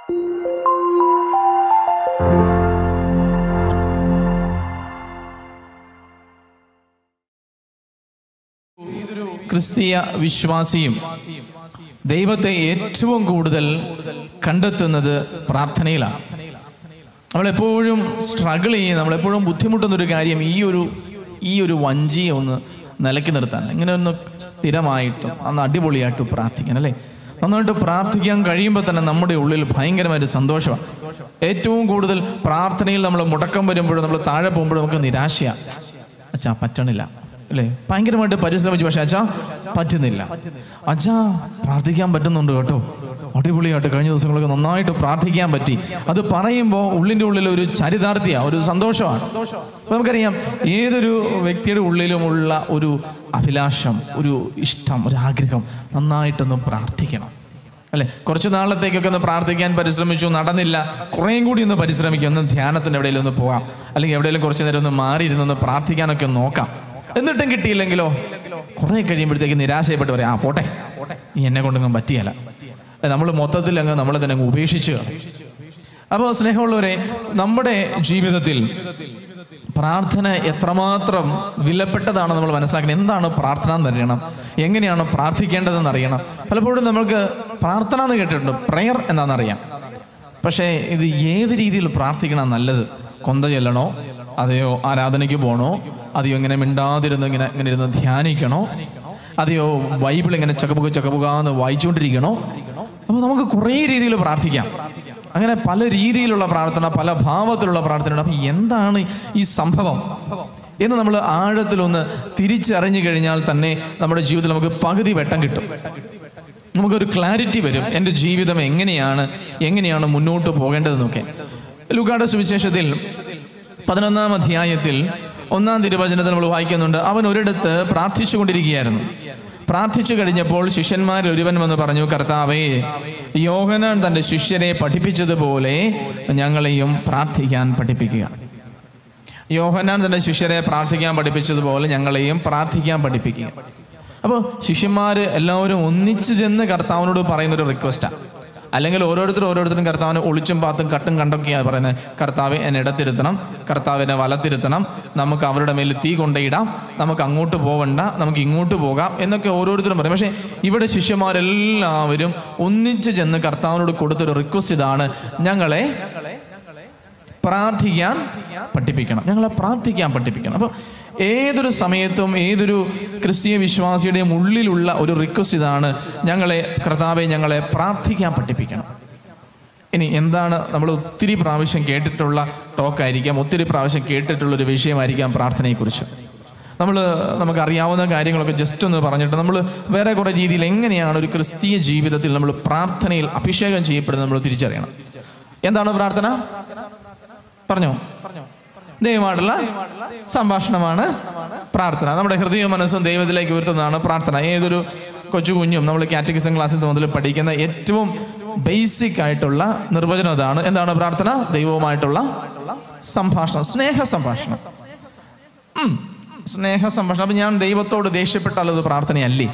ക്രിസ്തീയ വിശ്വാസിയും ദൈവത്തെ ഏറ്റവും കൂടുതൽ കണ്ടെത്തുന്നത് പ്രാർത്ഥനയിലാണ്. നമ്മളെപ്പോഴും സ്ട്രഗിൾ ചെയ്യുന്ന, നമ്മളെപ്പോഴും ബുദ്ധിമുട്ടുന്നൊരു കാര്യം ഈ ഒരു വഞ്ചിയെ ഒന്ന് നിലയ്ക്ക് നിർത്താൻ, ഇങ്ങനെ ഒന്ന് സ്ഥിരമായിട്ടും അന്ന് അടിപൊളിയായിട്ട് പ്രാർത്ഥിക്കാൻ, അല്ലേ? നന്നായിട്ട് പ്രാർത്ഥിക്കാൻ കഴിയുമ്പോൾ തന്നെ നമ്മുടെ ഉള്ളിൽ ഭയങ്കരമായൊരു സന്തോഷമാണ്. ഏറ്റവും കൂടുതൽ പ്രാർത്ഥനയിൽ നമ്മൾ മുടക്കം വരുമ്പോഴും നമ്മൾ താഴെ പോകുമ്പോഴും നമുക്ക് നിരാശയാണ്. അച്ഛാ പറ്റണില്ല, അല്ലേ? ഭയങ്കരമായിട്ട് പരിശ്രമിച്ചു, പക്ഷെ അച്ഛാ പറ്റുന്നില്ല. അച്ഛാ പ്രാർത്ഥിക്കാൻ പറ്റുന്നുണ്ട് കേട്ടോ, അടിപൊളിയായിട്ട് കഴിഞ്ഞ ദിവസങ്ങളൊക്കെ നന്നായിട്ട് പ്രാർത്ഥിക്കാൻ പറ്റി. അത് പറയുമ്പോൾ ഉള്ളിൻ്റെ ഉള്ളിൽ ഒരു ചരിതാർത്ഥ്യമാണ്, ഒരു സന്തോഷമാണ്. അപ്പോൾ നമുക്കറിയാം, ഏതൊരു വ്യക്തിയുടെ ഉള്ളിലുമുള്ള ഒരു അഭിലാഷം, ഒരു ഇഷ്ടം, ഒരു ആഗ്രഹം, നന്നായിട്ടൊന്ന് പ്രാർത്ഥിക്കണം, അല്ലേ? കുറച്ച് നാളത്തേക്കൊക്കെ ഒന്ന് പ്രാർത്ഥിക്കാൻ പരിശ്രമിച്ചു, നടന്നില്ല, കുറേയും കൂടി ഒന്ന് പരിശ്രമിക്കും, ഒന്ന് ധ്യാനത്തിന് എവിടെയെങ്കിലും ഒന്ന് പോകാം, അല്ലെങ്കിൽ എവിടെയെങ്കിലും കുറച്ച് നേരം ഒന്ന് മാറിയിരുന്നൊന്ന് പ്രാർത്ഥിക്കാനൊക്കെ നോക്കാം. എന്നിട്ടും കിട്ടിയില്ലെങ്കിലോ കുറേ കഴിയുമ്പോഴത്തേക്ക് നിരാശയപ്പെട്ട് പറയാം, ആ പോട്ടെ, ഈ എന്നെ കൊണ്ടൊന്നും പറ്റിയല്ല, നമ്മൾ മൊത്തത്തിൽ നമ്മളെ തന്നെ ഉപേക്ഷിച്ച്. അപ്പോൾ സ്നേഹമുള്ളവരെ, നമ്മുടെ ജീവിതത്തിൽ പ്രാർത്ഥന എത്രമാത്രം വിലപ്പെട്ടതാണ് നമ്മൾ മനസ്സിലാക്കണം. എന്താണ് പ്രാർത്ഥന എന്നറിയണം, എങ്ങനെയാണ് പ്രാർത്ഥിക്കേണ്ടതെന്ന് അറിയണം. പലപ്പോഴും നമ്മൾക്ക് പ്രാർത്ഥന എന്ന് കേട്ടിട്ടുണ്ട്, പ്രെയർ എന്താണെന്നറിയാം, പക്ഷേ ഇത് ഏത് രീതിയിൽ പ്രാർത്ഥിക്കണം നല്ലത്? കൊന്ത ചെല്ലണോ, അതെയോ ആരാധനയ്ക്ക് പോകണോ, അതെയോ ഇങ്ങനെ മിണ്ടാതിരുന്ന് ഇങ്ങനെ ഇരുന്ന് ധ്യാനിക്കണോ, അതെയോ ബൈബിൾ ഇങ്ങനെ ചക്കപുകാന്ന് വായിച്ചുകൊണ്ടിരിക്കണോ? അപ്പോൾ നമുക്ക് കുറേ രീതിയിൽ പ്രാർത്ഥിക്കാം. അങ്ങനെ പല രീതിയിലുള്ള പ്രാർത്ഥന, പല ഭാവത്തിലുള്ള പ്രാർത്ഥനയുണ്ട്. അപ്പം എന്താണ് ഈ സംഭവം എന്ന് നമ്മൾ ആഴത്തിലൊന്ന് തിരിച്ചറിഞ്ഞു കഴിഞ്ഞാൽ തന്നെ നമ്മുടെ ജീവിതത്തിൽ നമുക്ക് പകുതി വെട്ടം കിട്ടും, നമുക്കൊരു ക്ലാരിറ്റി വരും. എൻ്റെ ജീവിതം എങ്ങനെയാണ് മുന്നോട്ട് പോകേണ്ടതെന്നൊക്കെ. ലൂക്കായുടെ സുവിശേഷത്തിൽ 11-ാം അധ്യായത്തിൽ 1-ാം തിരുവചനത്തിൽ നമ്മൾ വായിക്കുന്നുണ്ട്, അവൻ ഒരിടത്ത് പ്രാർത്ഥിച്ചു കൊണ്ടിരിക്കുകയായിരുന്നു. പ്രാർത്ഥിച്ചു കഴിഞ്ഞപ്പോൾ ശിഷ്യന്മാരിൽ ഒരുവൻ വന്ന് പറഞ്ഞു, കർത്താവേ, യോഹന്നാൻ തൻ്റെ ശിഷ്യരെ പഠിപ്പിച്ചതുപോലെ ഞങ്ങളെയും പ്രാർത്ഥിക്കാൻ പഠിപ്പിക്കുക. യോഹന്നാൻ തൻ്റെ ശിഷ്യരെ പ്രാർത്ഥിക്കാൻ പഠിപ്പിച്ചതുപോലെ ഞങ്ങളെയും പ്രാർത്ഥിക്കാൻ പഠിപ്പിക്കുക. അപ്പോൾ ശിഷ്യന്മാർ എല്ലാവരും ഒന്നിച്ചു ചെന്ന് കർത്താവിനോട് പറയുന്നൊരു റിക്വസ്റ്റാണ്. അല്ലെങ്കിൽ ഓരോരുത്തരും കർത്താവിനെ ഒളിച്ചും പാത്തും കട്ടും കണ്ടൊക്കെയാണ് പറയുന്നത്, കർത്താവ് എന്നെ ഇടത്തിരുത്തണം, കർത്താവിനെ വലത്തിരുത്തണം, നമുക്ക് അവരുടെ മേലിൽ തീ കൊണ്ടയിടാം, നമുക്ക് അങ്ങോട്ട് പോകണ്ട, നമുക്ക് ഇങ്ങോട്ട് പോകാം എന്നൊക്കെ ഓരോരുത്തരും പറയും. പക്ഷേ ഇവിടെ ശിഷ്യന്മാരെല്ലാവരും ഒന്നിച്ച് ചെന്ന് കർത്താവിനോട് കൊടുത്തൊരു റിക്വസ്റ്റ് ഇതാണ്, ഞങ്ങളെ പ്രാർത്ഥിക്കാൻ പഠിപ്പിക്കണം, ഞങ്ങളെ പ്രാർത്ഥിക്കാൻ പഠിപ്പിക്കണം. അപ്പോൾ ഏതൊരു സമയത്തും ഏതൊരു ക്രിസ്തീയ വിശ്വാസിയുടെയും ഉള്ളിലുള്ള ഒരു റിക്വസ്റ്റ് ഇതാണ്, കർത്താവെ ഞങ്ങളെ പ്രാർത്ഥിക്കാൻ പഠിപ്പിക്കണം. ഇനി എന്താണ്, നമ്മൾ ഒത്തിരി പ്രാവശ്യം കേട്ടിട്ടുള്ള ടോക്കായിരിക്കാം, ഒത്തിരി പ്രാവശ്യം കേട്ടിട്ടുള്ളൊരു വിഷയമായിരിക്കാം പ്രാർത്ഥനയെക്കുറിച്ച്. നമുക്കറിയാവുന്ന കാര്യങ്ങളൊക്കെ ജസ്റ്റ് ഒന്ന് പറഞ്ഞിട്ട് നമ്മൾ വേറെ കുറേ രീതിയിൽ എങ്ങനെയാണ് ഒരു ക്രിസ്തീയ ജീവിതത്തിൽ നമ്മൾ പ്രാർത്ഥനയിൽ അഭിഷേകം ചെയ്യപ്പെടുന്നത് നമ്മൾ തിരിച്ചറിയണം. എന്താണ് പ്രാർത്ഥന? പറഞ്ഞോ. ദൈവമായിട്ടുള്ള സംഭാഷണമാണ് പ്രാർത്ഥന. നമ്മുടെ ഹൃദയവും മനസ്സും ദൈവത്തിലേക്ക് ഉയർത്തുന്നതാണ് പ്രാർത്ഥന. ഏതൊരു കൊച്ചു കുഞ്ഞും നമ്മൾ കാറ്റഗിസം ക്ലാസ്സിൽ മുതൽ പഠിക്കുന്ന ഏറ്റവും ബേസിക് ആയിട്ടുള്ള നിർവചനം അതാണ്. എന്താണ് പ്രാർത്ഥന? ദൈവവുമായിട്ടുള്ള സംഭാഷണം, സ്നേഹ സംഭാഷണം. അപ്പം ഞാൻ ദൈവത്തോട് ദേഷ്യപ്പെട്ടാൽ അത് പ്രാർത്ഥനയല്ലേ?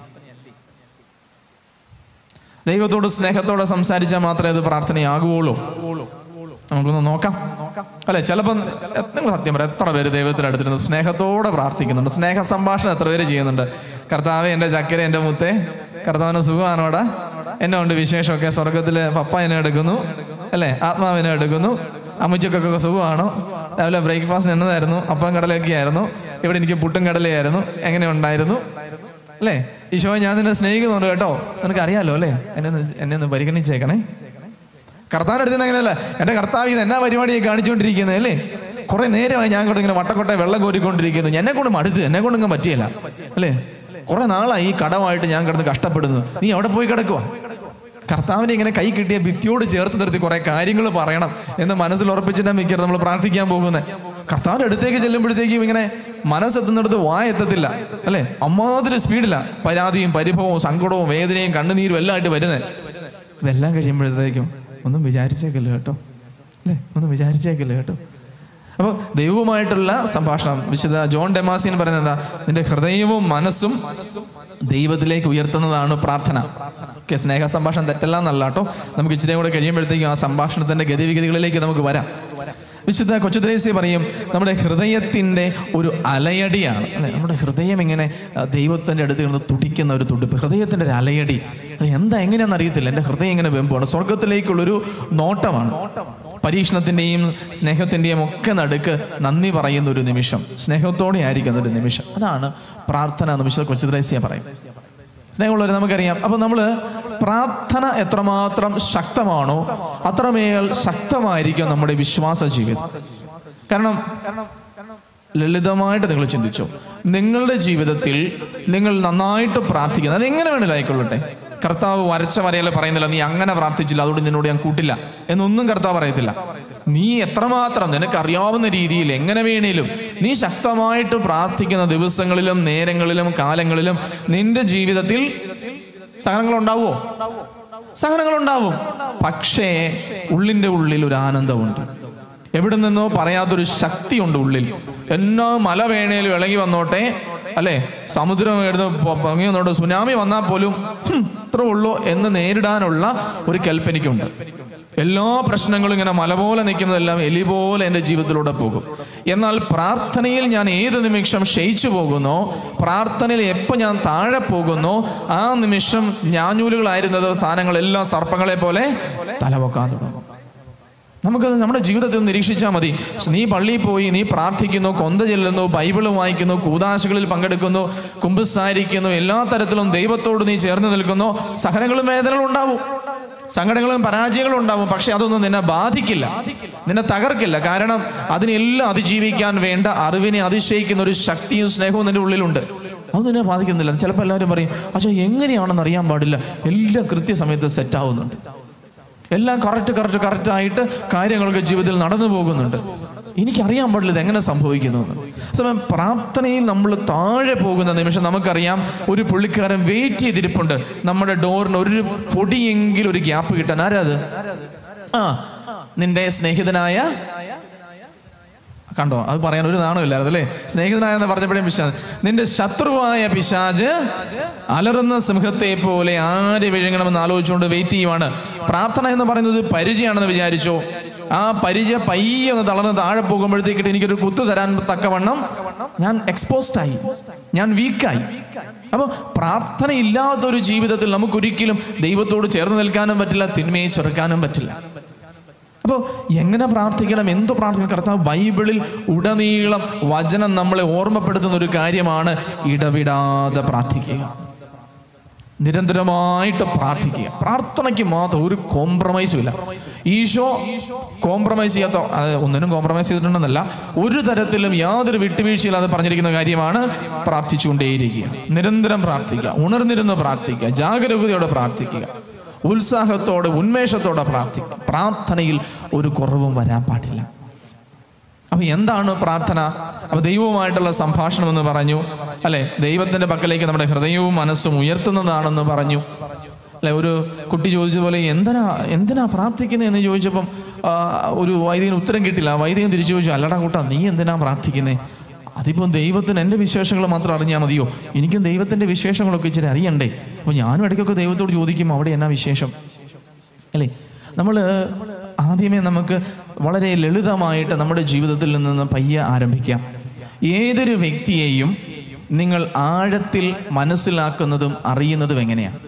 ദൈവത്തോട് സ്നേഹത്തോടെ സംസാരിച്ചാൽ മാത്രമേ അത് പ്രാർത്ഥനയാകുകയുള്ളൂ. നമുക്കൊന്ന് നോക്കാം, അല്ലെ? ചിലപ്പം സത്യം പറയാം, എത്ര പേര് ദൈവത്തിൻ്റെ അടുത്തിരുന്ന് സ്നേഹത്തോടെ പ്രാർത്ഥിക്കുന്നുണ്ട്? സ്നേഹ സംഭാഷണം എത്ര പേര് ചെയ്യുന്നുണ്ട്? കർത്താവേ, എൻ്റെ ചക്കര, എൻ്റെ മുത്തേ, കർത്താവിന് സുഖമാണോടാ, എന്നെ കൊണ്ട് വിശേഷമൊക്കെ, സ്വർഗത്തിലെ പപ്പ എന്നെ എടുക്കുന്നു, അല്ലേ? ആത്മാവിനെ എടുക്കുന്നു, അമ്മച്ചക്കൊക്കെ സുഖമാണോ? രാവിലെ ബ്രേക്ക്ഫാസ്റ്റ് എന്നതായിരുന്നു? അപ്പം കടലയൊക്കെ ആയിരുന്നു. ഇവിടെ എനിക്ക് പുട്ടും കടലയായിരുന്നു. എങ്ങനെ ഉണ്ടായിരുന്നു, അല്ലേ? ഈശോ, ഞാൻ നിന്നെ സ്നേഹിക്കുന്നുണ്ട് കേട്ടോ, നിനക്കറിയാലോ, അല്ലേ? എന്നെ ഒന്ന് പരിഗണിച്ചേക്കണേ. കർത്താവിൻ്റെ അടുത്ത് അങ്ങനെയല്ല, എൻ്റെ കർത്താവ് ഇത് എന്നാ പരിപാടിയെ കാണിച്ചുകൊണ്ടിരിക്കുന്നത്, അല്ലേ? കുറെ നേരമായി ഞാൻ കൊണ്ട് ഇങ്ങനെ വട്ടക്കൊട്ട വെള്ളം കോരിക്കൊണ്ടിരിക്കുന്നു, എന്നെ കൊണ്ട് മടുത്ത്, എന്നെ കൊണ്ടൊന്നും പറ്റിയില്ല, അല്ലേ? കുറെ നാളായി ഈ കടമായിട്ട് ഞാൻ കിടന്ന് കഷ്ടപ്പെടുന്നു, നീ അവിടെ പോയി കിടക്കുക. കർത്താവിനെ ഇങ്ങനെ കൈ കിട്ടിയ ഭിത്തിയോട് ചേർത്ത് നിർത്തി കുറെ കാര്യങ്ങൾ പറയണം എന്ന് മനസ്സിൽ ഉറപ്പിച്ചിട്ടാണ് മിക്കവാറും നമ്മൾ പ്രാർത്ഥിക്കാൻ പോകുന്നത്. കർത്താവിൻ്റെ അടുത്തേക്ക് ചെല്ലുമ്പോഴത്തേക്കും ഇങ്ങനെ മനസ്സെത്തുന്നിടത്ത് വായെത്തത്തില്ല, അല്ലേ? അമ്മാതിരി സ്പീഡില്ല പരാതിയും പരിഭവവും സങ്കടവും വേദനയും കണ്ണുനീരും എല്ലാം ആയിട്ട് വരുന്നത്. ഇതെല്ലാം കഴിയുമ്പോഴത്തേക്കും ഒന്നും വിചാരിച്ചേക്കല്ലോ കേട്ടോ, അല്ലേ? ഒന്നും വിചാരിച്ചേക്കല്ലോ കേട്ടോ. അപ്പോൾ ദൈവവുമായിട്ടുള്ള സംഭാഷണം, വിശുദ്ധ ജോൺ ഡെമാസിയൻ പറയുന്നത് എന്താ? നിന്റെ ഹൃദയവും മനസ്സും ദൈവത്തിലേക്ക് ഉയർത്തുന്നതാണ് പ്രാർത്ഥന. സ്നേഹ സംഭാഷണം തെറ്റല്ല എന്നല്ല കേട്ടോ. നമുക്ക് ഇച്ചിരി കൂടെ കഴിയുമ്പോഴത്തേക്കും ആ സംഭാഷണത്തിൻ്റെ ഗതിവിഗതികളിലേക്ക് നമുക്ക് വരാം. വിശുദ്ധ കൊച്ചുത്രേസ്യ പറയും, നമ്മുടെ ഹൃദയത്തിൻ്റെ ഒരു അലയടിയാണ് അല്ലെ. നമ്മുടെ ഹൃദയം ഇങ്ങനെ ദൈവത്തിൻ്റെ അടുത്ത് കിടന്ന് തുടിക്കുന്ന ഒരു തുടിപ്പ്, ഹൃദയത്തിൻ്റെ ഒരു അലയടി. അത് എന്താ എങ്ങനെയാണെന്ന് അറിയത്തില്ല. എൻ്റെ ഹൃദയം ഇങ്ങനെ വെമ്പുമാണ്. സ്വർഗത്തിലേക്കുള്ളൊരു നോട്ടമാണ്. പരീക്ഷണത്തിൻ്റെയും സ്നേഹത്തിൻ്റെയും ഒക്കെ നടുക്ക് നന്ദി പറയുന്ന ഒരു നിമിഷം, സ്നേഹത്തോടെ ആയിരിക്കുന്ന ഒരു നിമിഷം. അതാണ് പ്രാർത്ഥന എന്ന് വിശുദ്ധ കൊച്ചുത്രേസ്യ പറയും. സ്നേഹമുള്ളവരെ, നമുക്കറിയാം. അപ്പോൾ നമ്മൾ പ്രാർത്ഥന എത്രമാത്രം ശക്തമാണോ അത്രമേൽ ശക്തമായിരിക്കും നമ്മുടെ വിശ്വാസ ജീവിതം. കാരണം ലളിതമായിട്ട് നിങ്ങൾ ചിന്തിച്ചോ, നിങ്ങളുടെ ജീവിതത്തിൽ നിങ്ങൾ നന്നായിട്ട് പ്രാർത്ഥിക്കുന്നത്, അതെങ്ങനെ വേണമല്ലോ ആയിക്കൊള്ളട്ടെ. കർത്താവ് വരച്ച വരയല്ല പറയുന്നില്ല, നീ അങ്ങനെ പ്രാർത്ഥിച്ചില്ല അതുകൊണ്ട് നിന്നോട് ഞാൻ കൂട്ടില്ല എന്നൊന്നും കർത്താവ് പറയത്തില്ല. നീ എത്രമാത്രം നിനക്കറിയാവുന്ന രീതിയിൽ എങ്ങനെ വേണേലും നീ ശക്തമായിട്ട് പ്രാർത്ഥിക്കുന്ന ദിവസങ്ങളിലും നേരങ്ങളിലും കാലങ്ങളിലും നിന്റെ ജീവിതത്തിൽ സഹനങ്ങളുണ്ടാവുമോ? സഹനങ്ങളുണ്ടാവും. പക്ഷേ ഉള്ളിൻ്റെ ഉള്ളിൽ ഒരു ആനന്ദമുണ്ട്. എവിടെ നിന്നോ പറയാത്തൊരു ശക്തിയുണ്ട് ഉള്ളിൽ. എന്നോ മല വേണേലും ഇളകി വന്നോട്ടെ, അല്ലെ, സമുദ്രം എടുത്ത് പൊങ്ങി വന്നോട്ടെ, സുനാമി വന്നാൽ പോലും ഇത്ര ഉള്ളൂ എന്ന് നേരിടാനുള്ള ഒരു കൽപ്പനയ്ക്കുണ്ട്. എല്ലാ പ്രശ്നങ്ങളും ഇങ്ങനെ മല പോലെ നിൽക്കുന്നതെല്ലാം എലി പോലെ എൻ്റെ ജീവിതത്തിലൂടെ പോകും. എന്നാൽ പ്രാർത്ഥനയിൽ ഞാൻ ഏത് നിമിഷം ക്ഷയിച്ചു പോകുന്നോ, പ്രാർത്ഥനയിൽ എപ്പോൾ ഞാൻ താഴെ പോകുന്നോ, ആ നിമിഷം ഞാഞ്ഞൂലുകളായിരുന്നത് സാധനങ്ങളെല്ലാം സർപ്പങ്ങളെ പോലെ തലപൊക്കാൻ തുടങ്ങും. നമുക്കത് നമ്മുടെ ജീവിതത്തിൽ നിരീക്ഷിച്ചാൽ മതി. നീ പള്ളിയിൽ പോയി നീ പ്രാർത്ഥിക്കുന്നു, കൊന്ത ചെല്ലുന്നു, ബൈബിള് വായിക്കുന്നു, കൂദാശകളിൽ പങ്കെടുക്കുന്നു, കുമ്പസാരിക്കുന്നു, എല്ലാ തരത്തിലും ദൈവത്തോട് നീ ചേർന്ന് നിൽക്കുന്നു, സഹനങ്ങളും വേദനകളും ഉണ്ടാവും, സങ്കടങ്ങളും പരാജയങ്ങളും ഉണ്ടാവും. പക്ഷെ അതൊന്നും നിന്നെ ബാധിക്കില്ല, നിന്നെ തകർക്കില്ല. കാരണം അതിനെല്ലാം അതിജീവിക്കാൻ വേണ്ട അറിവിനെ അതിശയിക്കുന്ന ഒരു ശക്തിയും സ്നേഹവും നിന്റെ ഉള്ളിലുണ്ട്. അത് നിന്നെ ബാധിക്കുന്നില്ല. ചിലപ്പോൾ എല്ലാവരും പറയും, പക്ഷേ എങ്ങനെയാണെന്ന് അറിയാൻ പാടില്ല, എല്ലാം കൃത്യസമയത്ത് സെറ്റാവുന്നുണ്ട്, എല്ലാം കറക്റ്റായിട്ട് കാര്യങ്ങളൊക്കെ ജീവിതത്തിൽ നടന്നു പോകുന്നുണ്ട്, എനിക്കറിയാൻ പാടില്ല ഇതെങ്ങനെ സംഭവിക്കുന്നു. സമയം പ്രാർത്ഥനയിൽ നമ്മൾ താഴെ പോകുന്ന നിമിഷം നമുക്കറിയാം, ഒരു പുള്ളിക്കാരൻ വെയിറ്റ് ചെയ്തിരിപ്പുണ്ട് നമ്മുടെ ഡോറിന് ഒരു പൊടിയെങ്കിലും ഒരു ഗ്യാപ്പ് കിട്ടാൻ. ആരാ അത്? നിന്റെ സ്നേഹിതനായ, കണ്ടോ, അത് പറയാൻ ഒരു നാണമില്ലായിരുന്നു അല്ലേ. സ്നേഹിതനായെന്ന് പറഞ്ഞപ്പോഴേ പിശാച്, നിന്റെ ശത്രുവായ പിശാച് അലറുന്ന സിംഹത്തെ പോലെ ആര് വിഴുങ്ങണമെന്ന് ആലോചിച്ചുകൊണ്ട് വെയിറ്റ് ചെയ്യുവാണ്. പ്രാർത്ഥന എന്ന് പറയുന്നത് പരിചയമാണെന്ന് വിചാരിച്ചോ. ആ പരിചയ പയ്യെ ഒന്ന് തളർന്ന് താഴെ പോകുമ്പോഴത്തേക്കിട്ട് എനിക്കൊരു കുത്തു തരാൻ തക്കവണ്ണം ഞാൻ എക്സ്പോസ്ഡ് ആയി, ഞാൻ വീക്കായി. അപ്പോൾ പ്രാർത്ഥന ഇല്ലാത്തൊരു ജീവിതത്തിൽ നമുക്കൊരിക്കലും ദൈവത്തോട് ചേർന്ന് നിൽക്കാനും പറ്റില്ല, തിന്മയെ ചെറുക്കാനും പറ്റില്ല. അപ്പോൾ എങ്ങനെ പ്രാർത്ഥിക്കണം, എന്ത് പ്രാർത്ഥിക്കണം? കർത്താവ് ബൈബിളിൽ ഉടനീളം വചനം നമ്മളെ ഓർമ്മപ്പെടുത്തുന്ന ഒരു കാര്യമാണ് ഇടവിടാതെ പ്രാർത്ഥിക്കുക, നിരന്തരമായിട്ട് പ്രാർത്ഥിക്കുക. പ്രാർത്ഥനയ്ക്ക് മാത്രം ഒരു കോംപ്രമൈസും ഇല്ല. ഈശോ കോംപ്രമൈസ് ചെയ്യാത്ത, ഒന്നിനും കോംപ്രമൈസ് ചെയ്തിട്ടുണ്ടെന്നല്ല, ഒരു തരത്തിലും യാതൊരു വിട്ടുവീഴ്ചയില്ലാതെ പറഞ്ഞിരിക്കുന്ന കാര്യമാണ് പ്രാർത്ഥിച്ചുകൊണ്ടേയിരിക്കുക, നിരന്തരം പ്രാർത്ഥിക്കുക, ഉണർന്നിരുന്ന് പ്രാർത്ഥിക്കുക, ജാഗരൂകതയോടെ പ്രാർത്ഥിക്കുക, ഉത്സാഹത്തോടെ ഉന്മേഷത്തോടെ പ്രാർത്ഥിക്കുക. പ്രാർത്ഥനയിൽ ഒരു കുറവും വരാൻ പാടില്ല. അപ്പൊ എന്താണ് പ്രാർത്ഥന? അപ്പൊ ദൈവവുമായിട്ടുള്ള സംഭാഷണം എന്ന് പറഞ്ഞു അല്ലെ. ദൈവത്തിന്റെ പക്കലേക്ക് നമ്മുടെ ഹൃദയവും മനസ്സും ഉയർത്തുന്നതാണെന്ന് പറഞ്ഞു അല്ലെ. ഒരു കുട്ടി ചോദിച്ചതുപോലെ എന്തിനാ പ്രാർത്ഥിക്കുന്നത് ചോദിച്ചപ്പം ഒരു വൈദികന് ഉത്തരം കിട്ടില്ല. വൈദികൻ തിരിച്ചു ചോദിച്ചു, അല്ലടാ കൂട്ടാ, നീ എന്തിനാ പ്രാർത്ഥിക്കുന്നേ? അതിപ്പോൾ ദൈവത്തിന് എൻ്റെ വിശേഷങ്ങൾ മാത്രം അറിഞ്ഞാൽ മതിയോ? എനിക്കും ദൈവത്തിൻ്റെ വിശേഷങ്ങളൊക്കെ ഇച്ചിരി അറിയണ്ടേ. അപ്പോൾ ഞാനും ഇടയ്ക്കൊക്കെ ദൈവത്തോട് ചോദിക്കും, അവിടെ എന്നാ വിശേഷം അല്ലേ. നമ്മൾ ആദ്യമേ നമുക്ക് വളരെ ലളിതമായിട്ട് നമ്മുടെ ജീവിതത്തിൽ നിന്ന് പയ്യെ ആരംഭിക്കാം. ഏതൊരു വ്യക്തിയെയും നിങ്ങൾ ആഴത്തിൽ മനസ്സിലാക്കുന്നതും അറിയുന്നതും എങ്ങനെയാണ്?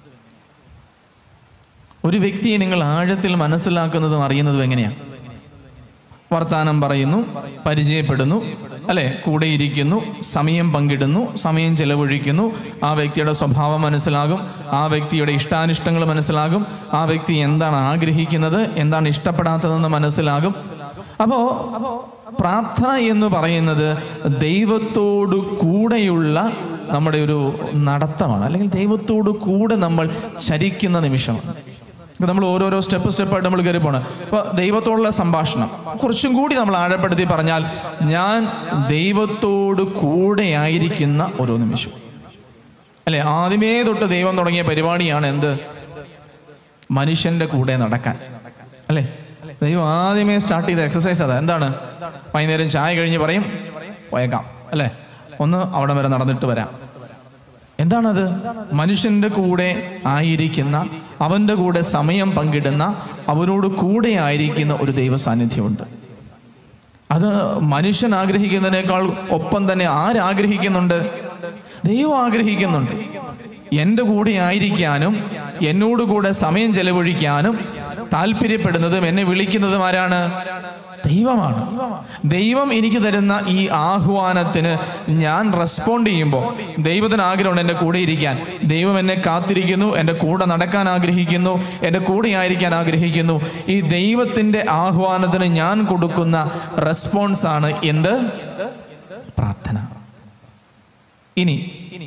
ഒരു വ്യക്തിയെ നിങ്ങൾ ആഴത്തിൽ മനസ്സിലാക്കുന്നതും അറിയുന്നതും എങ്ങനെയാണ്? വർത്താനം പറയുന്നു, പരിചയപ്പെടുന്നു അല്ലെ, കൂടെ ഇരിക്കുന്നു, സമയം പങ്കിടുന്നു, സമയം ചെലവഴിക്കുന്നു, ആ വ്യക്തിയുടെ സ്വഭാവം മനസ്സിലാകും, ആ വ്യക്തിയുടെ ഇഷ്ടാനിഷ്ടങ്ങൾ മനസ്സിലാകും, ആ വ്യക്തി എന്താണ് ആഗ്രഹിക്കുന്നത്, എന്താണ് ഇഷ്ടപ്പെടാത്തതെന്ന് മനസ്സിലാകും. അപ്പോൾ പ്രാർത്ഥന എന്ന് പറയുന്നത് ദൈവത്തോടു കൂടെയുള്ള നമ്മുടെ ഒരു നടത്തമാണ്, അല്ലെങ്കിൽ ദൈവത്തോടു കൂടെ നമ്മൾ ചരിക്കുന്ന നിമിഷമാണ്. നമ്മൾ ഓരോരോ സ്റ്റെപ്പായിട്ട് നമ്മൾ കയറി പോകണം. അപ്പോൾ ദൈവത്തോടുള്ള സംഭാഷണം കുറച്ചും കൂടി നമ്മൾ ആഴപ്പെടുത്തി പറഞ്ഞാൽ, ഞാൻ ദൈവത്തോട് കൂടെ ആയിരിക്കുന്ന ഓരോ നിമിഷം അല്ലെ. ആദ്യമേ തൊട്ട് ദൈവം തുടങ്ങിയ പരിപാടിയാണ് എന്ത്? മനുഷ്യന്റെ കൂടെ നടക്കാൻ അല്ലെ. ദൈവം ആദ്യമേ സ്റ്റാർട്ട് ചെയ്ത എക്സസൈസ് അതാ. എന്താണ്? വൈകുന്നേരം ചായ കഴിഞ്ഞ് പറയും, പോയേക്കാം അല്ലെ, ഒന്ന് അവിടെ വരെ നടന്നിട്ട് വരാം. എന്താണത്? മനുഷ്യൻ്റെ കൂടെ ആയിരിക്കുന്ന, അവൻ്റെ കൂടെ സമയം പങ്കിടുന്ന, അവരോട് കൂടെ ആയിരിക്കുന്ന ഒരു ദൈവ സാന്നിധ്യമുണ്ട്. അത് മനുഷ്യൻ ആഗ്രഹിക്കുന്നതിനേക്കാൾ ഒപ്പം തന്നെ ആരാഗ്രഹിക്കുന്നുണ്ട്? ദൈവം ആഗ്രഹിക്കുന്നുണ്ട്. എൻ്റെ കൂടെ ആയിരിക്കാനും എന്നോട് കൂടെ സമയം ചെലവഴിക്കാനും താല്പര്യപ്പെടുന്നതും എന്നെ വിളിക്കുന്നതും ആരാണ്? ദൈവമാണ്. ദൈവം എനിക്ക് തരുന്ന ഈ ആഹ്വാനത്തിന് ഞാൻ റെസ്പോണ്ട് ചെയ്യുമ്പോൾ ദൈവത്തിന് ആഗ്രഹമുണ്ട് എൻ്റെ കൂടെ ഇരിക്കാൻ. ദൈവം എന്നെ കാത്തിരിക്കുന്നു, എൻ്റെ കൂടെ നടക്കാൻ ആഗ്രഹിക്കുന്നു, എൻ്റെ കൂടെ ആയിരിക്കാൻ ആഗ്രഹിക്കുന്നു. ഈ ദൈവത്തിൻ്റെ ആഹ്വാനത്തിന് ഞാൻ കൊടുക്കുന്ന റെസ്പോൺസാണ് എന്ത്? പ്രാർത്ഥന. ഇനി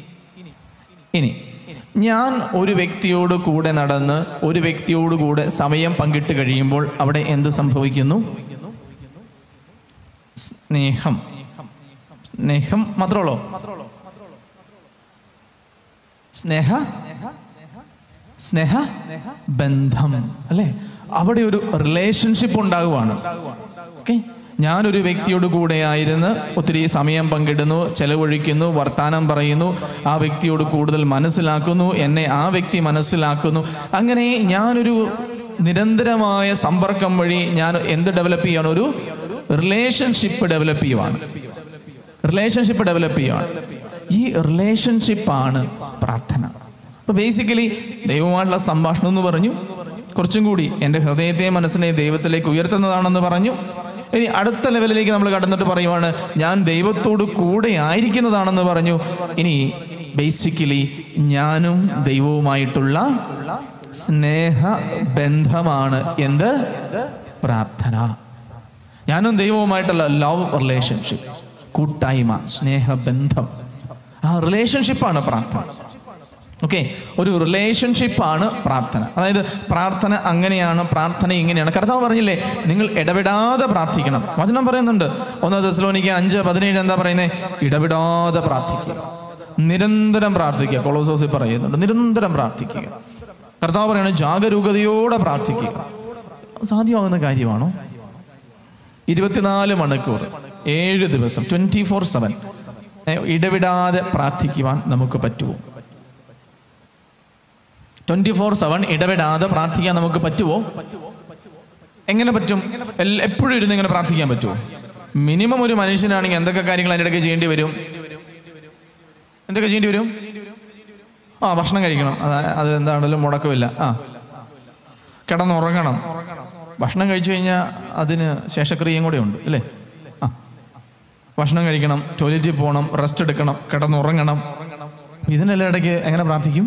ഞാൻ ഒരു വ്യക്തിയോട് കൂടെ നടന്ന് ഒരു വ്യക്തിയോട് കൂടെ സമയം പങ്കിട്ട് കഴിയുമ്പോൾ അവിടെ എന്ത് സംഭവിക്കുന്നു? സ്നേഹം മാത്രമുള്ളോ? സ്നേഹ ബന്ധം അല്ലേ? അവിടെ ഒരു റിലേഷൻഷിപ്പ് ഉണ്ടാകുവാണ്. ഓക്കെ, ഞാനൊരു വ്യക്തിയോട് കൂടെ ആയിരുന്ന് ഒത്തിരി സമയം പങ്കിടുന്നു, ചെലവഴിക്കുന്നു, വർത്താനം പറയുന്നു, ആ വ്യക്തിയോട് കൂടുതൽ മനസ്സിലാക്കുന്നു, എന്നെ ആ വ്യക്തി മനസ്സിലാക്കുന്നു. അങ്ങനെ ഞാനൊരു നിരന്തരമായ സമ്പർക്കം വഴി ഞാൻ എന്ത് ഡെവലപ്പ് ചെയ്യാണ്? ഒരു റിലേഷൻഷിപ്പ് ഡെവലപ്പ് ചെയ്യുവാണ്. ഈ റിലേഷൻഷിപ്പാണ് പ്രാർത്ഥന. അപ്പോൾ ബേസിക്കലി ദൈവമായിട്ടുള്ള സംഭാഷണം എന്ന് പറഞ്ഞു, കുറച്ചും കൂടി എൻ്റെ ഹൃദയത്തെ മനസ്സിനെ ദൈവത്തിലേക്ക് ഉയർത്തുന്നതാണെന്ന് പറഞ്ഞു. ഇനി അടുത്ത ലെവലിലേക്ക് നമ്മൾ കടന്നിട്ട് പറയുവാണ് ഞാൻ ദൈവത്തോട് കൂടെ ആയിരിക്കുന്നതാണെന്ന് പറഞ്ഞു. ഇനി ബേസിക്കലി ഞാനും ദൈവവുമായിട്ടുള്ള സ്നേഹബന്ധമാണ് എന്ത്? പ്രാർത്ഥന. ഞാനും ദൈവവുമായിട്ടുള്ള ലവ് റിലേഷൻഷിപ്പ്, കൂട്ടായ്മ, സ്നേഹബന്ധം, ആ റിലേഷൻഷിപ്പാണ് പ്രാർത്ഥന. ഓക്കെ, ഒരു റിലേഷൻഷിപ്പാണ് പ്രാർത്ഥന. അതായത് പ്രാർത്ഥന അങ്ങനെയാണ്, പ്രാർത്ഥന ഇങ്ങനെയാണ്. കർത്താവ് പറഞ്ഞില്ലേ നിങ്ങൾ ഇടവിടാതെ പ്രാർത്ഥിക്കണം. വചനം പറയുന്നുണ്ട് 1 തെസ്സലോനിക്ക 5:17 എന്താ പറയുന്നത്? ഇടവിടാതെ പ്രാർത്ഥിക്കുക, നിരന്തരം പ്രാർത്ഥിക്കുക. കൊളോസോസിൽ പറയുന്നുണ്ട് നിരന്തരം പ്രാർത്ഥിക്കുക. കർത്താവ് പറയുന്നത് ജാഗരൂകതയോടെ പ്രാർത്ഥിക്കുക. സാധ്യമാകുന്ന കാര്യമാണോ? 24 മണിക്കൂർ 7 ദിവസം 24/7 ഇടവിടാതെ പ്രാർത്ഥിക്കുവാൻ നമുക്ക് പറ്റുമോ? 24/7 ഇടവിടാതെ പ്രാർത്ഥിക്കാൻ നമുക്ക് പറ്റുമോ? എങ്ങനെ പറ്റും? എപ്പോഴും ഇരുന്ന് ഇങ്ങനെ പ്രാർത്ഥിക്കാൻ പറ്റുമോ? മിനിമം ഒരു മനുഷ്യനാണെങ്കിൽ എന്തൊക്കെ കാര്യങ്ങൾ അതിൻ്റെ ഇടയ്ക്ക് ചെയ്യേണ്ടി വരും? ഭക്ഷണം കഴിക്കണം, അത് എന്താണെങ്കിലും മുടക്കമില്ല. കിടന്നുറങ്ങണം. ഭക്ഷണം കഴിച്ചു കഴിഞ്ഞാൽ അതിന് ശേഷക്രിയയും കൂടെ ഉണ്ട് അല്ലേ? ഭക്ഷണം കഴിക്കണം, ടോയ്ലറ്റിൽ പോകണം, റെസ്റ്റ് എടുക്കണം, കിടന്നുറങ്ങണം. ഇതിനെല്ലാം ഇടയ്ക്ക് എങ്ങനെ പ്രാർത്ഥിക്കും?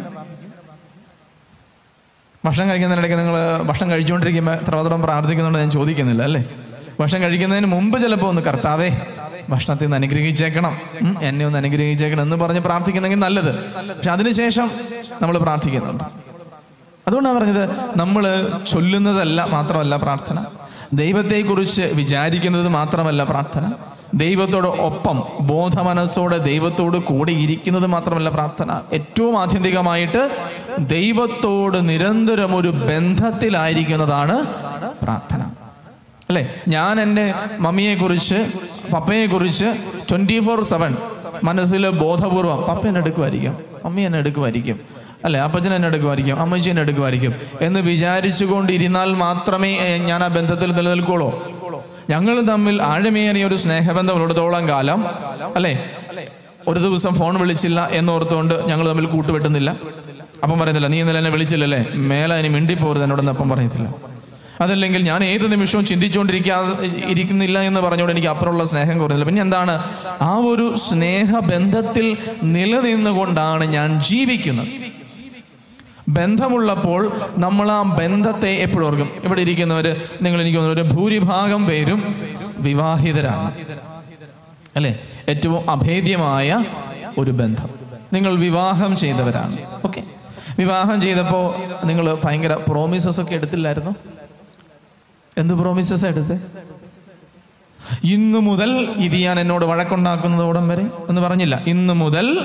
ഭക്ഷണം കഴിക്കുന്നതിനിടയ്ക്ക് നിങ്ങൾ ഭക്ഷണം കഴിച്ചുകൊണ്ടിരിക്കുമ്പോൾ എത്രമാത്രം പ്രാർത്ഥിക്കുന്നുണ്ട് ഞാൻ ചോദിക്കുന്നില്ല അല്ലേ? ഭക്ഷണം കഴിക്കുന്നതിന് മുമ്പ് ചിലപ്പോൾ ഒന്ന് കർത്താവേ ഭക്ഷണത്തിൽ നിന്ന് അനുഗ്രഹിച്ചേക്കണം, എന്നെ ഒന്ന് അനുഗ്രഹിച്ചേക്കണം എന്ന് പറഞ്ഞ് പ്രാർത്ഥിക്കുന്നെങ്കിൽ നല്ലത്. പക്ഷെ അതിനുശേഷം നമ്മൾ പ്രാർത്ഥിക്കുന്നുണ്ട്. അതുകൊണ്ടാണ് പറഞ്ഞത് നമ്മൾ ചൊല്ലുന്നതല്ല മാത്രമല്ല പ്രാർത്ഥന, ദൈവത്തെക്കുറിച്ച് വിചാരിക്കുന്നത് മാത്രമല്ല പ്രാർത്ഥന, ദൈവത്തോട് ഒപ്പം ബോധമനസ്സോടെ ദൈവത്തോട് കൂടെ ഇരിക്കുന്നത് മാത്രമല്ല പ്രാർത്ഥന. ഏറ്റവും ആത്യന്തികമായിട്ട് ദൈവത്തോട് നിരന്തരം ഒരു ബന്ധത്തിലായിരിക്കുന്നതാണ് പ്രാർത്ഥന അല്ലേ? ഞാൻ എൻ്റെ മമ്മിയെക്കുറിച്ച് പപ്പയെക്കുറിച്ച് 24/7 മനസ്സിൽ ബോധപൂർവം പപ്പ എന്നെ എടുക്കുമായിരിക്കും, മമ്മി എന്നെ എടുക്കുമായിരിക്കും അല്ലെ, അപ്പച്ചൻ എന്നെ എടുക്കുമായിരിക്കും, അമ്മച്ചി എന്നെ എടുക്കുമായിരിക്കും എന്ന് വിചാരിച്ചു കൊണ്ടിരുന്നാൽ മാത്രമേ ഞാൻ ആ ബന്ധത്തിൽ നിലനിൽക്കുള്ളൂ. ഞങ്ങൾ തമ്മിൽ ആഴമേറിയ ഒരു സ്നേഹബന്ധം ഉള്ളിടത്തോളം കാലം അല്ലേ, ഒരു ദിവസം ഫോൺ വിളിച്ചില്ല എന്നോർത്തുകൊണ്ട് ഞങ്ങൾ തമ്മിൽ കൂട്ടുവെട്ടുന്നില്ല. അപ്പം പറയുന്നില്ല നീ ഇന്നലെ എന്നെ വിളിച്ചില്ലല്ലേ, മേലെ ഇനി മിണ്ടിപ്പോരുത് എന്നോടൊന്നും അപ്പം പറയത്തില്ല. അതല്ലെങ്കിൽ ഞാൻ ഏത് നിമിഷവും ഇരിക്കുന്നില്ല എന്ന് പറഞ്ഞുകൊണ്ട് എനിക്ക് അപ്പുറമുള്ള സ്നേഹം കുറയുന്നില്ല. പിന്നെ എന്താണ്? ആ ഒരു സ്നേഹബന്ധത്തിൽ നിലനിന്നുകൊണ്ടാണ് ഞാൻ ജീവിക്കുന്നത്. ബന്ധമുള്ളപ്പോൾ നമ്മൾ ആ ബന്ധത്തെ എപ്പോഴും ഓർക്കും. ഇവിടെ ഇരിക്കുന്നവർ നിങ്ങൾ എനിക്ക് തോന്നുന്നു ഒരു ഭൂരിഭാഗം പേരും വിവാഹിതരാണ് അല്ലേ? ഏറ്റവും അഭേദ്യമായ ഒരു ബന്ധം. നിങ്ങൾ വിവാഹം ചെയ്തവരാണ്. ഓക്കെ, വിവാഹം ചെയ്തപ്പോൾ നിങ്ങൾ ഭയങ്കര പ്രോമിസസ് ഒക്കെ എടുത്തില്ലായിരുന്നു? എന്ത് പ്രോമിസസ് എടുത്ത്? ഇന്നു മുതൽ ഇത് ഞാൻ എന്നോട് വഴക്കുണ്ടാക്കുന്നതോടം വരെ എന്ന് പറഞ്ഞില്ല. ഇന്നു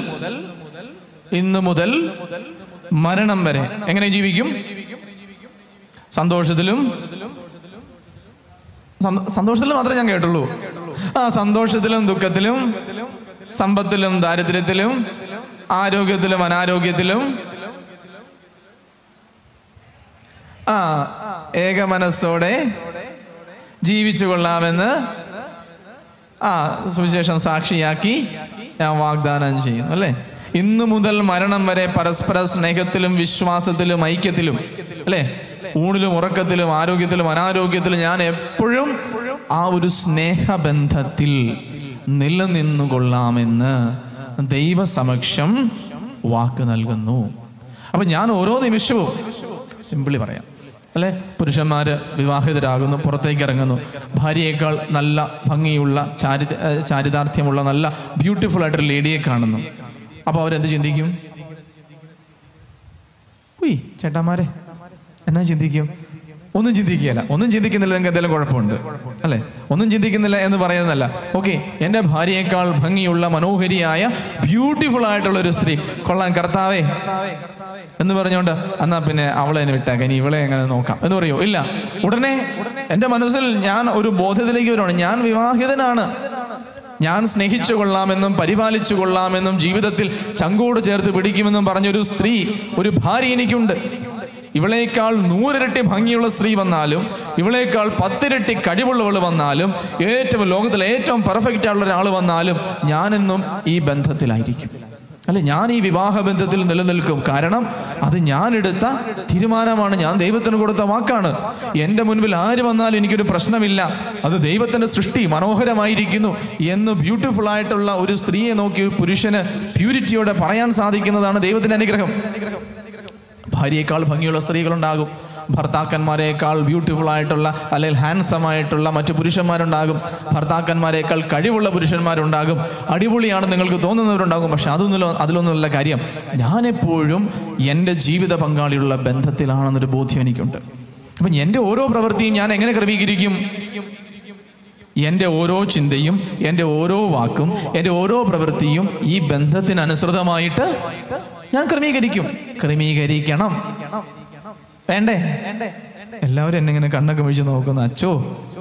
മുതൽ മരണം വരെ എങ്ങനെ ജീവിക്കും? സന്തോഷത്തിലും മാത്രമേ ഞാൻ കേട്ടുള്ളൂ. സന്തോഷത്തിലും ദുഃഖത്തിലും, സമ്പത്തിലും ദാരിദ്ര്യത്തിലും, ആരോഗ്യത്തിലും അനാരോഗ്യത്തിലും ഏക മനസ്സോടെ ജീവിച്ചു കൊള്ളാമെന്ന് സുവിശേഷം സാക്ഷിയാക്കി ഞാൻ വാഗ്ദാനം ചെയ്യുന്നു അല്ലേ. ഇന്നു മുതൽ മരണം വരെ പരസ്പര സ്നേഹത്തിലും വിശ്വാസത്തിലും ഐക്യത്തിലും അല്ലേ, ഊണിലും ഉറക്കത്തിലും ആരോഗ്യത്തിലും അനാരോഗ്യത്തിലും ഞാൻ എപ്പോഴും ആ ഒരു സ്നേഹബന്ധത്തിൽ നിലനിന്നു കൊള്ളാമെന്ന് ദൈവസമക്ഷം വാക്ക് നൽകുന്നു. അപ്പൊ ഞാൻ ഓരോ നിമിഷവും സിമ്പിളി പറയാം അല്ലെ, പുരുഷന്മാര് വിവാഹിതരാകുന്നു, പുറത്തേക്ക് ഇറങ്ങുന്നു, ഭാര്യയേക്കാൾ നല്ല ഭംഗിയുള്ള ചാരിതാർത്ഥ്യമുള്ള നല്ല ബ്യൂട്ടിഫുൾ ആയിട്ടൊരു ലേഡിയെ കാണുന്നു. അപ്പൊ അവരെന്ത് ചിന്തിക്കും? ചേട്ടാമാരെ എന്നാ ചിന്തിക്കും? ഒന്നും ചിന്തിക്കുകയല്ല. ഒന്നും ചിന്തിക്കുന്നില്ല, നിങ്ങൾക്ക് എന്തെങ്കിലും കുഴപ്പമുണ്ട് അല്ലെ, ഒന്നും ചിന്തിക്കുന്നില്ല എന്ന് പറയുന്നതല്ല. ഓക്കെ, എൻ്റെ ഭാര്യയേക്കാൾ ഭംഗിയുള്ള മനോഹരിയായ ബ്യൂട്ടിഫുൾ ആയിട്ടുള്ള ഒരു സ്ത്രീ, കൊള്ളാൻ കർത്താവേ എന്ന് പറഞ്ഞുകൊണ്ട് എന്നാ പിന്നെ അവളെ എന്നെ വിട്ടേക്കാം, ഇനി ഇവളെ എങ്ങനെ നോക്കാം എന്ന് പറയോ? ഇല്ല. ഉടനെ എൻ്റെ മനസ്സിൽ ഞാൻ ഒരു ബോധ്യത്തിലേക്ക് വരുവാണ്, ഞാൻ വിവാഹിതനാണ്, ഞാൻ സ്നേഹിച്ചു കൊള്ളാമെന്നും പരിപാലിച്ചു കൊള്ളാമെന്നും ജീവിതത്തിൽ ചങ്കോട് ചേർത്ത് പിടിക്കുമെന്നും പറഞ്ഞൊരു സ്ത്രീ, ഒരു ഭാര്യ എനിക്കുണ്ട്. ഇവളേക്കാൾ 100 ഇരട്ടി ഭംഗിയുള്ള സ്ത്രീ വന്നാലും, ഇവളേക്കാൾ 10 ഇരട്ടി കഴിവുള്ളവൾ വന്നാലും, ഏറ്റവും ലോകത്തിലെ ഏറ്റവും പെർഫെക്റ്റ് ആയിട്ടുള്ള ഒരാൾ വന്നാലും ഞാനെന്നും ഈ ബന്ധത്തിലായിരിക്കും അല്ലെ, ഞാൻ ഈ വിവാഹ ബന്ധത്തിൽ നിലനിൽക്കും. കാരണം അത് ഞാൻ എടുത്ത തീരുമാനമാണ്, ഞാൻ ദൈവത്തിന് കൊടുത്ത വാക്കാണ്. എൻ്റെ മുൻപിൽ ആര് വന്നാലും എനിക്കൊരു പ്രശ്നമില്ല, അത് ദൈവത്തിൻ്റെ സൃഷ്ടി മനോഹരമായിരിക്കുന്നു എന്ന് ബ്യൂട്ടിഫുൾ ആയിട്ടുള്ള ഒരു സ്ത്രീയെ നോക്കി ഒരു പുരുഷന് പ്യൂരിറ്റിയോടെ പറയാൻ സാധിക്കുന്നതാണ് ദൈവത്തിൻ്റെ അനുഗ്രഹം. ഭാര്യയേക്കാൾ ഭംഗിയുള്ള സ്ത്രീകളുണ്ടാകും, ഭർത്താക്കന്മാരെക്കാൾ ബ്യൂട്ടിഫുൾ ആയിട്ടുള്ള അല്ലെങ്കിൽ ഹാൻസം ആയിട്ടുള്ള മറ്റു പുരുഷന്മാരുണ്ടാകും, ഭർത്താക്കന്മാരെക്കാൾ കഴിവുള്ള പുരുഷന്മാരുണ്ടാകും, അടിപൊളിയാണ് നിങ്ങൾക്ക് തോന്നുന്നവരുണ്ടാകും. പക്ഷെ അതിലൊന്നുമല്ല കാര്യം, ഞാനെപ്പോഴും എൻ്റെ ജീവിത പങ്കാളിയുള്ള ബന്ധത്തിലാണെന്നൊരു ബോധ്യം എനിക്കുണ്ട്. അപ്പം എൻ്റെ ഓരോ പ്രവൃത്തിയും ഞാൻ എങ്ങനെ ക്രമീകരിക്കും? എൻ്റെ ഓരോ ചിന്തയും, എൻ്റെ ഓരോ വാക്കും, എൻ്റെ ഓരോ പ്രവൃത്തിയും ഈ ബന്ധത്തിനനുസൃതമായിട്ട് ഞാൻ ക്രമീകരിക്കണം. വേണ്ടേ? എല്ലാവരും എന്നെ ഇങ്ങനെ കണ്ണൊക്കെ വീഴ്ച നോക്കുന്നു, അച്ചോ.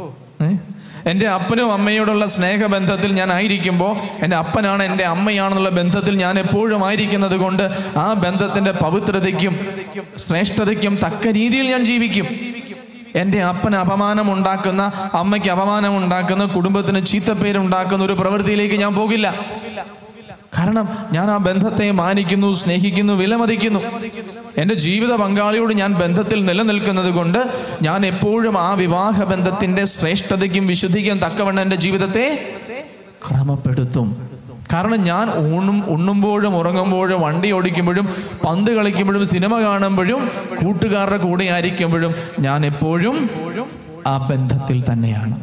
എൻ്റെ അപ്പനും അമ്മയോടുള്ള സ്നേഹബന്ധത്തിൽ ഞാൻ ആയിരിക്കുമ്പോൾ, എൻ്റെ അപ്പനാണ് എൻ്റെ അമ്മയാണെന്നുള്ള ബന്ധത്തിൽ ഞാൻ എപ്പോഴും ആയിരിക്കുന്നത് കൊണ്ട് ആ ബന്ധത്തിൻ്റെ പവിത്രതയ്ക്കും ശ്രേഷ്ഠതയ്ക്കും തക്ക രീതിയിൽ ഞാൻ ജീവിക്കും. എൻ്റെ അപ്പന് അപമാനം ഉണ്ടാക്കുന്ന, അമ്മയ്ക്ക് അപമാനം ഉണ്ടാക്കുന്ന, കുടുംബത്തിന് ചീത്തപ്പേരുണ്ടാക്കുന്ന ഒരു പ്രവൃത്തിയിലേക്ക് ഞാൻ പോകില്ല. കാരണം ഞാൻ ആ ബന്ധത്തെ മാനിക്കുന്നു, സ്നേഹിക്കുന്നു, വിലമതിക്കുന്നു. എൻ്റെ ജീവിത പങ്കാളിയോട് ഞാൻ ബന്ധത്തിൽ നിലനിൽക്കുന്നത് കൊണ്ട് ഞാൻ എപ്പോഴും ആ വിവാഹ ബന്ധത്തിൻ്റെ ശ്രേഷ്ഠതയ്ക്കും വിശുദ്ധിക്കും തക്കവണ്ണം എൻ്റെ ജീവിതത്തെ ക്രമപ്പെടുത്തും. കാരണം ഞാൻ ഉണ്ണുമ്പോഴും ഉറങ്ങുമ്പോഴും വണ്ടി ഓടിക്കുമ്പോഴും പന്ത് കളിക്കുമ്പോഴും സിനിമ കാണുമ്പോഴും കൂട്ടുകാരുടെ കൂടെ ആയിരിക്കുമ്പോഴും ഞാൻ എപ്പോഴും ആ ബന്ധത്തിൽ തന്നെയാണ്.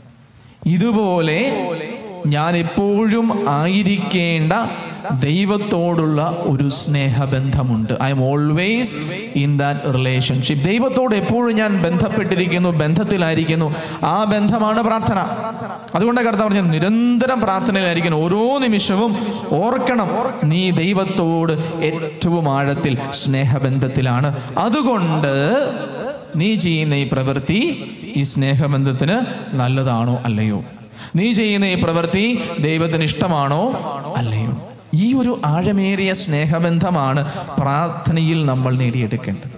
ഇതുപോലെ ഞാൻ എപ്പോഴും ആയിരിക്കേണ്ട ദൈവത്തോടുള്ള ഒരു സ്നേഹബന്ധമുണ്ട്. I am always in that relationship. ദൈവത്തോട് എപ്പോഴും ഞാൻ ബന്ധപ്പെട്ടിരിക്കുന്നു, ബന്ധത്തിലായിരിക്കുന്നു. ആ ബന്ധമാണ് പ്രാർത്ഥന. അതുകൊണ്ട് കർത്താവ് പറഞ്ഞ നിരന്തരം പ്രാർത്ഥനയിലായിരിക്കണം. ഓരോ നിമിഷവും ഓർക്കണം, നീ ദൈവത്തോട് ഏറ്റവും ആഴത്തിൽ സ്നേഹബന്ധത്തിലാണ്. അതുകൊണ്ട് നീ ചെയ്യുന്ന ഈ പ്രവൃത്തി ഈ സ്നേഹബന്ധത്തിന് നല്ലതാണോ അല്ലയോ? നീ ചെയ്യുന്ന ഈ പ്രവൃത്തി ദൈവത്തിന് ഇഷ്ടമാണോ അല്ലയോ? ഈ ഒരു ആഴമേറിയ സ്നേഹബന്ധമാണ് പ്രാർത്ഥനയിൽ നമ്മൾ നേടിയെടുക്കേണ്ടത്.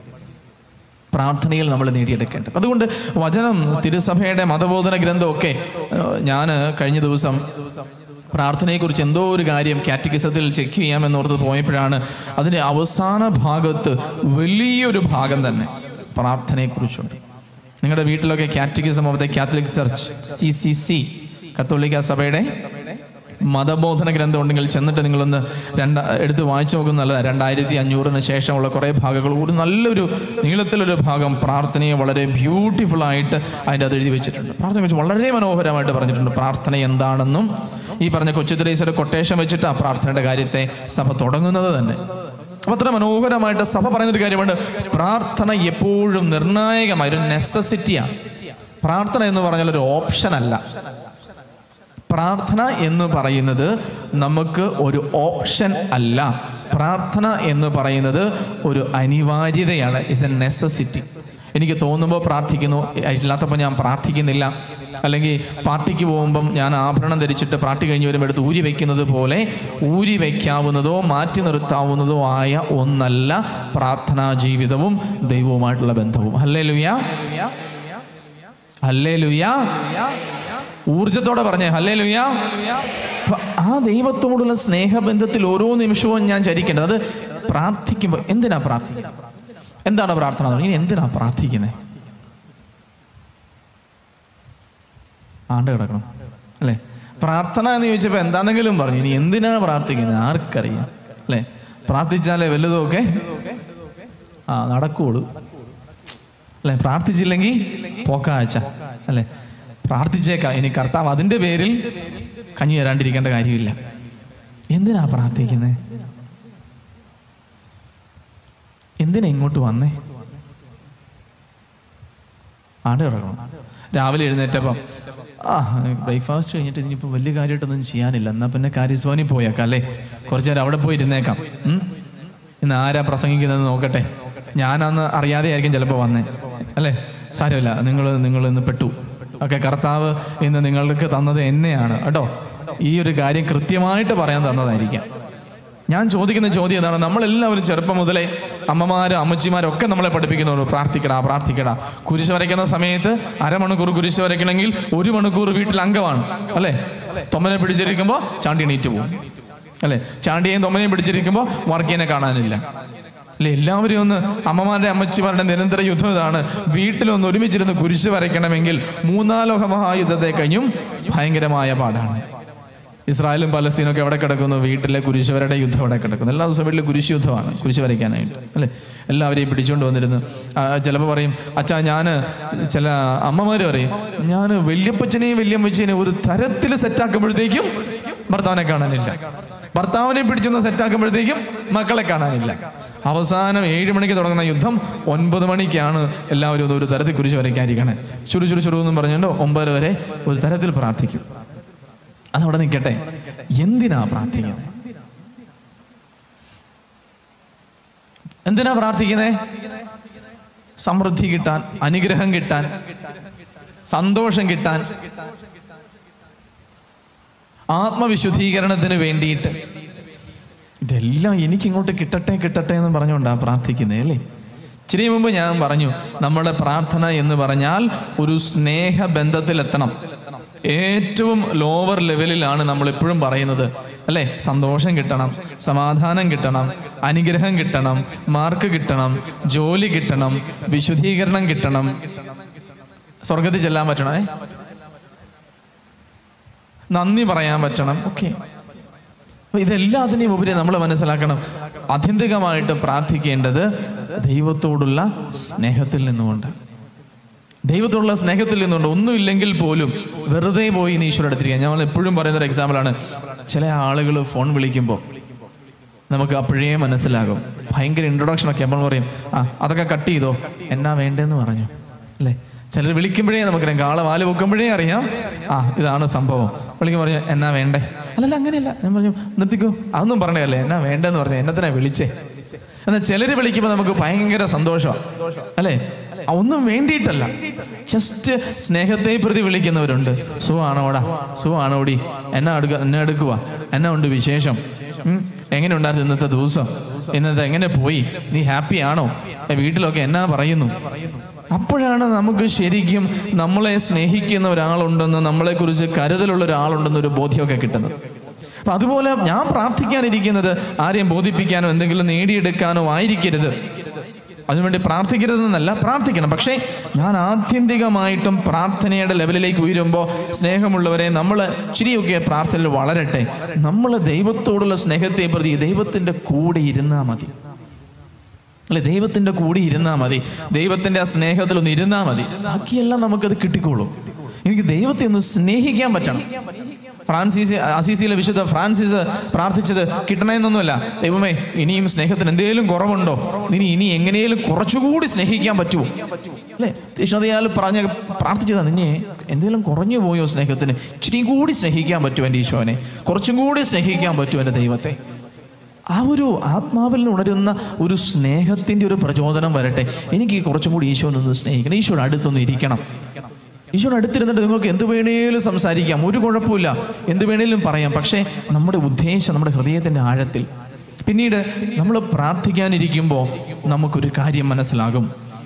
അതുകൊണ്ട് വചനം, തിരുസഭയുടെ മതബോധന ഗ്രന്ഥമൊക്കെ ഞാൻ കഴിഞ്ഞ ദിവസം പ്രാർത്ഥനയെക്കുറിച്ച് എന്തോ ഒരു കാര്യം കാറ്റക്കിസത്തിൽ ചെക്ക് ചെയ്യാമെന്നോർത്ത് പോയപ്പോഴാണ് അതിൻ്റെ അവസാന ഭാഗത്ത് വലിയൊരു ഭാഗം തന്നെ പ്രാർത്ഥനയെക്കുറിച്ചുണ്ട്. നിങ്ങളുടെ വീട്ടിലൊക്കെ catechism of the Catholic Church, CCC, കത്തോലിക്ക സഭയുടെ മതബോധന ഗ്രന്ഥം ഉണ്ടെങ്കിൽ ചെന്നിട്ട് നിങ്ങളൊന്ന് എടുത്ത് വായിച്ചു നോക്കുന്നത്. 2500 ശേഷമുള്ള കുറേ ഭാഗങ്ങൾ കൂടി നല്ലൊരു നീളത്തിലൊരു ഭാഗം പ്രാർത്ഥനയെ വളരെ ബ്യൂട്ടിഫുൾ ആയിട്ട് അതിൻ്റെ അത് എഴുതി വെച്ചിട്ടുണ്ട്. പ്രാർത്ഥനയെക്കുറിച്ച് വളരെ മനോഹരമായിട്ട് പറഞ്ഞിട്ടുണ്ട്. പ്രാർത്ഥന എന്താണെന്നും ഈ പറഞ്ഞ കൊച്ചു ത്രേസ്യയുടെ കൊട്ടേഷൻ വെച്ചിട്ട് ആ പ്രാർത്ഥനയുടെ കാര്യത്തെ സഭ തുടങ്ങുന്നത് തന്നെ. അപ്പം അത്ര മനോഹരമായിട്ട് സഭ പറയുന്നൊരു കാര്യമുണ്ട്, പ്രാർത്ഥന എപ്പോഴും നിർണായകമായ ഒരു നെസസിറ്റിയാണ്. പ്രാർത്ഥന എന്ന് പറഞ്ഞാൽ ഒരു ഓപ്ഷൻ അല്ല. പ്രാർത്ഥന എന്ന് പറയുന്നത് നമുക്ക് ഒരു ഓപ്ഷൻ അല്ല. പ്രാർത്ഥന എന്ന് പറയുന്നത് ഒരു അനിവാര്യതയാണ്, ഇസ് എ നെസസിറ്റി. എനിക്ക് തോന്നുമ്പോൾ പ്രാർത്ഥിക്കുന്നു, ഇല്ലാത്തപ്പോൾ ഞാൻ പ്രാർത്ഥിക്കുന്നില്ല. അല്ലെങ്കിൽ പാർട്ടിക്ക് പോകുമ്പം ഞാൻ ആഭരണം ധരിച്ചിട്ട് പാർട്ടി കഴിഞ്ഞ് വരുമ്പോൾ എടുത്ത് ഊരി വയ്ക്കുന്നത് പോലെ ഊരി വയ്ക്കാവുന്നതോ മാറ്റി നിർത്താവുന്നതോ ആയ ഒന്നല്ല പ്രാർത്ഥനാ ജീവിതവും ദൈവവുമായിട്ടുള്ള ബന്ധവും. Hallelujah, hallelujah. ഊർജത്തോടെ പറഞ്ഞേ ഹല്ലേലൂയ. ആ ദൈവത്തോടുള്ള സ്നേഹബന്ധത്തിൽ ഓരോ നിമിഷവും ഞാൻ ചരിക്കേണ്ടത്. അത് പ്രാർത്ഥിക്കുമ്പോൾ എന്തിനാ പ്രാർത്ഥിക്കുന്നത്? എന്താണ് പ്രാർത്ഥന? ഇനി എന്തിനാ പ്രാർത്ഥിക്കുന്നത്? ആണ്ട് കിടക്കണം അല്ലേ? പ്രാർത്ഥന എന്ന് ചോദിച്ചപ്പോൾ എന്താണെങ്കിലും പറഞ്ഞു. ഇനി എന്തിനാ പ്രാർത്ഥിക്കുന്നത് ആർക്കറിയാം അല്ലേ? പ്രാർത്ഥിച്ചാലേ വല്ലതുമൊക്കെ നടക്കുള്ളൂ അല്ലേ? പ്രാർത്ഥിച്ചില്ലെങ്കിൽ പോക്കാഴ്ച അല്ലേ? പ്രാർത്ഥിച്ചേക്കാം, ഇനി കർത്താവ് അതിൻ്റെ പേരിൽ കഞ്ഞി തരാണ്ടിരിക്കേണ്ട കാര്യമില്ല. എന്തിനാ പ്രാർത്ഥിക്കുന്നത്? എന്തിനാ ഇങ്ങോട്ട് വന്നേ? ആണ്ട് കിടക്കണം. രാവിലെ എഴുന്നേറ്റപ്പം ബ്രേക്ക്ഫാസ്റ്റ് കഴിഞ്ഞിട്ട് ഇനിയിപ്പോൾ വലിയ കാര്യമായിട്ടൊന്നും ചെയ്യാനില്ല, എന്നാൽ പിന്നെ കാര്യസ്വാനി പോയേക്കാം അല്ലേ? കുറച്ച് നേരം അവിടെ പോയി ഇരുന്നേക്കാം. ഇന്ന് ആരാ പ്രസംഗിക്കുന്നത് നോക്കട്ടെ. ഞാനന്ന് അറിയാതെ ആയിരിക്കും ചിലപ്പോൾ വന്നേ അല്ലേ? സാരമില്ല, നിങ്ങൾ ഇന്ന് പെട്ടു ഒക്കെ. കർത്താവ് ഇന്ന് നിങ്ങൾക്ക് തന്നത് എന്നെയാണ് കേട്ടോ. ഈ ഒരു കാര്യം കൃത്യമായിട്ട് പറയാൻ തന്നതായിരിക്കാം. ഞാൻ ചോദിക്കുന്ന ചോദ്യം എന്താണ്? നമ്മളെല്ലാവരും ചെറുപ്പം മുതലേ അമ്മമാരും അമ്മച്ചിമാരൊക്കെ നമ്മളെ പഠിപ്പിക്കുന്നവർ പ്രാർത്ഥിക്കടാ പ്രാർത്ഥിക്കടാ. കുരിശ് വരയ്ക്കുന്ന സമയത്ത് അരമണിക്കൂർ കുരിശ് വരയ്ക്കണമെങ്കിൽ 1 മണിക്കൂർ വീട്ടിൽ അംഗമാണ് അല്ലേ? തൊമ്മനെ പിടിച്ചിരിക്കുമ്പോൾ ചാണ്ടി എണീറ്റ് പോകും അല്ലേ? ചാണ്ടിയെയും തൊമ്മനെയും പിടിച്ചിരിക്കുമ്പോൾ വർഗീയനെ കാണാനില്ല അല്ലേ? എല്ലാവരും ഒന്ന് അമ്മമാരുടെ അമ്മച്ചിമാരുടെ നിരന്തര യുദ്ധം ഇതാണ്. വീട്ടിലൊന്ന് ഒരുമിച്ചിരുന്ന് കുരിശ് വരയ്ക്കണമെങ്കിൽ 3-4 ലോക മഹായുദ്ധത്തെ കഴിഞ്ഞും ഭയങ്കരമായ പാടാണ്. ഇസ്രായേലും പലസ്തീനൊക്കെ എവിടെ കിടക്കുന്നു? വീട്ടിലെ കുരിശുവരുടെ യുദ്ധം അവിടെ കിടക്കുന്നു. എല്ലാ ദിവസവും വീട്ടിൽ കുരിശ് യുദ്ധമാണ്, കുരിശ് വരയ്ക്കാനായിട്ട് അല്ലേ? എല്ലാവരെയും പിടിച്ചുകൊണ്ട് വന്നിരുന്നു. ചിലപ്പോൾ പറയും, അച്ഛാ ചില അമ്മമാർ പറയും, ഞാൻ വല്യപ്പച്ചനെയും വല്യമ്മച്ചനെയും ഒരു തരത്തിൽ സെറ്റാക്കുമ്പോഴത്തേക്കും ഭർത്താവിനെ കാണാനില്ല, ഭർത്താവിനെ പിടിച്ചൊന്ന് സെറ്റാക്കുമ്പോഴത്തേക്കും മക്കളെ കാണാനില്ല. അവസാനം 7 മണിക്ക് തുടങ്ങുന്ന യുദ്ധം 9 മണിക്കാണ് എല്ലാവരും ഒരു തരത്തിൽ കുരിശ് വരയ്ക്കാതിരിക്കണേ. ചുരു എന്നും പറഞ്ഞുകൊണ്ട് 9 വരെ ഒരു തരത്തിൽ പ്രാർത്ഥിക്കും. അതവിടെ നിൽക്കട്ടെ. എന്തിനാ പ്രാർത്ഥിക്കുന്നത്? എന്തിനാ പ്രാർത്ഥിക്കുന്നത്? സമൃദ്ധി കിട്ടാൻ, അനുഗ്രഹം കിട്ടാൻ, സന്തോഷം കിട്ടാൻ, ആത്മവിശുദ്ധീകരണത്തിന് വേണ്ടിയിട്ട്. ഇതെല്ലാം എനിക്കിങ്ങോട്ട് കിട്ടട്ടെ എന്ന് പറഞ്ഞുകൊണ്ടാണ് പ്രാർത്ഥിക്കുന്നത് അല്ലേ? ഇച്ചിരി മുമ്പ് ഞാൻ പറഞ്ഞു, നമ്മുടെ പ്രാർത്ഥന എന്ന് പറഞ്ഞാൽ ഒരു സ്നേഹബന്ധത്തിലെത്തണം. ഏറ്റവും ലോവർ ലെവലിലാണ് നമ്മൾ എപ്പോഴും പറയുന്നത് അല്ലേ? സന്തോഷം കിട്ടണം, സമാധാനം കിട്ടണം, അനുഗ്രഹം കിട്ടണം, മാർക്ക് കിട്ടണം, ജോലി കിട്ടണം, വിശുദ്ധീകരണം കിട്ടണം, സ്വർഗത്തിൽ ചെല്ലാൻ പറ്റണേ, നന്ദി പറയാൻ പറ്റണം. ഓക്കെ, ഇതെല്ലാത്തിനെയും ഉപരി നമ്മൾ മനസ്സിലാക്കണം, ആത്യന്തികമായിട്ട് പ്രാർത്ഥിക്കേണ്ടത് ദൈവത്തോടുള്ള സ്നേഹത്തിൽ നിന്നുകൊണ്ട്. ദൈവത്തോടുള്ള സ്നേഹത്തിൽ നിന്നുകൊണ്ട് ഒന്നുമില്ലെങ്കിൽ പോലും വെറുതെ പോയി ഈശ്വരൻ എടുത്തിരിക്കുക. ഞാൻ എപ്പോഴും പറയുന്നൊരു എക്സാമ്പിളാണ്, ചില ആളുകൾ ഫോൺ വിളിക്കുമ്പോൾ നമുക്ക് അപ്പോഴേ മനസ്സിലാകും, ഭയങ്കര ഇൻട്രൊഡക്ഷനൊക്കെ നമ്മൾ പറയും, അതൊക്കെ കട്ട് ചെയ്തോ, എന്നാ വേണ്ടതെന്ന് പറഞ്ഞു അല്ലേ? ചിലർ വിളിക്കുമ്പോഴേ നമുക്കറിയാം, കാളെ വാല് വെക്കുമ്പോഴേ അറിയാം ഇതാണ് സംഭവം. വിളിക്കുമ്പോൾ പറഞ്ഞു എന്നാ വേണ്ടേ, അല്ലല്ല അങ്ങനെയല്ല. ഞാൻ പറഞ്ഞു നിർത്തിക്കോ, അതൊന്നും പറഞ്ഞല്ലേ, എന്നാ വേണ്ടെന്ന് പറഞ്ഞു, എന്നത്തിനാ വിളിച്ചേ. എന്നാൽ ചിലർ വിളിക്കുമ്പോൾ നമുക്ക് ഭയങ്കര സന്തോഷമാണ് അല്ലേ? ഒന്നും വേണ്ടിയിട്ടല്ല, ജസ്റ്റ് സ്നേഹത്തെ പ്രതി വിളിക്കുന്നവരുണ്ട്. സുഖമാണോടാ, സുഖമാണോടി, എന്നെ എടുക്കുക, എന്നാ ഉണ്ട് വിശേഷം, എങ്ങനെ ഉണ്ടായിരുന്നു ഇന്നത്തെ ദിവസം, ഇന്നത്തെ എങ്ങനെ പോയി, നീ ഹാപ്പി ആണോ, വീട്ടിലൊക്കെ എന്നാ പറയുന്നു. അപ്പോഴാണ് നമുക്ക് ശരിക്കും നമ്മളെ സ്നേഹിക്കുന്ന ഒരാളുണ്ടെന്ന്, നമ്മളെക്കുറിച്ച് കരുതലുള്ള ഒരാളുണ്ടെന്നൊരു ബോധ്യമൊക്കെ കിട്ടുന്നത്. അപ്പം അതുപോലെ ഞാൻ പ്രാർത്ഥിക്കാനിരിക്കുന്നത് ആരെയും ബോധിപ്പിക്കാനോ എന്തെങ്കിലും നേടിയെടുക്കാനോ ആയിരിക്കരുത്. അതിനുവേണ്ടി പ്രാർത്ഥിക്കരുതെന്നല്ല, പ്രാർത്ഥിക്കണം. പക്ഷേ ഞാൻ ആത്യന്തികമായിട്ടും പ്രാർത്ഥനയുടെ ലെവലിലേക്ക് ഉയരുമ്പോൾ, സ്നേഹമുള്ളവരെ, നമ്മൾ ഇച്ചിരിയൊക്കെ പ്രാർത്ഥനയിൽ വളരട്ടെ. നമ്മൾ ദൈവത്തോടുള്ള സ്നേഹത്തെ പ്രതി ദൈവത്തിൻ്റെ കൂടെ ഇരുന്നാൽ മതി അല്ലെ? ദൈവത്തിൻ്റെ കൂടെ ഇരുന്നാൽ മതി, ദൈവത്തിൻ്റെ ആ സ്നേഹത്തിലൊന്ന് ഇരുന്നാൽ മതി, ബാക്കിയെല്ലാം നമുക്കത് കിട്ടിക്കോളും. എനിക്ക് ദൈവത്തെ ഒന്ന് സ്നേഹിക്കാൻ പറ്റണം. അസീസിയിലെ വിശുദ്ധ ഫ്രാൻസിസ് പ്രാർത്ഥിച്ചത് കിട്ടണമെന്നൊന്നുമല്ല, ദൈവമേ ഇനിയും സ്നേഹത്തിന് എന്തെങ്കിലും കുറവുണ്ടോ, ഇനി എങ്ങനെയും കുറച്ചുകൂടി സ്നേഹിക്കാൻ പറ്റുമോ അല്ലേ? തീഷ്ണതയാൽ പ്രാർത്ഥിച്ചതാ, നിന്നെ എന്തെങ്കിലും കുറഞ്ഞു പോയോ സ്നേഹത്തിന്, ഇച്ചിരി കൂടി സ്നേഹിക്കാൻ പറ്റുമോ എൻ്റെ ഈശോനെ, കുറച്ചും കൂടി സ്നേഹിക്കാൻ പറ്റുമോ എൻ്റെ ദൈവത്തെ. ആ ഒരു ആത്മാവിൽ നിന്ന് ഉണരുന്ന ഒരു സ്നേഹത്തിൻ്റെ ഒരു പ്രചോദനം വരട്ടെ. എനിക്ക് കുറച്ചും കൂടി ഈശോനൊന്ന് സ്നേഹിക്കണം, ഈശോയുടെ അടുത്തൊന്ന് ഇരിക്കണം. ഈശോയുടെ അടുത്തിരുന്നിട്ട് നിങ്ങൾക്ക് എന്ത് വേണേലും സംസാരിക്കാം, ഒരു കുഴപ്പമില്ല, എന്ത് വേണേലും പറയാം. പക്ഷേ നമ്മുടെ ഉദ്ദേശം നമ്മുടെ ഹൃദയത്തിൻ്റെ ആഴത്തിൽ. പിന്നീട് നമ്മൾ പ്രാർത്ഥിക്കാനിരിക്കുമ്പോൾ നമുക്കൊരു കാര്യം മനസ്സിലാകും.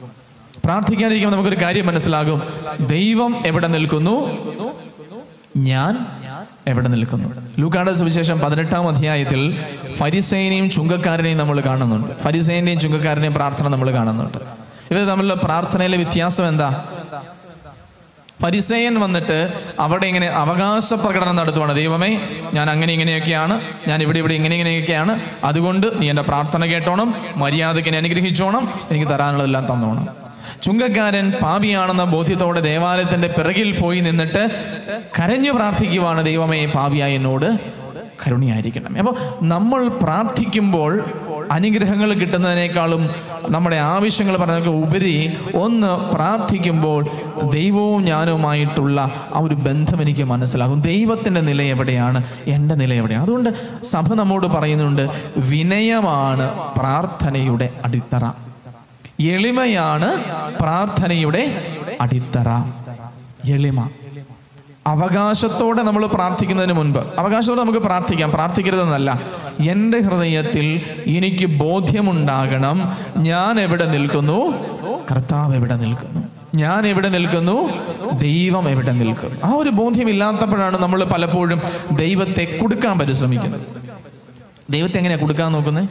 ദൈവം എവിടെ നിൽക്കുന്നു, ഞാൻ എവിടെ നിൽക്കുന്നു. ലൂക്കായുടെ സുവിശേഷം 18-ാം അധ്യായത്തിൽ ഫരിസേനെയും ചുങ്കക്കാരനെയും നമ്മൾ കാണുന്നുണ്ട്. ഫരിസേന്റെയും ചുങ്കക്കാരനെയും പ്രാർത്ഥന നമ്മൾ കാണുന്നുണ്ട്. ഇവർ തമ്മിലുള്ള പ്രാർത്ഥനയിലെ വ്യത്യാസം എന്താ? ഫരിസേയൻ വന്നിട്ട് അവിടെ ഇങ്ങനെ അവകാശ പ്രകടനം നടത്തുവാണ്. ദൈവമേ, ഞാൻ അങ്ങനെ ഇങ്ങനെയൊക്കെയാണ്, ഞാൻ ഇവിടെ ഇങ്ങനെയൊക്കെയാണ്, അതുകൊണ്ട് നീ എൻ്റെ പ്രാർത്ഥന കേട്ടോണം, മര്യാദയ്ക്ക് എന്നെ അനുഗ്രഹിച്ചോണം, എനിക്ക് തരാനുള്ളതെല്ലാം തന്നോണം. ചുങ്കക്കാരൻ പാപിയാണെന്ന ബോധ്യത്തോടെ ദേവാലയത്തിൻ്റെ പിറകിൽ പോയി നിന്നിട്ട് കരഞ്ഞു പ്രാർത്ഥിക്കുവാണ്, ദൈവമേ, പാപിയായ എന്നോട് കരുണയായിരിക്കണം. അപ്പോൾ നമ്മൾ പ്രാർത്ഥിക്കുമ്പോൾ അനുഗ്രഹങ്ങൾ കിട്ടുന്നതിനേക്കാളും നമ്മുടെ ആവശ്യങ്ങൾ പറഞ്ഞ ഉപരി ഒന്ന് പ്രാർത്ഥിക്കുമ്പോൾ ദൈവവും ഞാനുമായിട്ടുള്ള ആ ഒരു ബന്ധം എനിക്ക് മനസ്സിലാകും. ദൈവത്തിൻ്റെ നില എവിടെയാണ്, എൻ്റെ നില എവിടെയാണ്. അതുകൊണ്ട് സഭ നമ്മോട് പറയുന്നുണ്ട്, വിനയമാണ് പ്രാർത്ഥനയുടെ അടിത്തറ, എളിമയാണ് പ്രാർത്ഥനയുടെ അടിത്തറ. എളിമ. അവകാശത്തോടെ നമ്മൾ പ്രാർത്ഥിക്കുന്നതിന് മുൻപ്, അവകാശത്തോടെ നമുക്ക് പ്രാർത്ഥിക്കരുതെന്നല്ല, എൻ്റെ ഹൃദയത്തിൽ എനിക്ക് ബോധ്യമുണ്ടാകണം, ഞാൻ എവിടെ നിൽക്കുന്നു, കർത്താവ് എവിടെ നിൽക്കുന്നു, ഞാൻ എവിടെ നിൽക്കുന്നു, ദൈവം എവിടെ നിൽക്കുന്നു. ആ ഒരു ബോധ്യമില്ലാത്തപ്പോഴാണ് നമ്മൾ പലപ്പോഴും ദൈവത്തെ കൊടുക്കാൻ പരിശ്രമിക്കുന്നത്. ദൈവത്തെ എങ്ങനെയാ കൊടുക്കാൻ നോക്കുന്നത്?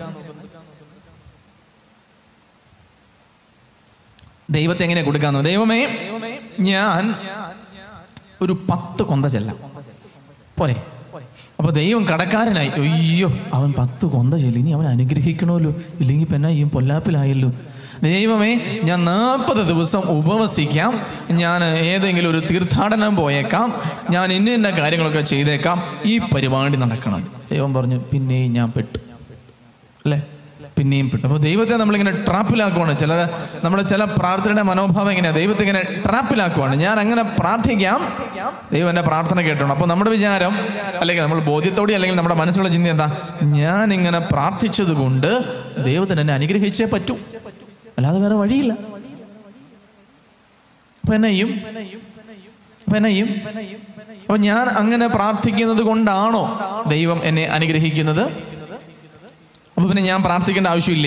ദൈവമേ, ഞാൻ ഒരു 10 കൊന്ത ചെല്ലാം പോരെ. അപ്പൊ ദൈവം കടക്കാരനായി, അയ്യോ അവൻ 10 കൊന്ത ചെല്ലി, ഇനി അവൻ അനുഗ്രഹിക്കണമല്ലോ, ഇല്ലെങ്കിൽ പിന്നെ ഈ പൊല്ലാപ്പിലായല്ലോ. ദൈവമേ, ഞാൻ 40 ദിവസം ഉപവസിക്കാം, ഞാൻ ഏതെങ്കിലും ഒരു തീർത്ഥാടനം പോയേക്കാം, ഞാൻ ഇന്ന കാര്യങ്ങളൊക്കെ ചെയ്തേക്കാം, ഈ പരിപാടി നടക്കണം. ദൈവം പറഞ്ഞു, പിന്നെയും ഞാൻ പെട്ടു അല്ലേ, പിന്നെയും പെട്ടു. അപ്പോൾ ദൈവത്തെ നമ്മളിങ്ങനെ ട്രാപ്പിലാക്കുവാണ്. നമ്മുടെ ചില പ്രാർത്ഥനയുടെ മനോഭാവം എങ്ങനെയാണ്, ദൈവത്തെ ഇങ്ങനെ ട്രാപ്പിലാക്കുവാണ്. ഞാൻ അങ്ങനെ പ്രാർത്ഥിക്കാം, ദൈവം എൻ്റെ പ്രാർത്ഥന കേട്ടോണം. അപ്പോൾ നമ്മുടെ വിചാരം, അല്ലെങ്കിൽ നമ്മൾ ബോധ്യത്തോടെ, അല്ലെങ്കിൽ നമ്മുടെ മനസ്സിലുള്ള ചിന്ത എന്താ, ഞാൻ ഇങ്ങനെ പ്രാർത്ഥിച്ചത് കൊണ്ട് ദൈവത്തിന് എന്നെ അനുഗ്രഹിച്ചേ പറ്റൂ, അല്ലാതെ വേറെ വഴിയില്ല. അപ്പം എന്നെയും അപ്പം ഞാൻ അങ്ങനെ പ്രാർത്ഥിക്കുന്നത് കൊണ്ടാണോ ദൈവം എന്നെ അനുഗ്രഹിക്കുന്നത്? അപ്പോൾ പിന്നെ ഞാൻ പ്രാർത്ഥിക്കേണ്ട ആവശ്യമില്ലേ?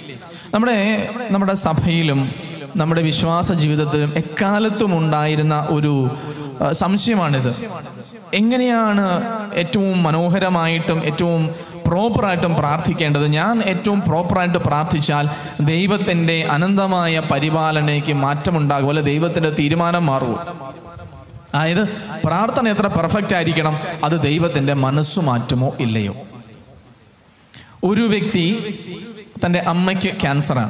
നമ്മുടെ സഭയിലും നമ്മുടെ വിശ്വാസ ജീവിതത്തിലും എക്കാലത്തും ഉണ്ടായിരുന്ന ഒരു സംശയമാണിത്. എങ്ങനെയാണ് ഏറ്റവും മനോഹരമായിട്ടും ഏറ്റവും പ്രോപ്പറായിട്ടും പ്രാർത്ഥിക്കേണ്ടത്? ഞാൻ ഏറ്റവും പ്രോപ്പറായിട്ട് പ്രാർത്ഥിച്ചാൽ ദൈവത്തിൻ്റെ അനന്തമായ പരിപാലനയ്ക്ക് മാറ്റമുണ്ടാകും, അല്ലെ ദൈവത്തിൻ്റെ തീരുമാനം മാറുമോ? അതായത് പ്രാർത്ഥന എത്ര പെർഫെക്റ്റ് ആയിരിക്കണം, അത് ദൈവത്തിൻ്റെ മനസ്സു മാറ്റുമോ ഇല്ലയോ? ഒരു വ്യക്തി, തൻ്റെ അമ്മയ്ക്ക് ക്യാൻസറാണ്.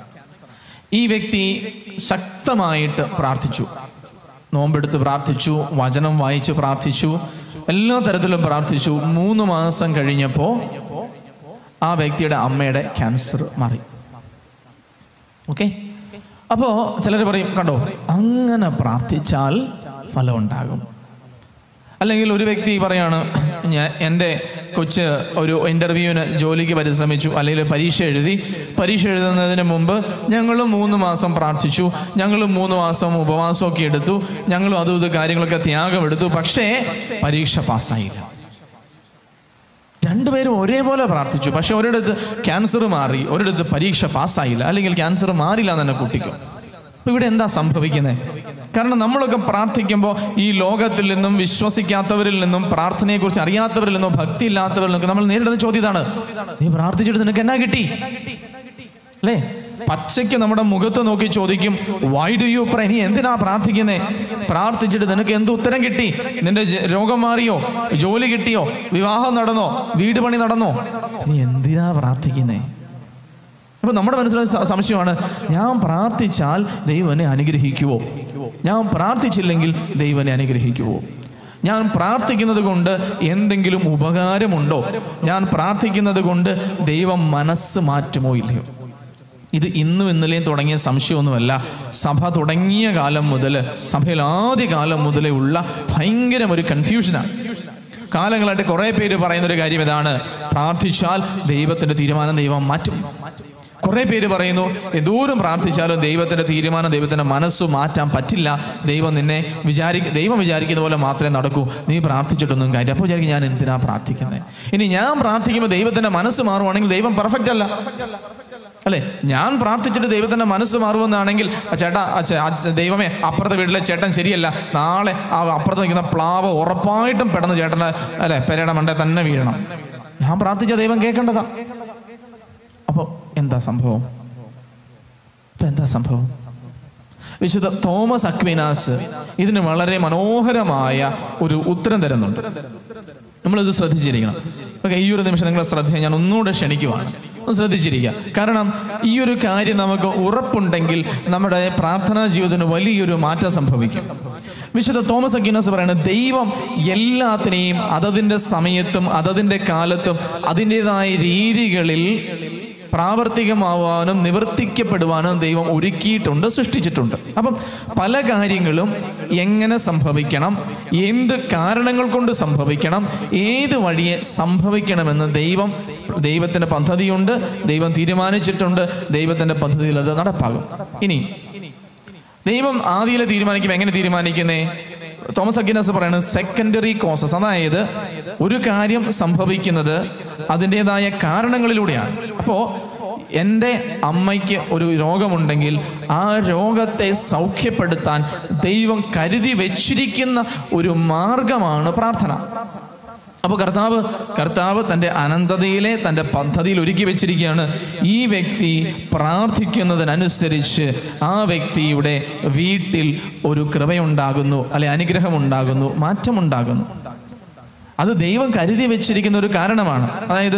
ഈ വ്യക്തി ശക്തമായിട്ട് പ്രാർത്ഥിച്ചു, നോമ്പെടുത്ത് പ്രാർത്ഥിച്ചു, വചനം വായിച്ച് പ്രാർത്ഥിച്ചു, എല്ലാ തരത്തിലും പ്രാർത്ഥിച്ചു. 3 മാസം കഴിഞ്ഞപ്പോൾ ആ വ്യക്തിയുടെ അമ്മയുടെ ക്യാൻസർ മാറി. ഓക്കെ, അപ്പോൾ ചിലർ പറയും, കണ്ടോ, അങ്ങനെ പ്രാർത്ഥിച്ചാൽ ഫലം ഉണ്ടാകും. അല്ലെങ്കിൽ ഒരു വ്യക്തി പറയാണ്, എൻ്റെ കൊച്ച് ഒരു ഇൻ്റർവ്യൂവിന് ജോലിക്ക് പരിശ്രമിച്ചു, അല്ലെങ്കിൽ പരീക്ഷ എഴുതുന്നതിന് മുമ്പ് ഞങ്ങളും 3 മാസം പ്രാർത്ഥിച്ചു, ഞങ്ങളും 3 മാസം ഉപവാസമൊക്കെ എടുത്തു, ഞങ്ങളും അതും ഇത് കാര്യങ്ങളൊക്കെ ത്യാഗമെടുത്തു, പക്ഷേ പരീക്ഷ പാസ്സായില്ല. രണ്ടുപേരും ഒരേപോലെ പ്രാർത്ഥിച്ചു, പക്ഷെ ഒരിടത്ത് ക്യാൻസർ മാറി, ഒരിടത്ത് പരീക്ഷ പാസ്സായില്ല, അല്ലെങ്കിൽ ക്യാൻസർ മാറില്ല എന്ന് തന്നെ കുട്ടിക്കും. അപ്പോൾ ഇവിടെ എന്താ സംഭവിക്കുന്നത്? കാരണം നമ്മളൊക്കെ പ്രാർത്ഥിക്കുമ്പോൾ ഈ ലോകത്തിൽ നിന്നും, വിശ്വസിക്കാത്തവരിൽ നിന്നും, പ്രാർത്ഥനയെക്കുറിച്ച് അറിയാത്തവരിൽ നിന്നും, ഭക്തി ഇല്ലാത്തവരിൽ നിന്നൊക്കെ നമ്മൾ നേരിടുന്ന ചോദ്യം ഇതാണ്, നീ പ്രാർത്ഥിച്ചിട്ട് നിനക്ക് എന്നാ കിട്ടി അല്ലേ? പച്ചയ്ക്ക് നമ്മുടെ മുഖത്ത് നോക്കി ചോദിക്കും, വൈ ഡു യു പ്രേ? നീ എന്തിനാ പ്രാർത്ഥിക്കുന്നേ? പ്രാർത്ഥിച്ചിട്ട് നിനക്ക് എന്ത് ഉത്തരം കിട്ടി? നിന്റെ രോഗം മാറിയോ? ജോലി കിട്ടിയോ? വിവാഹം നടന്നോ? വീട് പണി നടന്നോ? നീ എന്തിനാ പ്രാർത്ഥിക്കുന്നേ? അപ്പോൾ നമ്മുടെ മനസ്സിലെ സംശയമാണ്, ഞാൻ പ്രാർത്ഥിച്ചാൽ ദൈവം എന്നെ അനുഗ്രഹിക്കുവോ? ഞാൻ പ്രാർത്ഥിച്ചില്ലെങ്കിൽ ദൈവം എന്നെ അനുഗ്രഹിക്കുവോ? ഞാൻ പ്രാർത്ഥിക്കുന്നത് കൊണ്ട് എന്തെങ്കിലും ഉപകാരമുണ്ടോ? ഞാൻ പ്രാർത്ഥിക്കുന്നത് കൊണ്ട് ദൈവം മനസ്സ് മാറ്റുമോ ഇല്ലയോ? ഇത് ഇന്നും ഇന്നലെയും തുടങ്ങിയ സംശയമൊന്നുമല്ല. സഭ തുടങ്ങിയ കാലം മുതൽ, സഭയിൽ ആദ്യ കാലം മുതലേ ഉള്ള ഭയങ്കര ഒരു കൺഫ്യൂഷനാണ്. കാലങ്ങളായിട്ട് കുറേ പേര് പറയുന്നൊരു കാര്യം ഇതാണ്, പ്രാർത്ഥിച്ചാൽ ദൈവത്തിൻ്റെ തീരുമാനം ദൈവം മാറ്റും. കുറേ പേര് പറയുന്നു, എന്തോരം പ്രാർത്ഥിച്ചാലും ദൈവത്തിൻ്റെ തീരുമാനം, ദൈവത്തിൻ്റെ മനസ്സ് മാറ്റാൻ പറ്റില്ല. ദൈവം വിചാരിക്കുന്ന പോലെ മാത്രമേ നടക്കൂ. നീ പ്രാർത്ഥിച്ചിട്ടൊന്നും കാര്യം. അപ്പോൾ വിചാരിക്കും, ഞാൻ എന്തിനാ പ്രാർത്ഥിക്കുന്നത്? ഇനി ഞാൻ പ്രാർത്ഥിക്കുമ്പോൾ ദൈവത്തിൻ്റെ മനസ്സ് മാറുവാണെങ്കിൽ ദൈവം പെർഫെക്റ്റ് അല്ല അല്ലേ? ഞാൻ പ്രാർത്ഥിച്ചിട്ട് ദൈവത്തിൻ്റെ മനസ്സ് മാറുമെന്നാണെങ്കിൽ, ചേട്ടാ ദൈവമേ അപ്പുറത്തെ വീട്ടിലെ ചേട്ടൻ ശരിയല്ല, നാളെ ആ അപ്പുറത്ത് നിൽക്കുന്ന പ്ലാവ് ഉറപ്പായിട്ടും പെട്ടെന്ന് ചേട്ടൻ്റെ അല്ലേ പെരയുടെ മണ്ടേ തന്നെ വീഴണം. ഞാൻ പ്രാർത്ഥിച്ച ദൈവം കേൾക്കേണ്ടതാ. അപ്പോൾ എന്താ സംഭവം? വിശുദ്ധ തോമസ് അക്വിനാസ് ഇതിന് വളരെ മനോഹരമായ ഒരു ഉത്തരം തരുന്നുണ്ട്. നമ്മളിത് ശ്രദ്ധിച്ചിരിക്കണം. ഓക്കെ, ഈ ഒരു നിമിഷം നിങ്ങളെ ശ്രദ്ധ ഞാൻ ഒന്നുകൂടെ ക്ഷണിക്കുവാണ്, ശ്രദ്ധിച്ചിരിക്കുക. കാരണം ഈ ഒരു കാര്യം നമുക്ക് ഉറപ്പുണ്ടെങ്കിൽ നമ്മുടെ പ്രാർത്ഥനാ ജീവിതത്തിന് വലിയൊരു മാറ്റം സംഭവിക്കും. വിശുദ്ധ തോമസ് അക്വിനാസ് പറയുന്നത്, ദൈവം എല്ലാത്തിനെയും അതതിൻ്റെ സമയത്തും അതതിൻ്റെ കാലത്തും അതിൻ്റെതായ രീതികളിൽ പ്രാവർത്തികമാവാനും നിവർത്തിക്കപ്പെടുവാനും ദൈവം ഒരുക്കിയിട്ടുണ്ട്, സൃഷ്ടിച്ചിട്ടുണ്ട്. അപ്പം പല കാര്യങ്ങളും എങ്ങനെ സംഭവിക്കണം, എന്ത് കാരണങ്ങൾ കൊണ്ട് സംഭവിക്കണം, ഏത് വഴിയെ സംഭവിക്കണമെന്ന് ദൈവത്തിൻ്റെ പദ്ധതിയുണ്ട്, ദൈവം തീരുമാനിച്ചിട്ടുണ്ട്. ദൈവത്തിൻ്റെ പദ്ധതിയിൽ അത് നടപ്പാകും. ഇനി ദൈവം ആദിയിലെ തീരുമാനിക്കും. എങ്ങനെ തീരുമാനിക്കുന്നേ? തോമസ് അക്വിനാസ് പറയുന്നത് സെക്കൻഡറി കോസസ്, അതായത് ഒരു കാര്യം സംഭവിക്കുന്നത് അതിൻ്റെതായ കാരണങ്ങളിലൂടെയാണ്. അപ്പോൾ എൻ്റെ അമ്മയ്ക്ക് ഒരു രോഗമുണ്ടെങ്കിൽ ആ രോഗത്തെ സൗഖ്യപ്പെടുത്താൻ ദൈവം കരുതി വെച്ചിരിക്കുന്ന ഒരു മാർഗമാണ് പ്രാർത്ഥന. അപ്പോൾ കർത്താവ് തൻ്റെ അനന്തതയിലെ തൻ്റെ പദ്ധതിയിൽ ഒരുക്കി വെച്ചിരിക്കുകയാണ്. ഈ വ്യക്തി പ്രാർത്ഥിക്കുന്നതിനനുസരിച്ച് ആ വ്യക്തിയുടെ വീട്ടിൽ ഒരു കൃപയുണ്ടാകുന്നു, അല്ലെ അനുഗ്രഹമുണ്ടാകുന്നു, മാറ്റമുണ്ടാകുന്നു. അത് ദൈവം കരുതി വെച്ചിരിക്കുന്ന ഒരു കാരണമാണ്. അതായത്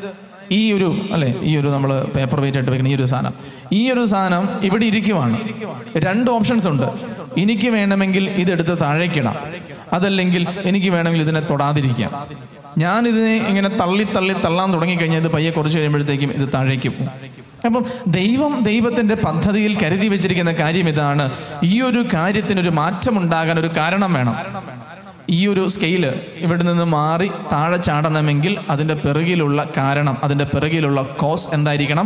ഈ ഒരു നമ്മൾ പേപ്പർ വെയിറ്റ് ആയിട്ട് വെക്കുന്ന ഈ ഒരു സാധനം ഇവിടെ ഇരിക്കുവാണ്. 2 ഓപ്ഷൻസ് ഉണ്ട്. എനിക്ക് വേണമെങ്കിൽ ഇതെടുത്ത് താഴേക്കിടാം, അതല്ലെങ്കിൽ എനിക്ക് വേണമെങ്കിൽ ഇതിനെ തൊടാതിരിക്കാം. ഞാനിതിനെ ഇങ്ങനെ തള്ളാൻ തുടങ്ങിക്കഴിഞ്ഞാൽ ഇത് പയ്യെ കുറച്ച് കഴിയുമ്പോഴത്തേക്കും ഇത് താഴേക്ക് പോകും. അപ്പം ദൈവത്തിൻ്റെ പദ്ധതിയിൽ കരുതി വെച്ചിരിക്കുന്ന കാര്യം ഇതാണ്. ഈ ഒരു കാര്യത്തിനൊരു മാറ്റമുണ്ടാകാൻ ഒരു കാരണം വേണം. ഈ ഒരു സ്കെയില് ഇവിടെ നിന്ന് മാറി താഴെ ചാടണമെങ്കിൽ അതിൻ്റെ പിറകിലുള്ള കാരണം, അതിൻ്റെ പിറകിലുള്ള കോസ് എന്തായിരിക്കണം?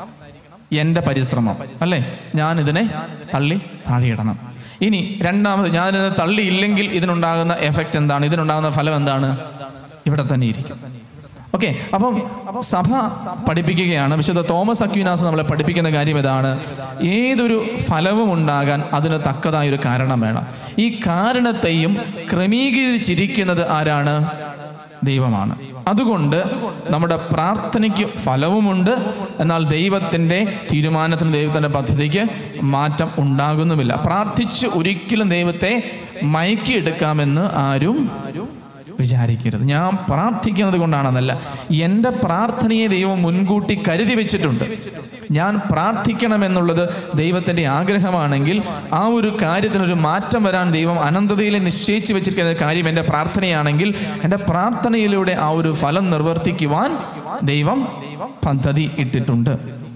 എൻ്റെ പരിശ്രമം, അല്ലേ? ഞാനിതിനെ തള്ളി താഴെയിടണം. ഇനി രണ്ടാമത്, ഞാനിതിനെ തള്ളിയില്ലെങ്കിൽ ഇതിനുണ്ടാകുന്ന എഫക്റ്റ് എന്താണ്? ഇതിനുണ്ടാകുന്ന ഫലം എന്താണ്? ഇവിടെ തന്നെ ഇരിക്കും. ഓക്കെ, അപ്പം സഭ പഠിപ്പിക്കുകയാണ്, വിശുദ്ധ തോമസ് അക്വിനാസ് നമ്മളെ പഠിപ്പിക്കുന്ന കാര്യം ഇതാണ്. ഏതൊരു ഫലവും ഉണ്ടാകാൻ അതിന് തക്കതായൊരു കാരണം വേണം. ഈ കാരണത്തെയും ക്രമീകരിച്ചിരിക്കുന്നത് ആരാണ്? ദൈവമാണ്. അതുകൊണ്ട് നമ്മുടെ പ്രാർത്ഥനയ്ക്ക് ഫലവുമുണ്ട്, എന്നാൽ ദൈവത്തിൻ്റെ തീരുമാനത്തിന്, ദൈവത്തിൻ്റെ പദ്ധതിക്ക് മാറ്റം ഉണ്ടാകുന്നുമില്ല. പ്രാർത്ഥിച്ച് ഒരിക്കലും ദൈവത്തെ മയക്കിയെടുക്കാമെന്ന് ആരും വിചാരിക്കരുത്. ഞാൻ പ്രാർത്ഥിക്കുന്നത് കൊണ്ടാണെന്നല്ല, എൻ്റെ പ്രാർത്ഥനയെ ദൈവം മുൻകൂട്ടി കരുതി വെച്ചിട്ടുണ്ട്. ഞാൻ പ്രാർത്ഥിക്കണമെന്നുള്ളത് ദൈവത്തിൻ്റെ ആഗ്രഹമാണെങ്കിൽ ആ ഒരു കാര്യത്തിനൊരു മാറ്റം വരാൻ ദൈവം അനന്തതയിൽ നിശ്ചയിച്ച് വെച്ചിരിക്കുന്ന കാര്യം എൻ്റെ പ്രാർത്ഥനയാണെങ്കിൽ എൻ്റെ പ്രാർത്ഥനയിലൂടെ ആ ഒരു ഫലം നിർവർത്തിക്കുവാൻ ദൈവം പദ്ധതി ഇട്ടിട്ടുണ്ട്.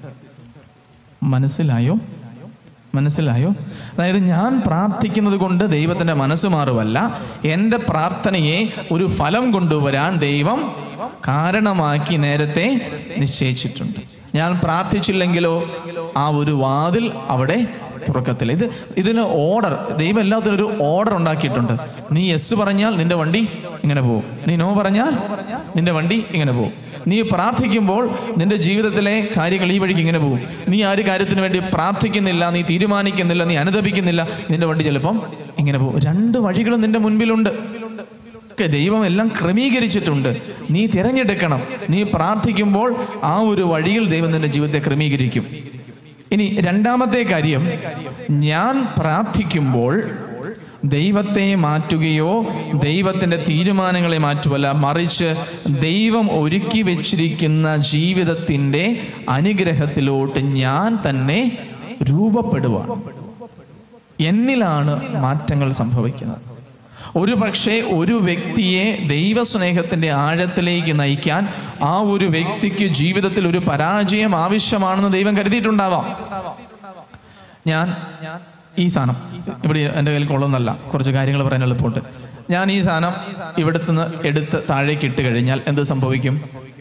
മനസ്സിലായോ? അതായത് ഞാൻ പ്രാർത്ഥിക്കുന്നത് കൊണ്ട് ദൈവത്തിൻ്റെ മനസ്സ് മാറുമല്ല, എൻ്റെ പ്രാർത്ഥനയെ ഒരു ഫലം കൊണ്ടുവരാൻ ദൈവം കാരണമാക്കി നേരത്തെ നിശ്ചയിച്ചിട്ടുണ്ട്. ഞാൻ പ്രാർത്ഥിച്ചില്ലെങ്കിലോ ആ ഒരു വാതിൽ അവിടെ തുറക്കത്തില്ല. ഇതിന് ഓർഡർ, ദൈവം എല്ലാത്തിനും ഒരു ഓർഡർ ഉണ്ടാക്കിയിട്ടുണ്ട്. നീ യെസ് പറഞ്ഞാൽ നിന്റെ വണ്ടി ഇങ്ങനെ പോകും, നീ നോ പറഞ്ഞാൽ നിന്റെ വണ്ടി ഇങ്ങനെ പോകും. നീ പ്രാർത്ഥിക്കുമ്പോൾ നിന്റെ ജീവിതത്തിലെ കാര്യങ്ങൾ ഈ വഴിക്ക് ഇങ്ങനെ പോകും. നീ ആ ഒരു കാര്യത്തിന് വേണ്ടി പ്രാർത്ഥിക്കുന്നില്ല, നീ തീരുമാനിക്കുന്നില്ല, നീ അനുദപിക്കുന്നില്ല, നിന്റെ വണ്ടി ചിലപ്പം ഇങ്ങനെ പോകും. 2 വഴികളും നിന്റെ മുൻപിലുണ്ട്. ദൈവം എല്ലാം ക്രമീകരിച്ചിട്ടുണ്ട്. നീ തിരഞ്ഞെടുക്കണം. നീ പ്രാർത്ഥിക്കുമ്പോൾ ആ ഒരു വഴിയിൽ ദൈവം നിന്റെ ജീവിതത്തെ ക്രമീകരിക്കും. ഇനി രണ്ടാമത്തെ കാര്യം, ഞാൻ പ്രാർത്ഥിക്കുമ്പോൾ ദൈവത്തെ മാറ്റുകയോ ദൈവത്തിൻ്റെ തീരുമാനങ്ങളെ മാറ്റുമല്ല, മറിച്ച് ദൈവം ഒരുക്കി വെച്ചിരിക്കുന്ന ജീവിതത്തിൻ്റെ അനുഗ്രഹത്തിലോട്ട് ഞാൻ തന്നെ രൂപപ്പെടുവാണ്. എന്നിലാണ് മാറ്റങ്ങൾ സംഭവിക്കുന്നത്. ഒരു പക്ഷേ ഒരു വ്യക്തിയെ ദൈവസ്നേഹത്തിൻ്റെ ആഴത്തിലേക്ക് നയിക്കാൻ ആ ഒരു വ്യക്തിക്ക് ജീവിതത്തിൽ ഒരു പരാജയം ആവശ്യമാണെന്ന് ദൈവം കരുതിയിട്ടുണ്ടാവാം. ഞാൻ ഈ സാധനം ഇവിടെ എൻ്റെ കയ്യിൽ കൊള്ളുന്നല്ല, കുറച്ച് കാര്യങ്ങൾ പറയാൻ എളുപ്പമുണ്ട്. ഞാൻ ഈ സാധനം ഇവിടുന്ന് എടുത്ത് താഴേക്ക് ഇട്ട് കഴിഞ്ഞാൽ എന്ത് സംഭവിക്കും?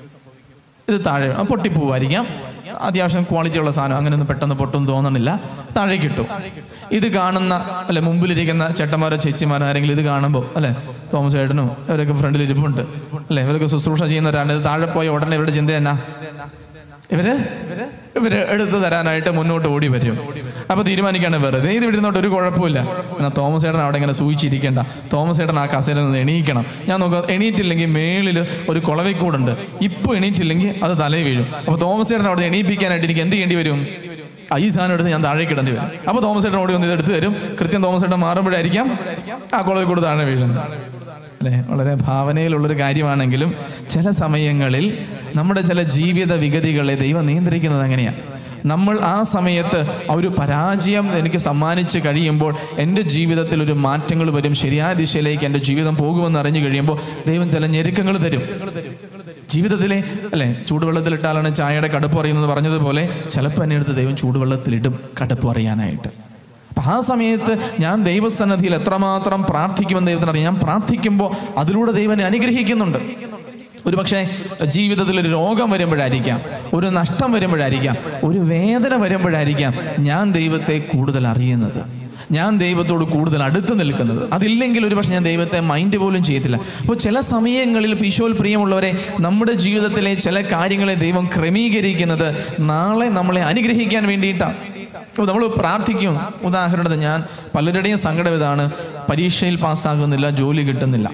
ഇത് താഴെ പൊട്ടിപ്പോവായിരിക്കാം, അത്യാവശ്യം ക്വാളിറ്റിയുള്ള സാധനം, അങ്ങനെയൊന്നും പെട്ടെന്ന് പൊട്ടും തോന്നണില്ല, താഴേക്ക് ഇട്ടു. ഇത് കാണുന്ന അല്ലെ മുമ്പിലിരിക്കുന്ന ചേട്ടന്മാരോ ചേച്ചിമാരോ ആരെങ്കിലും ഇത് കാണുമ്പോൾ അല്ലെ, തോമസ് ഏട്ടനും ഇവരൊക്കെ ഫ്രണ്ടിൽ ഇരിപ്പുണ്ട് അല്ലെ, ഇവരൊക്കെ ശുശ്രൂഷ ചെയ്യുന്നവരാണ്. ഇത് താഴെ പോയ ഉടനെ ഇവരുടെ ചിന്ത എന്നാ? ഇവര് എടുത്തു തരാനായിട്ട് മുന്നോട്ട് ഓടി വരും. അപ്പൊ തീരുമാനിക്കാണ് വെറുതെ ഇത് വിടുന്നോട്ട് ഒരു കുഴപ്പമില്ല, എന്നാൽ തോമസ് ഏട്ടൻ അവിടെ ഇങ്ങനെ സൂചിച്ചിരിക്കേണ്ട, തോമസ് ഏട്ടൻ ആ കസേരയിൽ നിന്ന് എണീക്കണം. ഞാൻ നോക്കാം, എണീറ്റില്ലെങ്കിൽ മേളിൽ ഒരു കുളവിക്കൂടുണ്ട്, ഇപ്പൊ എണീറ്റില്ലെങ്കിൽ അത് തലയിൽ വീഴും. അപ്പൊ തോമസ് ഏട്ടൻ അവിടെ എണീപ്പിക്കാനായിട്ട് എനിക്ക് എന്ത് ചെയ്യേണ്ടി വരും? ഈ സാധനം എടുത്ത് ഞാൻ താഴേക്ക് ഇടേണ്ടി വരും. അപ്പൊ തോമസ് ഏട്ടൻ ഓടി വന്ന് ഇത് എടുത്ത് തരും. കൃത്യം തോമസ് ഏട്ടൻ മാറുമ്പോഴായിരിക്കാം ആ കുളവിക്കൂട് താഴെ വീഴുന്നത് അല്ലേ. വളരെ ഭാവനയിലുള്ളൊരു കാര്യമാണെങ്കിലും ചില സമയങ്ങളിൽ നമ്മുടെ ചില ജീവിത വിഗതികളെ ദൈവം നിയന്ത്രിക്കുന്നത് എങ്ങനെയാണ്? നമ്മൾ ആ സമയത്ത് ഒരു പരാജയം എനിക്ക് സമ്മാനിച്ച് കഴിയുമ്പോൾ എൻ്റെ ജീവിതത്തിൽ ഒരു മാറ്റങ്ങൾ വരും, ശരിയായ ദിശയിലേക്ക് എൻ്റെ ജീവിതം പോകുമെന്ന് അറിഞ്ഞു കഴിയുമ്പോൾ ദൈവം ചില ഞെരുക്കങ്ങൾ തരും ജീവിതത്തിലെ അല്ലെ. ചൂടുവെള്ളത്തിലിട്ടാലാണ് ചായയുടെ കടുപ്പ് അറിയുന്നത് പറഞ്ഞതുപോലെ ചിലപ്പോൾ എന്നെ എടുത്ത് ദൈവം ചൂടുവെള്ളത്തിലിടും കടുപ്പ് അറിയാനായിട്ട്. അപ്പം ആ സമയത്ത് ഞാൻ ദൈവസന്നിധിയിൽ എത്രമാത്രം പ്രാർത്ഥിക്കുമെന്ന് ദൈവത്തിനറിയാം. ഞാൻ പ്രാർത്ഥിക്കുമ്പോൾ അതിലൂടെ ദൈവനെ അനുഗ്രഹിക്കുന്നുണ്ട്. ഒരു പക്ഷേ ജീവിതത്തിൽ ഒരു രോഗം വരുമ്പോഴായിരിക്കാം, ഒരു നഷ്ടം വരുമ്പോഴായിരിക്കാം, ഒരു വേദന വരുമ്പോഴായിരിക്കാം ഞാൻ ദൈവത്തെ കൂടുതൽ അറിയുന്നത്, ഞാൻ ദൈവത്തോട് കൂടുതൽ അടുത്ത് നിൽക്കുന്നത്. അതില്ലെങ്കിൽ ഒരു പക്ഷേ ഞാൻ ദൈവത്തെ മൈൻഡ് പോലും ചെയ്യത്തില്ല. അപ്പോൾ ചില സമയങ്ങളിൽ ഈശോയിൽ പ്രിയമുള്ളവരെ, നമ്മുടെ ജീവിതത്തിലെ ചില കാര്യങ്ങളെ ദൈവം ക്രമീകരിക്കുന്നത് നാളെ നമ്മളെ അനുഗ്രഹിക്കാൻ വേണ്ടിയിട്ടാണ്. അപ്പോൾ നമ്മൾ പ്രാർത്ഥിക്കും. ഉദാഹരണത്തിന് ഞാൻ പലരുടെയും സങ്കടം ഇതാണ്, പരീക്ഷയിൽ പാസ്സാകുന്നില്ല, ജോലി കിട്ടുന്നില്ല.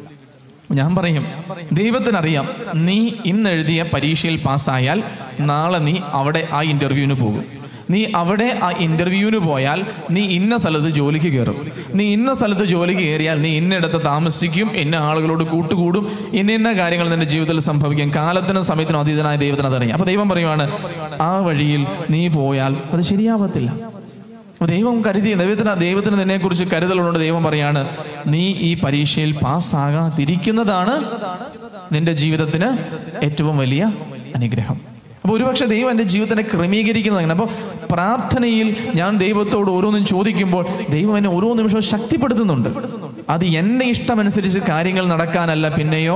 ഞാൻ പറയും, ദൈവത്തിനറിയാം നീ ഇന്ന് എഴുതിയ പരീക്ഷയിൽ പാസ്സായാൽ നാളെ നീ അവിടെ ആ ഇൻ്റർവ്യൂവിന് പോകും. നീ അവിടെ ആ ഇൻ്റർവ്യൂവിന് പോയാൽ നീ ഇന്ന സ്ഥലത്ത് ജോലിക്ക് കയറും. നീ ഇന്ന സ്ഥലത്ത് ജോലിക്ക് കയറിയാൽ നീ ഇന്നിടത്ത് താമസിക്കും, ഇന്ന ആളുകളോട് കൂട്ടുകൂടും, ഇന്ന കാര്യങ്ങൾ നിന്റെ ജീവിതത്തിൽ സംഭവിക്കും. കാലത്തിനും സമയത്തിനും അതീതനായ ദൈവത്തിന് അതറിയാം. അപ്പോൾ ദൈവം പറയുവാണ്, ആ വഴിയിൽ നീ പോയാൽ അത് ശരിയാവത്തില്ല. ദൈവം കരുതി, ദൈവത്തിന് നിന്നെക്കുറിച്ച് കരുതലുണ്ട്. ദൈവം പറയാണ്, നീ ഈ പരീക്ഷയിൽ പാസ്സാകാതിരിക്കുന്നതാണ് നിന്റെ ജീവിതത്തിന് ഏറ്റവും വലിയ അനുഗ്രഹം. അപ്പോൾ ഒരുപക്ഷെ ദൈവം എൻ്റെ ജീവിതത്തിനെ ക്രമീകരിക്കുന്നതാണ്. അപ്പോൾ പ്രാർത്ഥനയിൽ ഞാൻ ദൈവത്തോട് ഓരോന്നും ചോദിക്കുമ്പോൾ ദൈവം എന്നെ ഓരോ നിമിഷവും ശക്തിപ്പെടുത്തുന്നുണ്ട്. അത് എൻ്റെ ഇഷ്ടമനുസരിച്ച് കാര്യങ്ങൾ നടക്കാനല്ല, പിന്നെയോ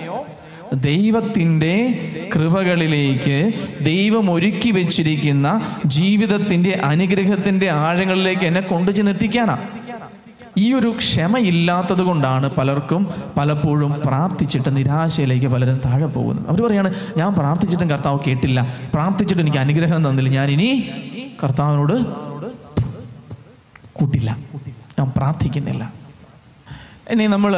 ദൈവത്തിൻ്റെ കൃപകളിലേക്ക്, ദൈവം ഒരുക്കി വെച്ചിരിക്കുന്ന ജീവിതത്തിൻ്റെ അനുഗ്രഹത്തിൻ്റെ ആഴങ്ങളിലേക്ക് എന്നെ കൊണ്ടുചെന്നെത്തിക്കാനാണ്. ഈ ഒരു ക്ഷമയില്ലാത്തത് കൊണ്ടാണ് പലർക്കും പലപ്പോഴും പ്രാർത്ഥിച്ചിട്ട് നിരാശയിലേക്ക് പലരും താഴെ പോകുന്നത്. അവർ പറയാണ്, ഞാൻ പ്രാർത്ഥിച്ചിട്ടും കർത്താവ് കേട്ടില്ല, പ്രാർത്ഥിച്ചിട്ട് എനിക്ക് അനുഗ്രഹം തന്നില്ല, ഞാൻ ഇനി കർത്താവിനോട് കൂട്ടില്ല, ഞാൻ പ്രാർത്ഥിക്കുന്നില്ല. ഇനി നമ്മൾ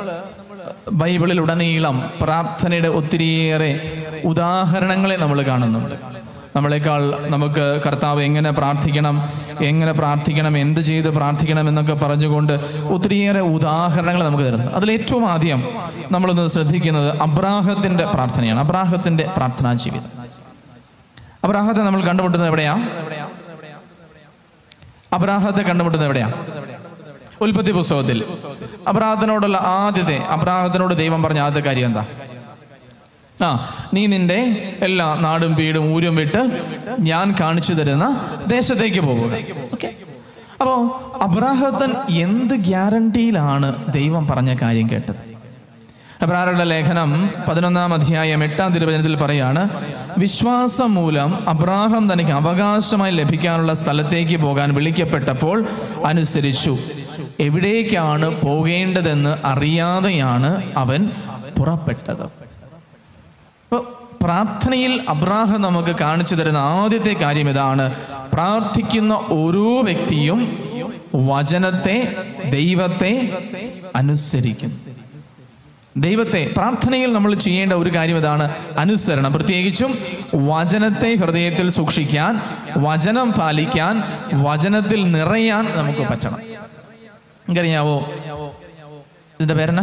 ബൈബിളിൽ ഉടനീളം പ്രാർത്ഥനയുടെ ഒത്തിരിയേറെ ഉദാഹരണങ്ങളെ നമ്മൾ കാണുന്നുണ്ട്. നമ്മളെക്കാൾ നമുക്ക് കർത്താവ് എങ്ങനെ പ്രാർത്ഥിക്കണം, എന്ത് ചെയ്ത് പ്രാർത്ഥിക്കണം എന്നൊക്കെ പറഞ്ഞുകൊണ്ട് ഒത്തിരിയേറെ ഉദാഹരണങ്ങൾ നമുക്ക് തരുന്നു. അതിലേറ്റവും ആദ്യം നമ്മളൊന്ന് ശ്രദ്ധിക്കുന്നത് അബ്രാഹത്തിൻ്റെ പ്രാർത്ഥനയാണ്, അബ്രാഹത്തിൻ്റെ പ്രാർത്ഥനാ ജീവിതം. അബ്രാഹത്തെ നമ്മൾ കണ്ടുമുട്ടുന്നത് എവിടെയാ? അബ്രാഹത്തെ കണ്ടുമുട്ടുന്നത് എവിടെയാ? ഉൽപ്പത്തി പുസ്തകത്തിൽ. അബ്രാഹത്തിനോട് ദൈവം പറഞ്ഞ ആദ്യത്തെ കാര്യം എന്താ? നീ നിന്റെ എല്ലാ നാടും വീടും ഊരും വിട്ട് ഞാൻ കാണിച്ചു തരുന്ന ദേശത്തേക്ക് പോവുക. അപ്പോൾ അബ്രാഹത്തൻ എന്ത് ഗ്യാരണ്ടിയിലാണ് ദൈവം പറഞ്ഞ കാര്യം കേട്ടത്? എബ്രായരുടെ ലേഖനം 11-ാം അധ്യായം 8-ാം തിരുവചനത്തിൽ പറയാണ്, വിശ്വാസം മൂലം അബ്രാഹാം തനിക്ക് അവകാശമായി ലഭിക്കാനുള്ള സ്ഥലത്തേക്ക് പോകാൻ വിളിക്കപ്പെട്ടപ്പോൾ അനുസരിച്ചു. എവിടേക്കാണ് പോകേണ്ടതെന്ന് അറിയാതെയാണ് അവൻ പുറപ്പെട്ടത്. അപ്പോൾ പ്രാർത്ഥനയിൽ അബ്രാഹാം നമുക്ക് കാണിച്ചു തരുന്ന ആദ്യത്തെ കാര്യം ഇതാണ്: പ്രാർത്ഥിക്കുന്ന ഓരോ വ്യക്തിയും ദൈവത്തെ അനുസരിക്കുന്നു. പ്രാർത്ഥനയിൽ നമ്മൾ ചെയ്യേണ്ട ഒരു കാര്യം ഇതാണ്, അനുസരണം. പ്രത്യേകിച്ചും വചനത്തെ ഹൃദയത്തിൽ സൂക്ഷിക്കാൻ, വചനം പാലിക്കാൻ, വചനത്തിൽ നിറയാൻ നമുക്ക് പറ്റണം. എനിക്കറിയാവോ ഇതിന്റെ പേരെന്നാ?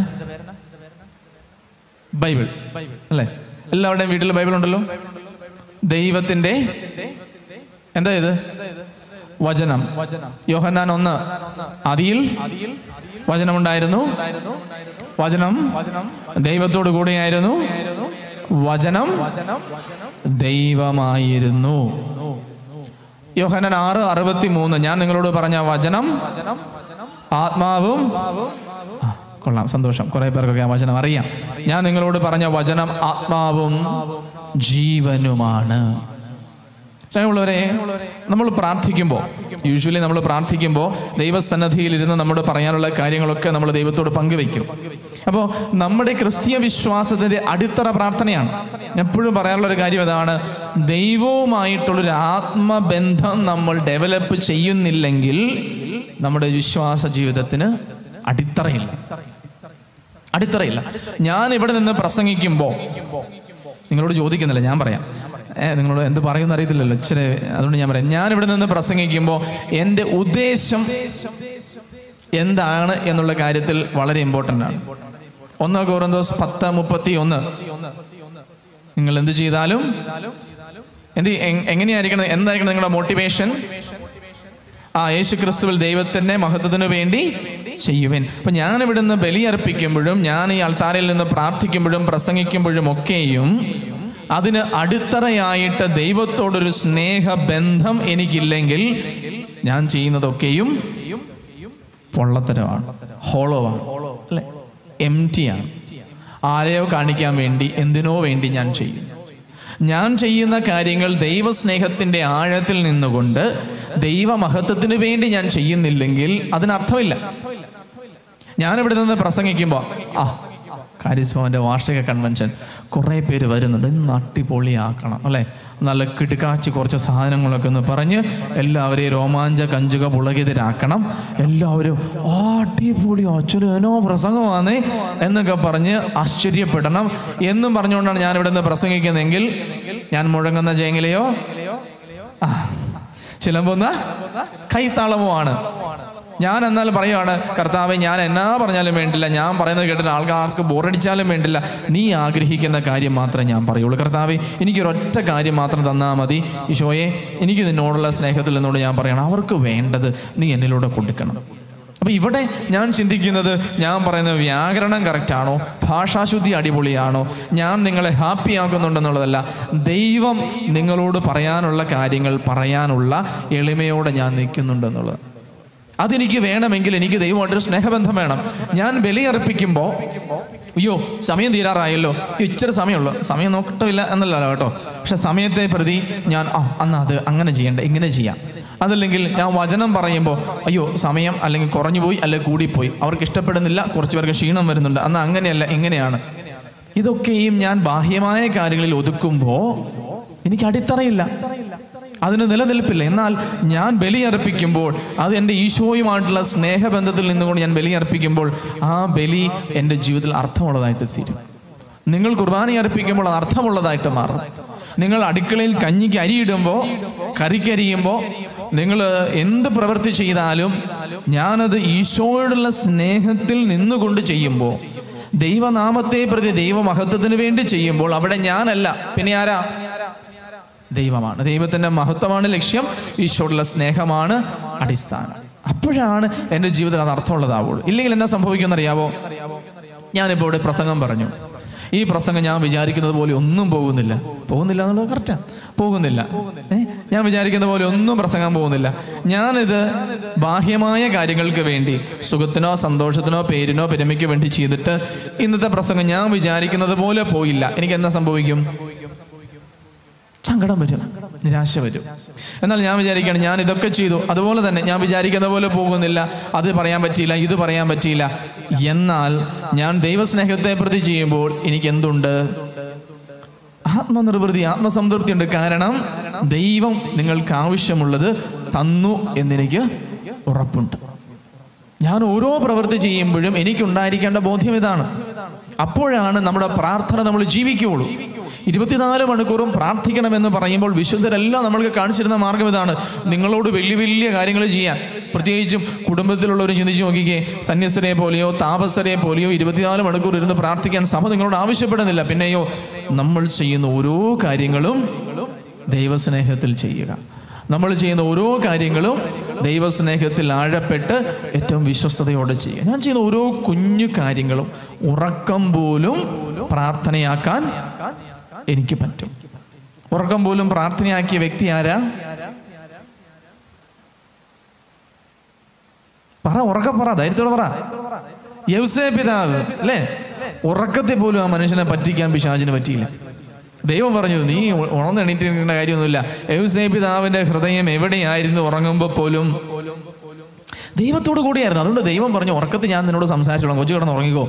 ബൈബിൾ അല്ലേ? എല്ലാവരുടെയും വീട്ടിൽ ബൈബിൾ ഉണ്ടല്ലോ. ദൈവത്തിന്റെ എന്താ ഇത്? വചനം. യോഹന്നാൻ 1, ആദിയിൽ വചനമുണ്ടായിരുന്നു, വചനം ദൈവത്തോടു കൂടെയായിരുന്നു, വചനം ദൈവമായിരുന്നു. യോഹന്നാൻ 6:63 ഞാൻ നിങ്ങളോട് പറഞ്ഞ വചനം ആത്മാവും, കൊള്ളാം, സന്തോഷം, കുറെ പേർക്കൊക്കെ ആ വചനം അറിയാം. ഞാൻ നിങ്ങളോട് പറഞ്ഞ വചനം ആത്മാവും ജീവനുമാണ്. സ്നേഹമുള്ളവരെ, നമ്മൾ പ്രാർത്ഥിക്കുമ്പോൾ, യൂഷ്വലി നമ്മൾ പ്രാർത്ഥിക്കുമ്പോൾ ദൈവസന്നിധിയിൽ ഇരുന്ന് നമ്മുടെ പറയാനുള്ള കാര്യങ്ങളൊക്കെ നമ്മൾ ദൈവത്തോട് പങ്കുവെക്കും. അപ്പോൾ നമ്മുടെ ക്രിസ്തീയ വിശ്വാസത്തിൻ്റെ അടിത്തറ പ്രാർത്ഥനയാണ്. എപ്പോഴും പറയാറുള്ളൊരു കാര്യം അതാണ്, ദൈവവുമായിട്ടുള്ളൊരു ആത്മബന്ധം നമ്മൾ ഡെവലപ്പ് ചെയ്യുന്നില്ലെങ്കിൽ നമ്മുടെ വിശ്വാസ ജീവിതത്തിന് അടിത്തറയില്ല. ഞാൻ ഇവിടെ നിന്ന് പ്രസംഗിക്കുമ്പോൾ നിങ്ങളോട് ചോദിക്കുന്നില്ല, ഞാൻ പറയാം, നിങ്ങളോട് എന്ത് പറയുമെന്ന് അറിയത്തില്ലല്ലോ ഇച്ചിരി, അതുകൊണ്ട് ഞാൻ പറയാം. ഞാൻ ഇവിടെ നിന്ന് പ്രസംഗിക്കുമ്പോൾ എൻ്റെ ഉദ്ദേശം എന്താണ് എന്നുള്ള കാര്യത്തിൽ വളരെ ഇമ്പോർട്ടൻ്റ് ആണ്. 1 Corinthians 10:31 നിങ്ങൾ എന്ത് ചെയ്താലും എന്തായിരിക്കണം നിങ്ങളുടെ മോട്ടിവേഷൻ? യേശു ക്രിസ്തുവിൽ ദൈവത്തിൻ്റെ മഹത്വത്തിന് വേണ്ടി ചെയ്യുവേൻ. അപ്പം ഞാനിവിടെ നിന്ന് ബലിയർപ്പിക്കുമ്പോഴും ഞാൻ ഈ അൾത്താരയിൽ നിന്ന് പ്രാർത്ഥിക്കുമ്പോഴും പ്രസംഗിക്കുമ്പോഴും ഒക്കെയും അതിന് അടിത്തറയായിട്ട് ദൈവത്തോടൊരു സ്നേഹബന്ധം എനിക്കില്ലെങ്കിൽ ഞാൻ ചെയ്യുന്നതൊക്കെയും പൊള്ളത്തരമാണ്, ഹോളോവാണ്, അല്ലേ, എംറ്റിയാണ്. ആരെയോ കാണിക്കാൻ വേണ്ടി, എന്തിനോ വേണ്ടി ഞാൻ ചെയ്യുന്ന കാര്യങ്ങൾ ദൈവസ്നേഹത്തിൻ്റെ ആഴത്തിൽ നിന്നുകൊണ്ട് ദൈവമഹത്വത്തിന് വേണ്ടി ഞാൻ ചെയ്യുന്നില്ലെങ്കിൽ അതിനർത്ഥമില്ല. ഞാനിവിടെ നിന്ന് പ്രസംഗിക്കുമ്പോൾ കാരിസ്മാവിൻ്റെ വാർഷിക കൺവെൻഷൻ കുറേ പേര് വരുന്നുണ്ട്, ഇന്ന് അടിപൊളിയാക്കണം, അല്ലേ, നല്ല കിടുക്കാച്ചി കുറച്ച് സാധനങ്ങളൊക്കെ ഒന്ന് പറഞ്ഞ് എല്ലാവരെയും രോമാഞ്ച കഞ്ചുക പുളകിതരാക്കണം, എല്ലാവരും അടിപൊളി അച്ഛനോ പ്രസംഗമാണേ എന്നൊക്കെ പറഞ്ഞ് ആശ്ചര്യപ്പെടണം എന്നും പറഞ്ഞുകൊണ്ടാണ് ഞാനിവിടെ നിന്ന് പ്രസംഗിക്കുന്നതെങ്കിൽ ഞാൻ മുഴങ്ങുന്ന ചേങ്ങിലെയോ ചിലമ്പുന്ന കൈത്താളമോ ആണ്. ഞാൻ എന്നാൽ പറയുവാണ്, കർത്താവേ, ഞാൻ എന്നാ പറഞ്ഞാലും വേണ്ടില്ല, ഞാൻ പറയുന്നത് കേട്ടിട്ട് ആൾക്കാർക്ക് ബോറടിച്ചാലും വേണ്ടില്ല, നീ ആഗ്രഹിക്കുന്ന കാര്യം മാത്രമേ ഞാൻ പറയുള്ളൂ. കർത്താവേ, എനിക്കൊരൊറ്റ കാര്യം മാത്രം തന്നാൽ മതി. ഈശോയെ, എനിക്ക് നിന്നോടുള്ള സ്നേഹത്തിൽ നിന്നോട് ഞാൻ പറയണം, അവർക്ക് വേണ്ടത് നീ എന്നിലൂടെ കൊടുക്കണം. അപ്പം ഇവിടെ ഞാൻ ചിന്തിക്കുന്നത്, ഞാൻ പറയുന്ന വ്യാകരണം കറക്റ്റാണോ, ഭാഷാശുദ്ധി അടിപൊളിയാണോ, ഞാൻ നിങ്ങളെ ഹാപ്പി ആക്കുന്നുണ്ടെന്നുള്ളതല്ല, ദൈവം നിങ്ങളോട് പറയാനുള്ള കാര്യങ്ങൾ പറയാനുള്ള എളിമയോടെ ഞാൻ നിൽക്കുന്നുണ്ടെന്നുള്ളത്. അതെനിക്ക് വേണമെങ്കിൽ എനിക്ക് ദൈവമായിട്ടൊരു സ്നേഹബന്ധം വേണം. ഞാൻ ബലിയർപ്പിക്കുമ്പോൾ അയ്യോ സമയം തീരാറായല്ലോ, ഇച്ചിരി സമയമുള്ളൂ, സമയം നോക്കിട്ടില്ല എന്നല്ലല്ലോ കേട്ടോ, പക്ഷെ സമയത്തെ പ്രതി ഞാൻ അന്ന് അത് അങ്ങനെ ചെയ്യണ്ട, ഇങ്ങനെ ചെയ്യാം. അതല്ലെങ്കിൽ ഞാൻ വചനം പറയുമ്പോൾ അയ്യോ സമയം അല്ലെങ്കിൽ കുറഞ്ഞു പോയി അല്ലെങ്കിൽ കൂടിപ്പോയി, അവർക്ക് ഇഷ്ടപ്പെടുന്നില്ല, കുറച്ച് പേർക്ക് ക്ഷീണം വരുന്നുണ്ട്, അന്ന് അങ്ങനെയല്ല ഇങ്ങനെയാണ്. ഇതൊക്കെയും ഞാൻ ബാഹ്യമായ കാര്യങ്ങളിൽ ഒതുക്കുമ്പോൾ എനിക്ക് അടിത്തറയില്ല, അതിന് നിലനിൽപ്പില്ല. എന്നാൽ ഞാൻ ബലിയർപ്പിക്കുമ്പോൾ അത് എൻ്റെ ഈശോയുമായിട്ടുള്ള സ്നേഹബന്ധത്തിൽ നിന്നുകൊണ്ട് ഞാൻ ബലിയർപ്പിക്കുമ്പോൾ ആ ബലി എൻ്റെ ജീവിതത്തിൽ അർത്ഥമുള്ളതായിട്ട് തീരും. നിങ്ങൾ കുർബാന അർപ്പിക്കുമ്പോൾ അത് അർത്ഥമുള്ളതായിട്ട് മാറും. നിങ്ങൾ അടുക്കളയിൽ കഞ്ഞിക്ക് അരിയിടുമ്പോൾ, കറിക്കരിയുമ്പോൾ, നിങ്ങൾ എന്ത് പ്രവൃത്തി ചെയ്താലും ഞാനത് ഈശോയോടുള്ള സ്നേഹത്തിൽ നിന്നുകൊണ്ട് ചെയ്യുമ്പോൾ, ദൈവനാമത്തെ പ്രതി ദൈവമഹത്വത്തിന് വേണ്ടി ചെയ്യുമ്പോൾ അവിടെ ഞാനല്ല, പിന്നെ ആരാ? ദൈവമാണ്. ദൈവത്തിൻ്റെ മഹത്വമാണ് ലക്ഷ്യം, ഈശോയുള്ള സ്നേഹമാണ് അടിസ്ഥാനം. അപ്പോഴാണ് എൻ്റെ ജീവിതത്തിൽ അത് അർത്ഥമുള്ളതാവുള്ളൂ. ഇല്ലെങ്കിൽ എന്നാ സംഭവിക്കുമെന്നറിയാവോ? ഞാനിപ്പോൾ ഇവിടെ പ്രസംഗം പറഞ്ഞു, ഈ പ്രസംഗം ഞാൻ വിചാരിക്കുന്നത് പോലെ ഒന്നും പോകുന്നില്ല എന്നുള്ളത് കറക്റ്റാണ്, പോകുന്നില്ല. ഞാൻ വിചാരിക്കുന്ന പോലെ ഒന്നും പ്രസംഗം പോകുന്നില്ല. ഞാനിത് ബാഹ്യമായ കാര്യങ്ങൾക്ക് വേണ്ടി, സുഖത്തിനോ സന്തോഷത്തിനോ പേരിനോ പെരുമയ്ക്ക് വേണ്ടി ചെയ്തിട്ട് ഇന്നത്തെ പ്രസംഗം ഞാൻ വിചാരിക്കുന്നത് പോലെ പോയില്ല. എനിക്ക് എന്നാ സംഭവിക്കും? സങ്കടം വരും, നിരാശ വരും. എന്നാൽ ഞാൻ വിചാരിക്കുകയാണ്, ഞാൻ ഇതൊക്കെ ചെയ്തു, അതുപോലെ തന്നെ ഞാൻ വിചാരിക്കുന്ന പോലെ പോകുന്നില്ല, അത് പറയാൻ പറ്റിയില്ല, ഇത് പറയാൻ പറ്റിയില്ല. എന്നാൽ ഞാൻ ദൈവസ്നേഹത്തെ പ്രതി ചെയ്യുമ്പോൾ എനിക്ക് എന്തുണ്ട്? ആത്മനിർവൃതി, ആത്മസംതൃപ്തി ഉണ്ട്. കാരണം ദൈവം നിങ്ങൾക്ക് ആവശ്യമുള്ളത് തന്നു എന്നെനിക്ക് ഉറപ്പുണ്ട്. ഞാൻ ഓരോ പ്രവൃത്തി ചെയ്യുമ്പോഴും എനിക്കുണ്ടായിരിക്കേണ്ട ബോധ്യം ഇതാണ്. അപ്പോഴാണ് നമ്മുടെ പ്രാർത്ഥന നമ്മൾ ജീവിക്കുകയുള്ളൂ. 24 മണിക്കൂറും പ്രാർത്ഥിക്കണമെന്ന് പറയുമ്പോൾ വിശുദ്ധരെല്ലാം നമ്മൾക്ക് കാണിച്ചിരുന്ന മാർഗം ഇതാണ്. നിങ്ങളോട് വലിയ വലിയ കാര്യങ്ങൾ ചെയ്യാൻ, പ്രത്യേകിച്ചും കുടുംബത്തിലുള്ളവരും ചിന്തിച്ച് നോക്കിക്കേ, സന്യസ്തരെ പോലെയോ താപസരെ പോലെയോ 24 മണിക്കൂർ ഇരുന്ന് പ്രാർത്ഥിക്കാൻ സഭ നിങ്ങളോട് ആവശ്യപ്പെടുന്നില്ല. പിന്നെയോ നമ്മൾ ചെയ്യുന്ന ഓരോ കാര്യങ്ങളും ദൈവസ്നേഹത്തിൽ ചെയ്യുക. നമ്മൾ ചെയ്യുന്ന ഓരോ കാര്യങ്ങളും ദൈവസ്നേഹത്തിൽ ആഴപ്പെട്ട് ഏറ്റവും വിശ്വസ്തയോടെ ചെയ്യുക. ഞാൻ ചെയ്യുന്ന ഓരോ കുഞ്ഞു കാര്യങ്ങളും ഉറക്കം പോലും പ്രാർത്ഥനയാക്കാൻ എനിക്ക് പറ്റും. ഉറക്കം പോലും പ്രാർത്ഥനയാക്കിയ വ്യക്തി ആരാ? പറ, ഉറക്കെ പറ, ധൈര്യത്തോടെ പറ. യൗസേ പിതാവ് അല്ലേ, ഉറക്കത്തെ പോലും ആ മനുഷ്യനെ പറ്റിക്കാൻ പിശാചിന് പറ്റിയില്ല. ദൈവം പറഞ്ഞു, നീ ഉണർന്നെണീറ്റിരിക്കേണ്ട കാര്യമൊന്നുമില്ല. യൗസേ പിതാവിന്റെ ഹൃദയം എവിടെയായിരുന്നു ഉറങ്ങുമ്പോൾ പോലും? ദൈവത്തോടു കൂടിയായിരുന്നു. അതുകൊണ്ട് ദൈവം പറഞ്ഞു, ഉറക്കത്തിൽ ഞാൻ നിന്നോട് സംസാരിച്ചോളാം, കൊച്ചു കിടന്ന് ഉറങ്ങിക്കോ.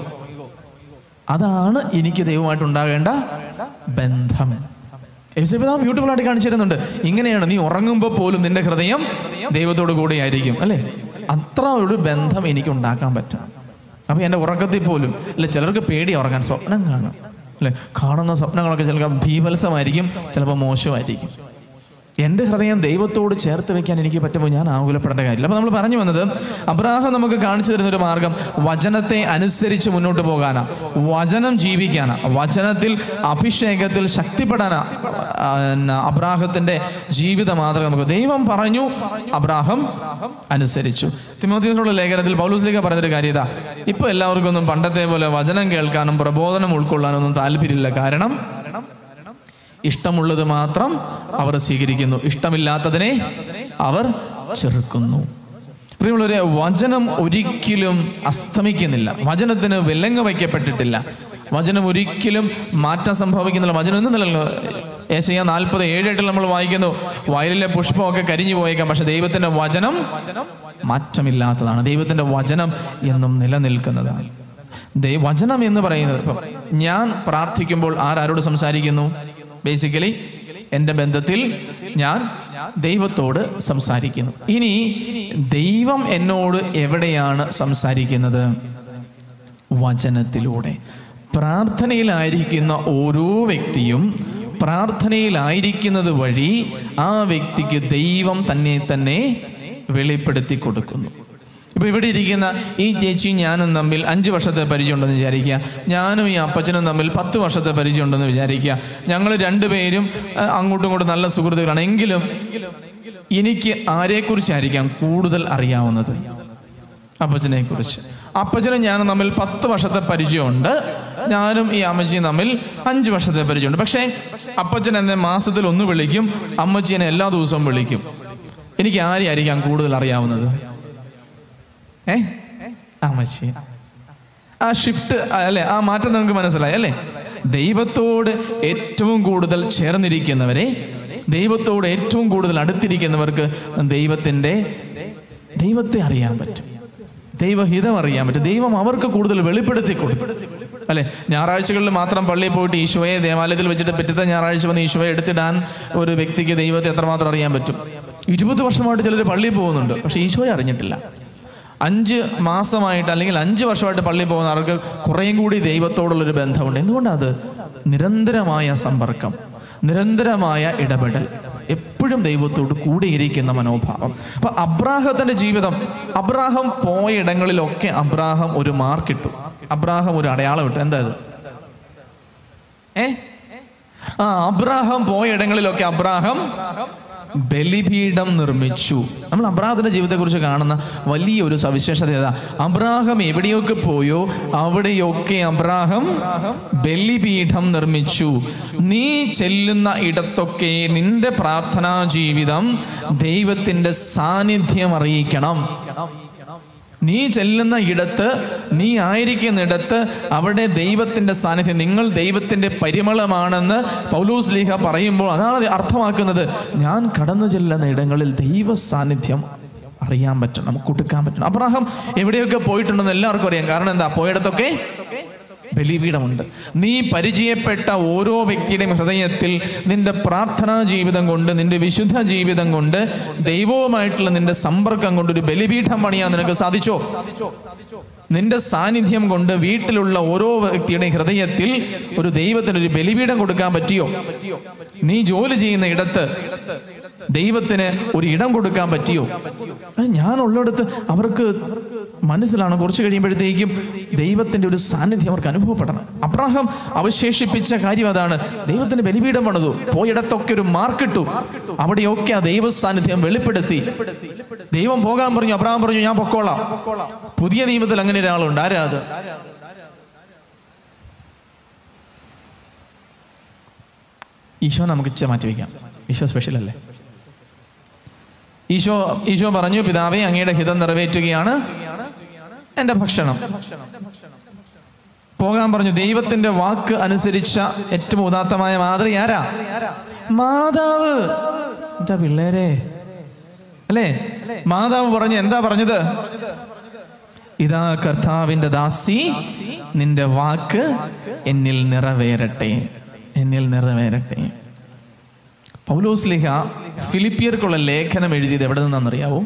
അതാണ് എനിക്ക് ദൈവമായിട്ട് ഉണ്ടാകേണ്ട ബന്ധം. യൗസേ പിതാവ് ബ്യൂട്ടിഫുൾ ആയിട്ട് കാണിച്ചു തരുന്നുണ്ട്. ഇങ്ങനെയാണ്, നീ ഉറങ്ങുമ്പോൾ പോലും നിന്റെ ഹൃദയം ദൈവത്തോടു കൂടിയായിരിക്കും അല്ലേ. അത്ര ഒരു ബന്ധം എനിക്ക് ഉണ്ടാക്കാൻ പറ്റും. അപ്പൊ എൻ്റെ ഉറക്കത്തിൽ പോലും അല്ലെ, ചിലർക്ക് പേടി ഉറങ്ങാൻ, സ്വപ്നം കാണും അല്ലെ, കാണുന്ന സ്വപ്നങ്ങളൊക്കെ ചിലപ്പോൾ ഭീഭത്സമായിരിക്കും, ചിലപ്പോൾ മോശമായിരിക്കും. എൻ്റെ ഹൃദയം ദൈവത്തോട് ചേർത്ത് വെക്കാൻ എനിക്ക് പറ്റുമ്പോൾ ഞാൻ ആകുലപ്പെടേണ്ട കാര്യമില്ല. അപ്പോൾ നമ്മൾ പറഞ്ഞു വന്നത്, അബ്രാഹാം നമുക്ക് കാണിച്ചു തരുന്നൊരു മാർഗം വചനത്തെ അനുസരിച്ച് മുന്നോട്ട് പോകാനാ, വചനം ജീവിക്കാനാ, വചനത്തിൽ അഭിഷേകത്തിൽ ശക്തിപ്പെടാനാ അബ്രാഹത്തിൻ്റെ ജീവിത മാതൃക. നമുക്ക് ദൈവം പറഞ്ഞു, അബ്രാഹാം അനുസരിച്ചു. തിമോഥെയോസിനുള്ള ലേഖനത്തിൽ പൗലോസ് ലീഗ പറഞ്ഞൊരു കാര്യം ഇതാ, ഇപ്പൊ എല്ലാവർക്കും ഒന്നും പണ്ടത്തെ പോലെ വചനം കേൾക്കാനും പ്രബോധനം ഉൾക്കൊള്ളാനും ഒന്നും താല്പര്യമില്ല. കാരണം ഇഷ്ടമുള്ളത് മാത്രം അവർ സ്വീകരിക്കുന്നു, ഇഷ്ടമില്ലാത്തതിനെ അവർ ചെറുക്കുന്നു. പ്രിയമുള്ളവരെ, വചനം ഒരിക്കലും അസ്തമിക്കുന്നില്ല, വചനത്തിന് വിലങ്ങ് വയ്ക്കപ്പെട്ടിട്ടില്ല, വചനം ഒരിക്കലും മാറ്റം സംഭവിക്കുന്നില്ല. വചനം ഒന്നും നിലനിൽക്കുന്നു. യെശയ്യാ 40:7 നമ്മൾ വായിക്കുന്നു, വയലിലെ പുഷ്പമൊക്കെ കരിഞ്ഞു പോയേക്കാം, പക്ഷെ ദൈവത്തിന്റെ വചനം മാറ്റമില്ലാത്തതാണ്. ദൈവത്തിന്റെ വചനം എന്നും നിലനിൽക്കുന്നതാണ്. വചനം എന്ന് പറയുന്നത്, ഇപ്പം ഞാൻ പ്രാർത്ഥിക്കുമ്പോൾ ആരോട് സംസാരിക്കുന്നു? ബേസിക്കലി എൻ്റെ ബന്ധത്തിൽ ഞാൻ ദൈവത്തോട് സംസാരിക്കുന്നു. ഇനി ദൈവം എന്നോട് എവിടെയാണ് സംസാരിക്കുന്നത്? വചനത്തിലൂടെ. പ്രാർത്ഥനയിലായിരിക്കുന്ന ഓരോ വ്യക്തിയും പ്രാർത്ഥനയിലായിരിക്കുന്നത് വഴി ആ വ്യക്തിക്ക് ദൈവം തന്നെ വെളിപ്പെടുത്തി കൊടുക്കുന്നു. ഇപ്പോൾ ഇവിടെ ഇരിക്കുന്ന ഈ ചേച്ചിയും ഞാനും തമ്മിൽ 5 വർഷത്തെ പരിചയമുണ്ടെന്ന് വിചാരിക്കുക. ഞാനും ഈ അപ്പച്ചനും തമ്മിൽ 10 വർഷത്തെ പരിചയമുണ്ടെന്ന് വിചാരിക്കുക. ഞങ്ങൾ രണ്ടുപേരും അങ്ങോട്ടും ഇങ്ങോട്ടും നല്ല സുഹൃത്തുക്കളാണ്. എങ്കിലും എനിക്ക് ആരെക്കുറിച്ചായിരിക്കാം കൂടുതൽ അറിയാവുന്നത്? അപ്പച്ചനെ കുറിച്ച്. അപ്പച്ചനും ഞാനും തമ്മിൽ 10 വർഷത്തെ പരിചയമുണ്ട്, ഞാനും ഈ അമ്മച്ചിയും തമ്മിൽ 5 വർഷത്തെ പരിചയമുണ്ട്. പക്ഷേ അപ്പച്ചൻ എന്നെ മാസത്തിൽ 1 വിളിക്കും, അമ്മച്ചി എന്നെ എല്ലാ ദിവസവും വിളിക്കും. എനിക്ക് ആരെയായിരിക്കാം കൂടുതൽ അറിയാവുന്നത്? അമ്മച്ചി. ആ ഷിഫ്റ്റ് അല്ലെ, ആ മാറ്റം നമുക്ക് മനസ്സിലായി അല്ലേ? ദൈവത്തോട് ഏറ്റവും കൂടുതൽ ചേർന്നിരിക്കുന്നവരെ, ദൈവത്തോട് ഏറ്റവും കൂടുതൽ അടുത്തിരിക്കുന്നവർക്ക് ദൈവത്തെ അറിയാൻ പറ്റും, ദൈവഹിതം അറിയാൻ പറ്റും. ദൈവം അവർക്ക് കൂടുതൽ വെളിപ്പെടുത്തി കൊടുക്കും അല്ലെ. ഞായറാഴ്ചകളിൽ മാത്രം പള്ളിയിൽ പോയിട്ട് ഈശോയെ ദേവാലയത്തിൽ വെച്ചിട്ട് പിറ്റത്തെ ഞായറാഴ്ച വന്ന് ഈശോയെ എടുത്തിടാൻ ഒരു വ്യക്തിക്ക് ദൈവത്തെ എത്രമാത്രം അറിയാൻ പറ്റും? 20 വർഷമായിട്ട് ചിലർ പള്ളിയിൽ പോകുന്നുണ്ട്, പക്ഷെ ഈശോയെ അറിഞ്ഞിട്ടില്ല. 5 മാസമായിട്ട് അല്ലെങ്കിൽ 5 വർഷമായിട്ട് പള്ളിയിൽ പോകുന്ന ആൾക്ക് കുറേയും കൂടി ദൈവത്തോടുള്ളൊരു ബന്ധമുണ്ട്. എന്തുകൊണ്ടത്? നിരന്തരമായ സമ്പർക്കം, നിരന്തരമായ ഇടപെടൽ, എപ്പോഴും ദൈവത്തോട് കൂടിയിരിക്കുന്ന മനോഭാവം. അപ്പൊ അബ്രാഹത്തിന്റെ ജീവിതം, അബ്രാഹം പോയ ഇടങ്ങളിലൊക്കെ അബ്രാഹം ഒരു മാർക്കിട്ടു, അബ്രാഹം ഒരു അടയാളം ഇട്ടു. എന്താ ഇത്? അബ്രാഹം പോയ ഇടങ്ങളിലൊക്കെ അബ്രാഹം ബലിപീഠം നിർമ്മിച്ചു. നമ്മൾ അബ്രാഹത്തിന്റെ ജീവിതത്തെക്കുറിച്ച് കാണുന്ന വലിയൊരു സവിശേഷത ഏതാ? അബ്രാഹം എവിടെയൊക്കെ പോയോ അവിടെയൊക്കെ അബ്രാഹം ബലിപീഠം നിർമ്മിച്ചു. നീ ചെല്ലുന്ന ഇടത്തൊക്കെ നിന്റെ പ്രാർത്ഥനാ ജീവിതം ദൈവത്തിന്റെ സാന്നിധ്യം അറിയിക്കണം. നീ ചെല്ലുന്ന ഇടത്ത്, നീ ആയിരിക്കുന്നിടത്ത് അവിടെ ദൈവത്തിൻ്റെ സാന്നിധ്യം, നിങ്ങൾ ദൈവത്തിൻ്റെ പരിമളമാണെന്ന് പൗലോസ് ലീഹ പറയുമ്പോൾ അതാണ് അർത്ഥമാക്കുന്നത്. ഞാൻ കടന്നു ചെല്ലുന്ന ഇടങ്ങളിൽ ദൈവ സാന്നിധ്യം അറിയാൻ പറ്റണം, കൊടുക്കാൻ പറ്റണം. അബ്രാഹാം എവിടെയൊക്കെ പോയിട്ടുണ്ടെന്ന് എല്ലാവർക്കും അറിയാം. കാരണം എന്താ? പോയിടത്തൊക്കെ ബലിപീഠമുണ്ട്. നീ പരിചയപ്പെട്ട ഓരോ വ്യക്തിയുടെയും ഹൃദയത്തിൽ നിന്റെ പ്രാർത്ഥനാ ജീവിതം കൊണ്ട്, നിന്റെ വിശുദ്ധ ജീവിതം കൊണ്ട്, ദൈവവുമായിട്ടുള്ള നിന്റെ സമ്പർക്കം കൊണ്ട് ഒരു ബലിപീഠം പണിയാൻ നിനക്ക് സാധിച്ചോ? നിന്റെ സാന്നിധ്യം കൊണ്ട് വീട്ടിലുള്ള ഓരോ വ്യക്തിയുടെയും ഹൃദയത്തിൽ ഒരു ദൈവത്തിനൊരു ബലിപീഠം കൊടുക്കാൻ പറ്റിയോ? നീ ജോലി ചെയ്യുന്ന ഇടത്ത് ദൈവത്തിന് ഒരു ഇടം കൊടുക്കാൻ പറ്റിയോ? ഞാനുള്ളിടത്ത് അവർക്ക് മനസ്സിലാണ് കുറച്ച് കഴിയുമ്പോഴത്തേക്കും ദൈവത്തിന്റെ ഒരു സാന്നിധ്യം അവർക്ക് അനുഭവപ്പെടണം. അബ്രാഹാം അവശേഷിപ്പിച്ച കാര്യം അതാണ്. ദൈവത്തിന് ബലിപീഠം പണിതു, പോയിടത്തൊക്കെ ഒരു മാർക്കിട്ടു, അവിടെയൊക്കെ ആ ദൈവ സാന്നിധ്യം വെളിപ്പെടുത്തി. ദൈവം പോകാൻ പറഞ്ഞു, അബ്രാഹാം പറഞ്ഞു ഞാൻ പൊക്കോളാം. പുതിയ നിയമത്തിൽ അങ്ങനെ ഒരാളുണ്ട്. ആരാ അത്? ഈശോ നമുക്ക് മാറ്റി വയ്ക്കാം. ഈശോ സ്പെഷ്യൽ അല്ലേ? ഈശോ പറഞ്ഞു, പിതാവേ, അങ്ങയുടെ ഹിതം നിറവേറ്റുകയാണ് എൻ്റെ ഭക്ഷണം. പോകാൻ പറഞ്ഞു. ദൈവത്തിന്റെ വാക്ക് അനുസരിച്ച ഏറ്റവും ഉദാത്തമായ മാതൃ ആരാ? മാതാവ്. എന്താ പിള്ളേരെ, അല്ലേ? മാതാവ് പറഞ്ഞു. എന്താ പറഞ്ഞത്? ഇതാ കർത്താവിന്റെ ദാസി, നിന്റെ വാക്ക് എന്നിൽ നിറവേറട്ടെ, എന്നിൽ നിറവേറട്ടെ. പൗലോസ്ലീഹ ഫിലിപ്പിയർക്കുള്ള ലേഖനം എഴുതിയത് എവിടെ നിന്നാണെന്നറിയാവോ?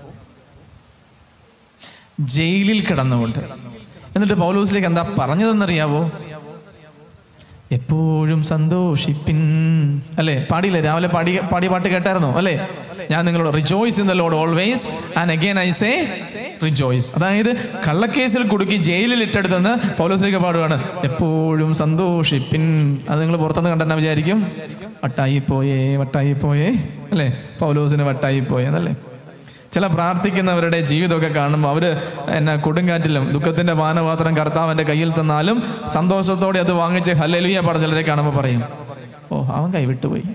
ജയിലിൽ കിടന്നുകൊണ്ട്. എന്നിട്ട് പൗലോസ്ലീഹ എന്താ പറഞ്ഞതെന്നറിയാവോ? എപ്പോഴും സന്തോഷിപ്പിൻ, അല്ലേ? പാടിയില്ലേ? രാവിലെ പാടിയ പാട്ട് കേട്ടായിരുന്നോ? അല്ലേ? ഞാൻ നിങ്ങളോട് rejoice in the Lord always and again I say rejoice. അതായത് കള്ളക്കേസിൽ കുടുക്കി ജയിലിൽ ഇട്ടെടുത്തെന്ന് പൗലോസ്ലീഹ പാടുകയാണ്, എപ്പോഴും സന്തോഷിപ്പിൻ. അത് നിങ്ങൾ പുറത്തുനിന്ന് കണ്ടെന്നാ വിചാരിക്കും, വട്ടായിപ്പോയേ, അല്ലേ? പൗലോസിന് വട്ടായിപ്പോയേ എന്നല്ലേ? ചില പ്രാർത്ഥിക്കുന്നവരുടെ ജീവിതമൊക്കെ കാണുമ്പോൾ അവർ കൊടുങ്കാറ്റിലും ദുഃഖത്തിന്റെ പാനപാത്രം കർത്താവിന്റെ കയ്യിൽ തന്നാലും സന്തോഷത്തോടെ അത് വാങ്ങിച്ച് ഹല്ലേലൂയ പറഞ്ഞ ചിലരെ കാണുമ്പോൾ പറയും, ഓ അവൻ കൈവിട്ടുപോയി.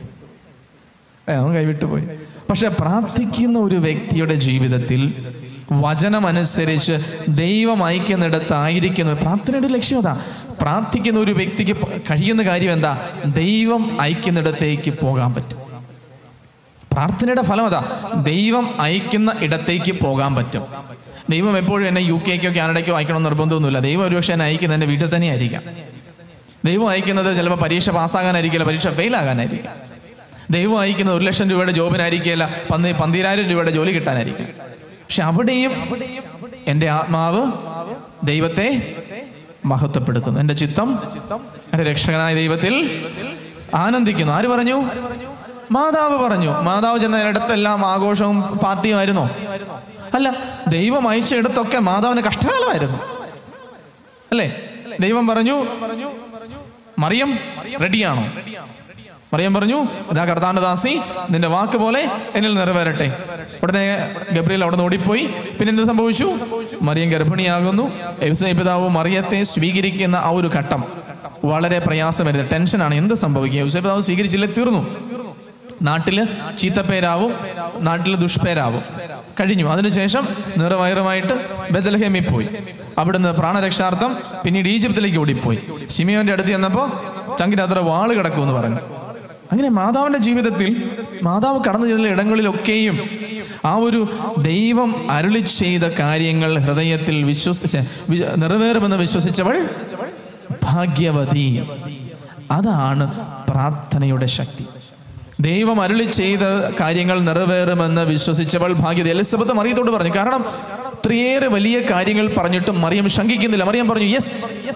പക്ഷെ പ്രാർത്ഥിക്കുന്ന ഒരു വ്യക്തിയുടെ ജീവിതത്തിൽ വചനമനുസരിച്ച് ദൈവം അയക്കുന്നിടത്തായിരിക്കുന്നു. പ്രാർത്ഥനയുടെ ലക്ഷ്യം അതാ. പ്രാർത്ഥിക്കുന്ന ഒരു വ്യക്തിക്ക് കഴിയുന്ന കാര്യം എന്താ? ദൈവം അയക്കുന്നിടത്തേക്ക് പോകാൻ പറ്റും. പ്രാർത്ഥനയുടെ ഫലം അതാ, ദൈവം അയക്കുന്ന ഇടത്തേക്ക് പോകാൻ പറ്റും. ദൈവം എപ്പോഴും എന്നെ UK-ക്കോ കാനഡയ്ക്കോ അയക്കണമെന്ന് നിർബന്ധമൊന്നുമില്ല. ദൈവം ഒരുപക്ഷെ എന്നെ അയക്കുന്നത് എൻ്റെ വീട്ടിൽ തന്നെ ആയിരിക്കാം. ദൈവം അയക്കുന്നത് ചിലപ്പോൾ പരീക്ഷ പാസ്സാകാനായിരിക്കില്ല, പരീക്ഷ ഫെയിൽ ആകാനായിരിക്കും. ദൈവം അയക്കുന്നത് 1 ലക്ഷം രൂപയുടെ ജോബിനായിരിക്കില്ല, 12,000 രൂപയുടെ ജോലി കിട്ടാനായിരിക്കും. പക്ഷെ അവിടെയും എൻ്റെ ആത്മാവ് ദൈവത്തെ മഹത്വപ്പെടുത്തുന്നു. എൻ്റെ ചിത്തം എൻ്റെ രക്ഷകനായ ദൈവത്തിൽ ആനന്ദിക്കുന്നു. ആര് പറഞ്ഞു? മാതാവ് പറഞ്ഞു. മാതാവ് ചെന്ന ഇടത്തെല്ലാം ആഘോഷവും പാർട്ടിയും ആയിരുന്നോ? അല്ല. ദൈവം അയച്ച ഇടത്തൊക്കെ മാതാവിന് കഷ്ടകാലമായിരുന്നു, അല്ലേ? ദൈവം പറഞ്ഞു, മറിയം റെഡിയാണോ? മറിയം പറഞ്ഞു, ഇതാ കർത്താവിന്റെ ദാസി, നിന്റെ വാക്ക് പോലെ എന്നിൽ നിറവേറട്ടെ. ഉടനെ ഗബ്രിയേൽ അവിടെ നിന്ന് ഓടിപ്പോയി. പിന്നെ എന്ത് സംഭവിച്ചു? മറിയം ഗർഭിണിയാകുന്നു. യോസേപ്പ് പിതാവ് മറിയത്തെ സ്വീകരിക്കുന്ന ആ ഒരു ഘട്ടം വളരെ പ്രയാസമായിരുന്നു. ടെൻഷനാണ്. എന്ത് സംഭവിക്കുക? യോസേപ്പ് പിതാവ് സ്വീകരിച്ചില്ലേ, തീർന്നു. നാട്ടില് ചീത്തപ്പേരാവും, നാട്ടില് ദുഷ്പേരാവും. കഴിഞ്ഞു. അതിനുശേഷം നിറവയറുമായിട്ട് ബെത്ലഹേമിൽ പോയി. അവിടുന്ന് പ്രാണരക്ഷാർത്ഥം പിന്നീട് ഈജിപ്തിലേക്ക് ഓടിപ്പോയി. ശിമിയോന്റെ അടുത്ത് ചെന്നപ്പോൾ ചങ്കിനത്ര വാള് കിടക്കുമെന്ന് പറഞ്ഞു. അങ്ങനെ മാതാവിന്റെ ജീവിതത്തിൽ മാതാവ് കടന്നു ചെന്ന ഇടങ്ങളിലൊക്കെയും ആ ഒരു ദൈവം അരുളി ചെയ്ത കാര്യങ്ങൾ ഹൃദയത്തിൽ നിറവേറുമെന്ന് വിശ്വസിച്ചവൾ ഭാഗ്യവതി. അതാണ് പ്രാർത്ഥനയുടെ ശക്തി. ദൈവം അരുളി ചെയ്ത കാര്യങ്ങൾ നിറവേറുമെന്ന് വിശ്വസിച്ചവൾ ഭാഗ്യവതി. എലിസബത്ത് മറിയത്തോട് പറഞ്ഞു. കാരണം ഇത്രയേറെ വലിയ കാര്യങ്ങൾ പറഞ്ഞിട്ടും മറിയം ശങ്കിക്കുന്നില്ല. മറിയം പറഞ്ഞു, യെസ്.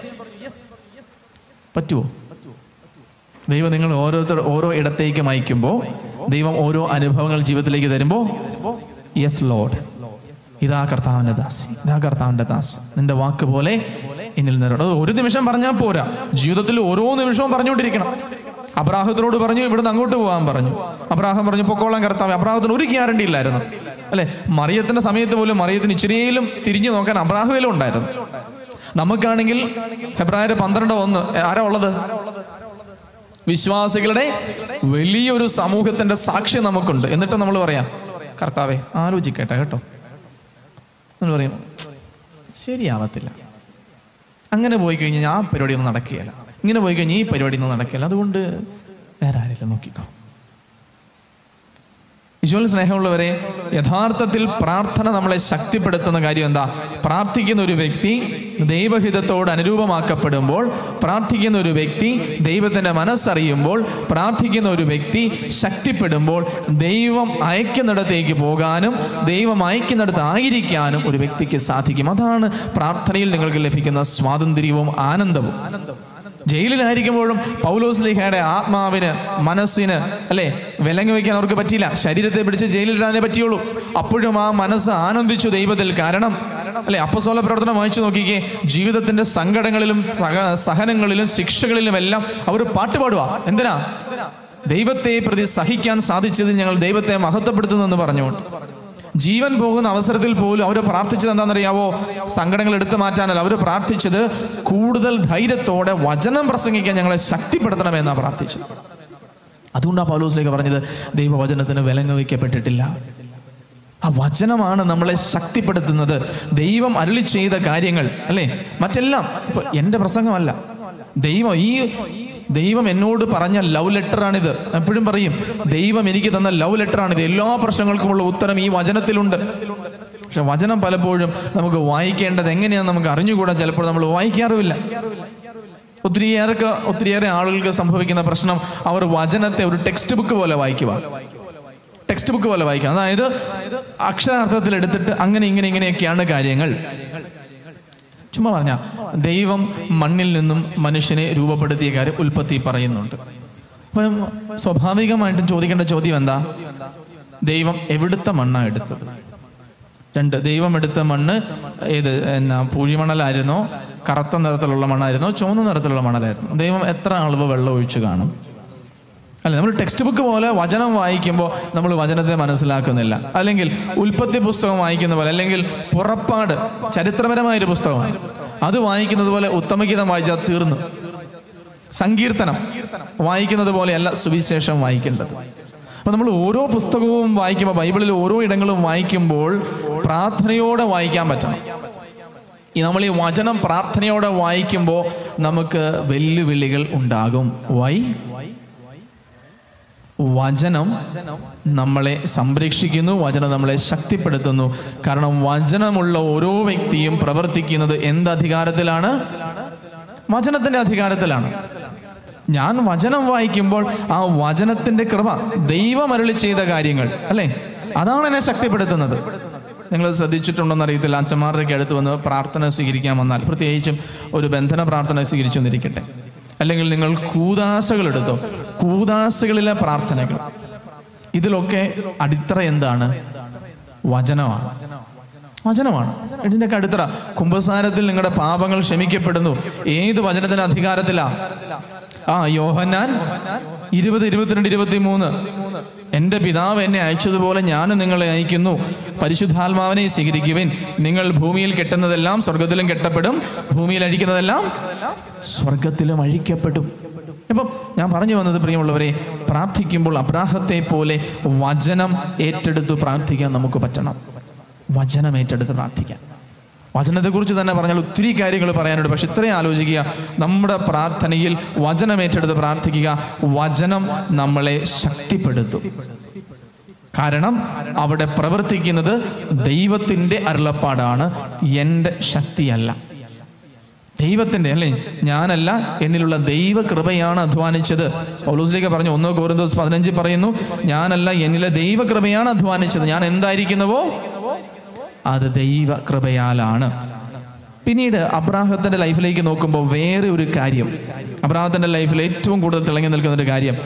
പറ്റുമോ? ദൈവം നിങ്ങൾ ഓരോ ഇടത്തേക്കും അയക്കുമ്പോൾ, ദൈവം ഓരോ അനുഭവങ്ങൾ ജീവിതത്തിലേക്ക് തരുമ്പോൾ, യെസ് ലോർഡ്, ഇതാ കർത്താവിന്റെ ദാസി, ഇതാ കർത്താവിന്റെ ദാസി, നിന്റെ വാക്ക് പോലെ എന്നിൽ നിറവേറട്ടെ. ഒരു നിമിഷം പറഞ്ഞാൽ പോരാ, ജീവിതത്തിൽ ഓരോ നിമിഷവും പറഞ്ഞുകൊണ്ടിരിക്കണം. അബ്രാഹത്തിനോട് പറഞ്ഞു, ഇവിടുന്ന് അങ്ങോട്ട് പോകാൻ പറഞ്ഞു. അബ്രാഹം പറഞ്ഞു, പൊക്കോളാൻ കർത്താവ്. അബ്രാഹത്തിന് ഒരു ഗ്യാരണ്ടി ഇല്ലായിരുന്നു, അല്ലെ? മറിയത്തിന്റെ സമയത്ത് പോലും മറിയത്തിന് ഇച്ചിരിയിലും തിരിഞ്ഞു നോക്കാൻ അബ്രാഹുവിലും ഉണ്ടായിരുന്നു. നമുക്കാണെങ്കിൽ ഹെബ്രായർ 12:1 ആരാ ഉള്ളത്? വിശ്വാസികളുടെ വലിയൊരു സമൂഹത്തിന്റെ സാക്ഷ്യം നമുക്കുണ്ട്. എന്നിട്ട് നമ്മൾ പറയാം, കർത്താവെ ആലോചിക്കട്ടെ കേട്ടോ എന്ന് പറയും. ശരിയാവത്തില്ല. അങ്ങനെ പോയി കഴിഞ്ഞാൽ ആ പരിപാടിയൊന്നും നടക്കുകയില്ല, ഇങ്ങനെ പോയി കഴിഞ്ഞാൽ ഈ പരിപാടിയൊന്നും നടക്കില്ല, അതുകൊണ്ട് വേറെ ആരെങ്കിലും നോക്കിക്കോ. ഈശോയിൽ സ്നേഹമുള്ളവരെ, യഥാർത്ഥത്തിൽ പ്രാർത്ഥന നമ്മളെ ശക്തിപ്പെടുത്തുന്ന കാര്യം എന്താ? പ്രാർത്ഥിക്കുന്ന ഒരു വ്യക്തി ദൈവഹിതത്തോട് അനുരൂപമാക്കപ്പെടുമ്പോൾ, പ്രാർത്ഥിക്കുന്ന ഒരു വ്യക്തി ദൈവത്തിൻ്റെ മനസ്സറിയുമ്പോൾ, പ്രാർത്ഥിക്കുന്ന ഒരു വ്യക്തി ശക്തിപ്പെടുമ്പോൾ, ദൈവം അയക്കുന്നിടത്തേക്ക് പോകാനും ദൈവം അയക്കുന്നിടത്ത് ആയിരിക്കാനും ഒരു വ്യക്തിക്ക് സാധിക്കും. അതാണ് പ്രാർത്ഥനയിൽ നിങ്ങൾക്ക് ലഭിക്കുന്ന സ്വാതന്ത്ര്യവും ആനന്ദവും. ജയിലിലായിരിക്കുമ്പോഴും പൗലോസ്ലീഹയുടെ ആത്മാവിന്, മനസ്സിന്, അല്ലെ, വിലങ്ങ് വയ്ക്കാൻ അവർക്ക് പറ്റിയില്ല. ശരീരത്തെ പിടിച്ച് ജയിലിലിടാനേ പറ്റിയുള്ളൂ. അപ്പോഴും ആ മനസ്സ് ആനന്ദിച്ചു ദൈവത്തിൽ. കാരണം അല്ലെ, അപ്പസ്തോല പ്രവർത്തനം വായിച്ചു നോക്കിക്കേ, ജീവിതത്തിന്റെ സങ്കടങ്ങളിലും സഹനങ്ങളിലും ശിക്ഷകളിലും എല്ലാം അവർ പാട്ടുപാടുക. എന്തിനാ? ദൈവത്തെ പ്രതി സഹിക്കാൻ സാധിച്ചത് ഞങ്ങൾ ദൈവത്തെ മഹത്വപ്പെടുത്തുന്നു എന്ന് പറഞ്ഞുകൊണ്ട്. ജീവൻ പോകുന്ന അവസരത്തിൽ പോലും അവർ പ്രാർത്ഥിച്ചത് എന്താണെന്നറിയാവോ? സങ്കടങ്ങൾ എടുത്തു മാറ്റാനല്ല, അവർ പ്രാർത്ഥിച്ചത് കൂടുതൽ ധൈര്യത്തോടെ വചനം പ്രസംഗിക്കാൻ ഞങ്ങളെ ശക്തിപ്പെടുത്തണമെന്നാണ് പ്രാർത്ഥിച്ചത്. അതുകൊണ്ടാണ് പൗലോസ്ലീഹ പറഞ്ഞത്, ദൈവവചനത്തിന് വിലങ്ങ് വയ്ക്കപ്പെട്ടിട്ടില്ല. ആ വചനമാണ് നമ്മളെ ശക്തിപ്പെടുത്തുന്നത്. ദൈവം അരുളി ചെയ്ത കാര്യങ്ങൾ അല്ലേ, മറ്റെല്ലാം ഇപ്പൊ എൻ്റെ പ്രസംഗമല്ല, ദൈവം എന്നോട് പറഞ്ഞ ലവ് ലെറ്ററാണിത്. എപ്പോഴും പറയും, ദൈവം എനിക്ക് തന്ന ലവ് ലെറ്ററാണിത്. എല്ലാ പ്രശ്നങ്ങൾക്കുമുള്ള ഉത്തരം ഈ വചനത്തിലുണ്ട്. പക്ഷെ വചനം പലപ്പോഴും നമുക്ക് വായിക്കേണ്ടത് എങ്ങനെയാണെന്ന് നമുക്ക് അറിഞ്ഞുകൂടാ. ചിലപ്പോൾ നമ്മൾ വായിക്കാറുമില്ല. ഒത്തിരിയേറെ ആളുകൾക്ക് സംഭവിക്കുന്ന പ്രശ്നം, അവർ വചനത്തെ ഒരു ടെക്സ്റ്റ് ബുക്ക് പോലെ വായിക്കുക. അതായത് അക്ഷരാർത്ഥത്തിൽ എടുത്തിട്ട് ഇങ്ങനെയൊക്കെയാണ് കാര്യങ്ങൾ. ചുമ്മാ പറഞ്ഞ ദൈവം മണ്ണിൽ നിന്നും മനുഷ്യനെ രൂപപ്പെടുത്തിയ കാര്യം ഉൽപ്പത്തി പറയുന്നുണ്ട്. അപ്പം സ്വാഭാവികമായിട്ടും ചോദിക്കേണ്ട ചോദ്യം എന്താ? ദൈവം എവിടുത്തെ മണ്ണാണ് എടുത്തത്? 2, ദൈവം എടുത്ത മണ്ണ് ഏത് പൂഴിമണലായിരുന്നോ, കറുത്ത നിറത്തിലുള്ള മണ്ണായിരുന്നോ, ചുവന്ന നിറത്തിലുള്ള മണലായിരുന്നു? ദൈവം എത്ര അളവ് വെള്ളം ഒഴിച്ചു കാണും? അല്ലെ, നമ്മൾ ടെക്സ്റ്റ് ബുക്ക് പോലെ വചനം വായിക്കുമ്പോൾ നമ്മൾ വചനത്തെ മനസ്സിലാക്കുന്നില്ല. അല്ലെങ്കിൽ ഉൽപ്പത്തി പുസ്തകം വായിക്കുന്ന പോലെ, അല്ലെങ്കിൽ പുറപ്പാട് ചരിത്രപരമായൊരു പുസ്തകമാണ്, അത് വായിക്കുന്നത് പോലെ ഉത്തമഗീതം വായിച്ചാൽ തീർന്നു. സങ്കീർത്തനം വായിക്കുന്നത് പോലെയല്ല സുവിശേഷം വായിക്കേണ്ടത്. അപ്പം നമ്മൾ ഓരോ പുസ്തകവും വായിക്കുമ്പോൾ, ബൈബിളിൽ ഓരോ ഇടങ്ങളും വായിക്കുമ്പോൾ പ്രാർത്ഥനയോടെ വായിക്കാൻ പറ്റണം. നമ്മൾ ഈ വചനം പ്രാർത്ഥനയോടെ വായിക്കുമ്പോൾ നമുക്ക് വെല്ലുവിളികൾ ഉണ്ടാകും. വചനം നമ്മളെ സംരക്ഷിക്കുന്നു, വചനം നമ്മളെ ശക്തിപ്പെടുത്തുന്നു. കാരണം വചനമുള്ള ഓരോ വ്യക്തിയും പ്രവർത്തിക്കുന്നത് എന്ത് അധികാരത്തിലാണ്? വചനത്തിന്റെ അധികാരത്തിലാണ്. ഞാൻ വചനം വായിക്കുമ്പോൾ ആ വചനത്തിന്റെ കൃപ, ദൈവം അരുളി ചെയ്ത കാര്യങ്ങൾ അല്ലേ, അതാണ് എന്നെ ശക്തിപ്പെടുത്തുന്നത്. നിങ്ങൾ ശ്രദ്ധിച്ചിട്ടുണ്ടോന്ന് അറിയത്തില്ല, അച്ഛന്മാരുടെയൊക്കെ അടുത്ത് വന്ന് പ്രാർത്ഥന സ്വീകരിക്കാൻ വന്നാൽ, പ്രത്യേകിച്ചും ഒരു ബന്ധന പ്രാർത്ഥന സ്വീകരിച്ചു എന്നിരിക്കട്ടെ, അല്ലെങ്കിൽ നിങ്ങൾ കൂദാശകൾ എടുത്തോ, കൂദാശകളിലെ പ്രാർത്ഥനകൾ, ഇതിലൊക്കെ അടിത്തറ എന്താണ്? വചനമാണ്. ഇതിൻ്റെയൊക്കെ അടിത്തറ. കുമ്പസാരത്തിൽ നിങ്ങളുടെ പാപങ്ങൾ ക്ഷമിക്കപ്പെടുന്നു. ഏത് വചനത്തിന്റെ അധികാരത്തിലാ? യോഹന്നാൻ 20, 22, 23 എൻ്റെ പിതാവ് എന്നെ അയച്ചതുപോലെ ഞാൻ നിങ്ങളെ അയക്കുന്നു, പരിശുദ്ധാത്മാവിനെ സ്വീകരിക്കുവിൻ. നിങ്ങൾ ഭൂമിയിൽ കെട്ടുന്നതെല്ലാം സ്വർഗത്തിലും കെട്ടപ്പെടും, ഭൂമിയിൽ അഴിക്കുന്നതെല്ലാം സ്വർഗത്തിലും അഴിക്കപ്പെടും. ഇപ്പം ഞാൻ പറഞ്ഞു വന്നത്, പ്രിയമുള്ളവരെ, പ്രാർത്ഥിക്കുമ്പോൾ അബ്രാഹത്തെ പോലെ വചനം ഏറ്റെടുത്ത് പ്രാർത്ഥിക്കാൻ നമുക്ക് പറ്റണം. വചനം ഏറ്റെടുത്ത് പ്രാർത്ഥിക്കാൻ. വചനത്തെക്കുറിച്ച് തന്നെ പറഞ്ഞാൽ ഒത്തിരി കാര്യങ്ങൾ പറയാനുണ്ട്. പക്ഷെ ഇത്രയും ആലോചിക്കുക, നമ്മുടെ പ്രാർത്ഥനയിൽ വചനം ഏറ്റെടുത്ത് പ്രാർത്ഥിക്കുക. വചനം നമ്മളെ ശക്തിപ്പെടുത്തും. കാരണം അവിടെ പ്രവർത്തിക്കുന്നത് ദൈവത്തിൻ്റെ അരുളപ്പാടാണ്, എൻ്റെ ശക്തിയല്ല. ദൈവത്തിൻ്റെ അല്ലേ, ഞാനല്ല, എന്നിലുള്ള ദൈവകൃപയാണ് അധ്വാനിച്ചത്. പൗലോസ്ലീഹ പറഞ്ഞു, 1 കൊരിന്തോസ് 15 പറയുന്നു, ഞാനല്ല, എന്നിലെ ദൈവകൃപയാണ് അധ്വാനിച്ചത്. ഞാൻ എന്തായിരിക്കുന്നുവോ അത് ദൈവകൃപയാലാണ്. പിന്നീട് അബ്രാഹത്തിന്റെ ലൈഫിലേക്ക് നോക്കുമ്പോൾ വേറെ ഒരു കാര്യം, അബ്രാഹത്തിന്റെ ലൈഫിൽ ഏറ്റവും കൂടുതൽ തിളങ്ങി നിൽക്കുന്ന ഒരു കാര്യം,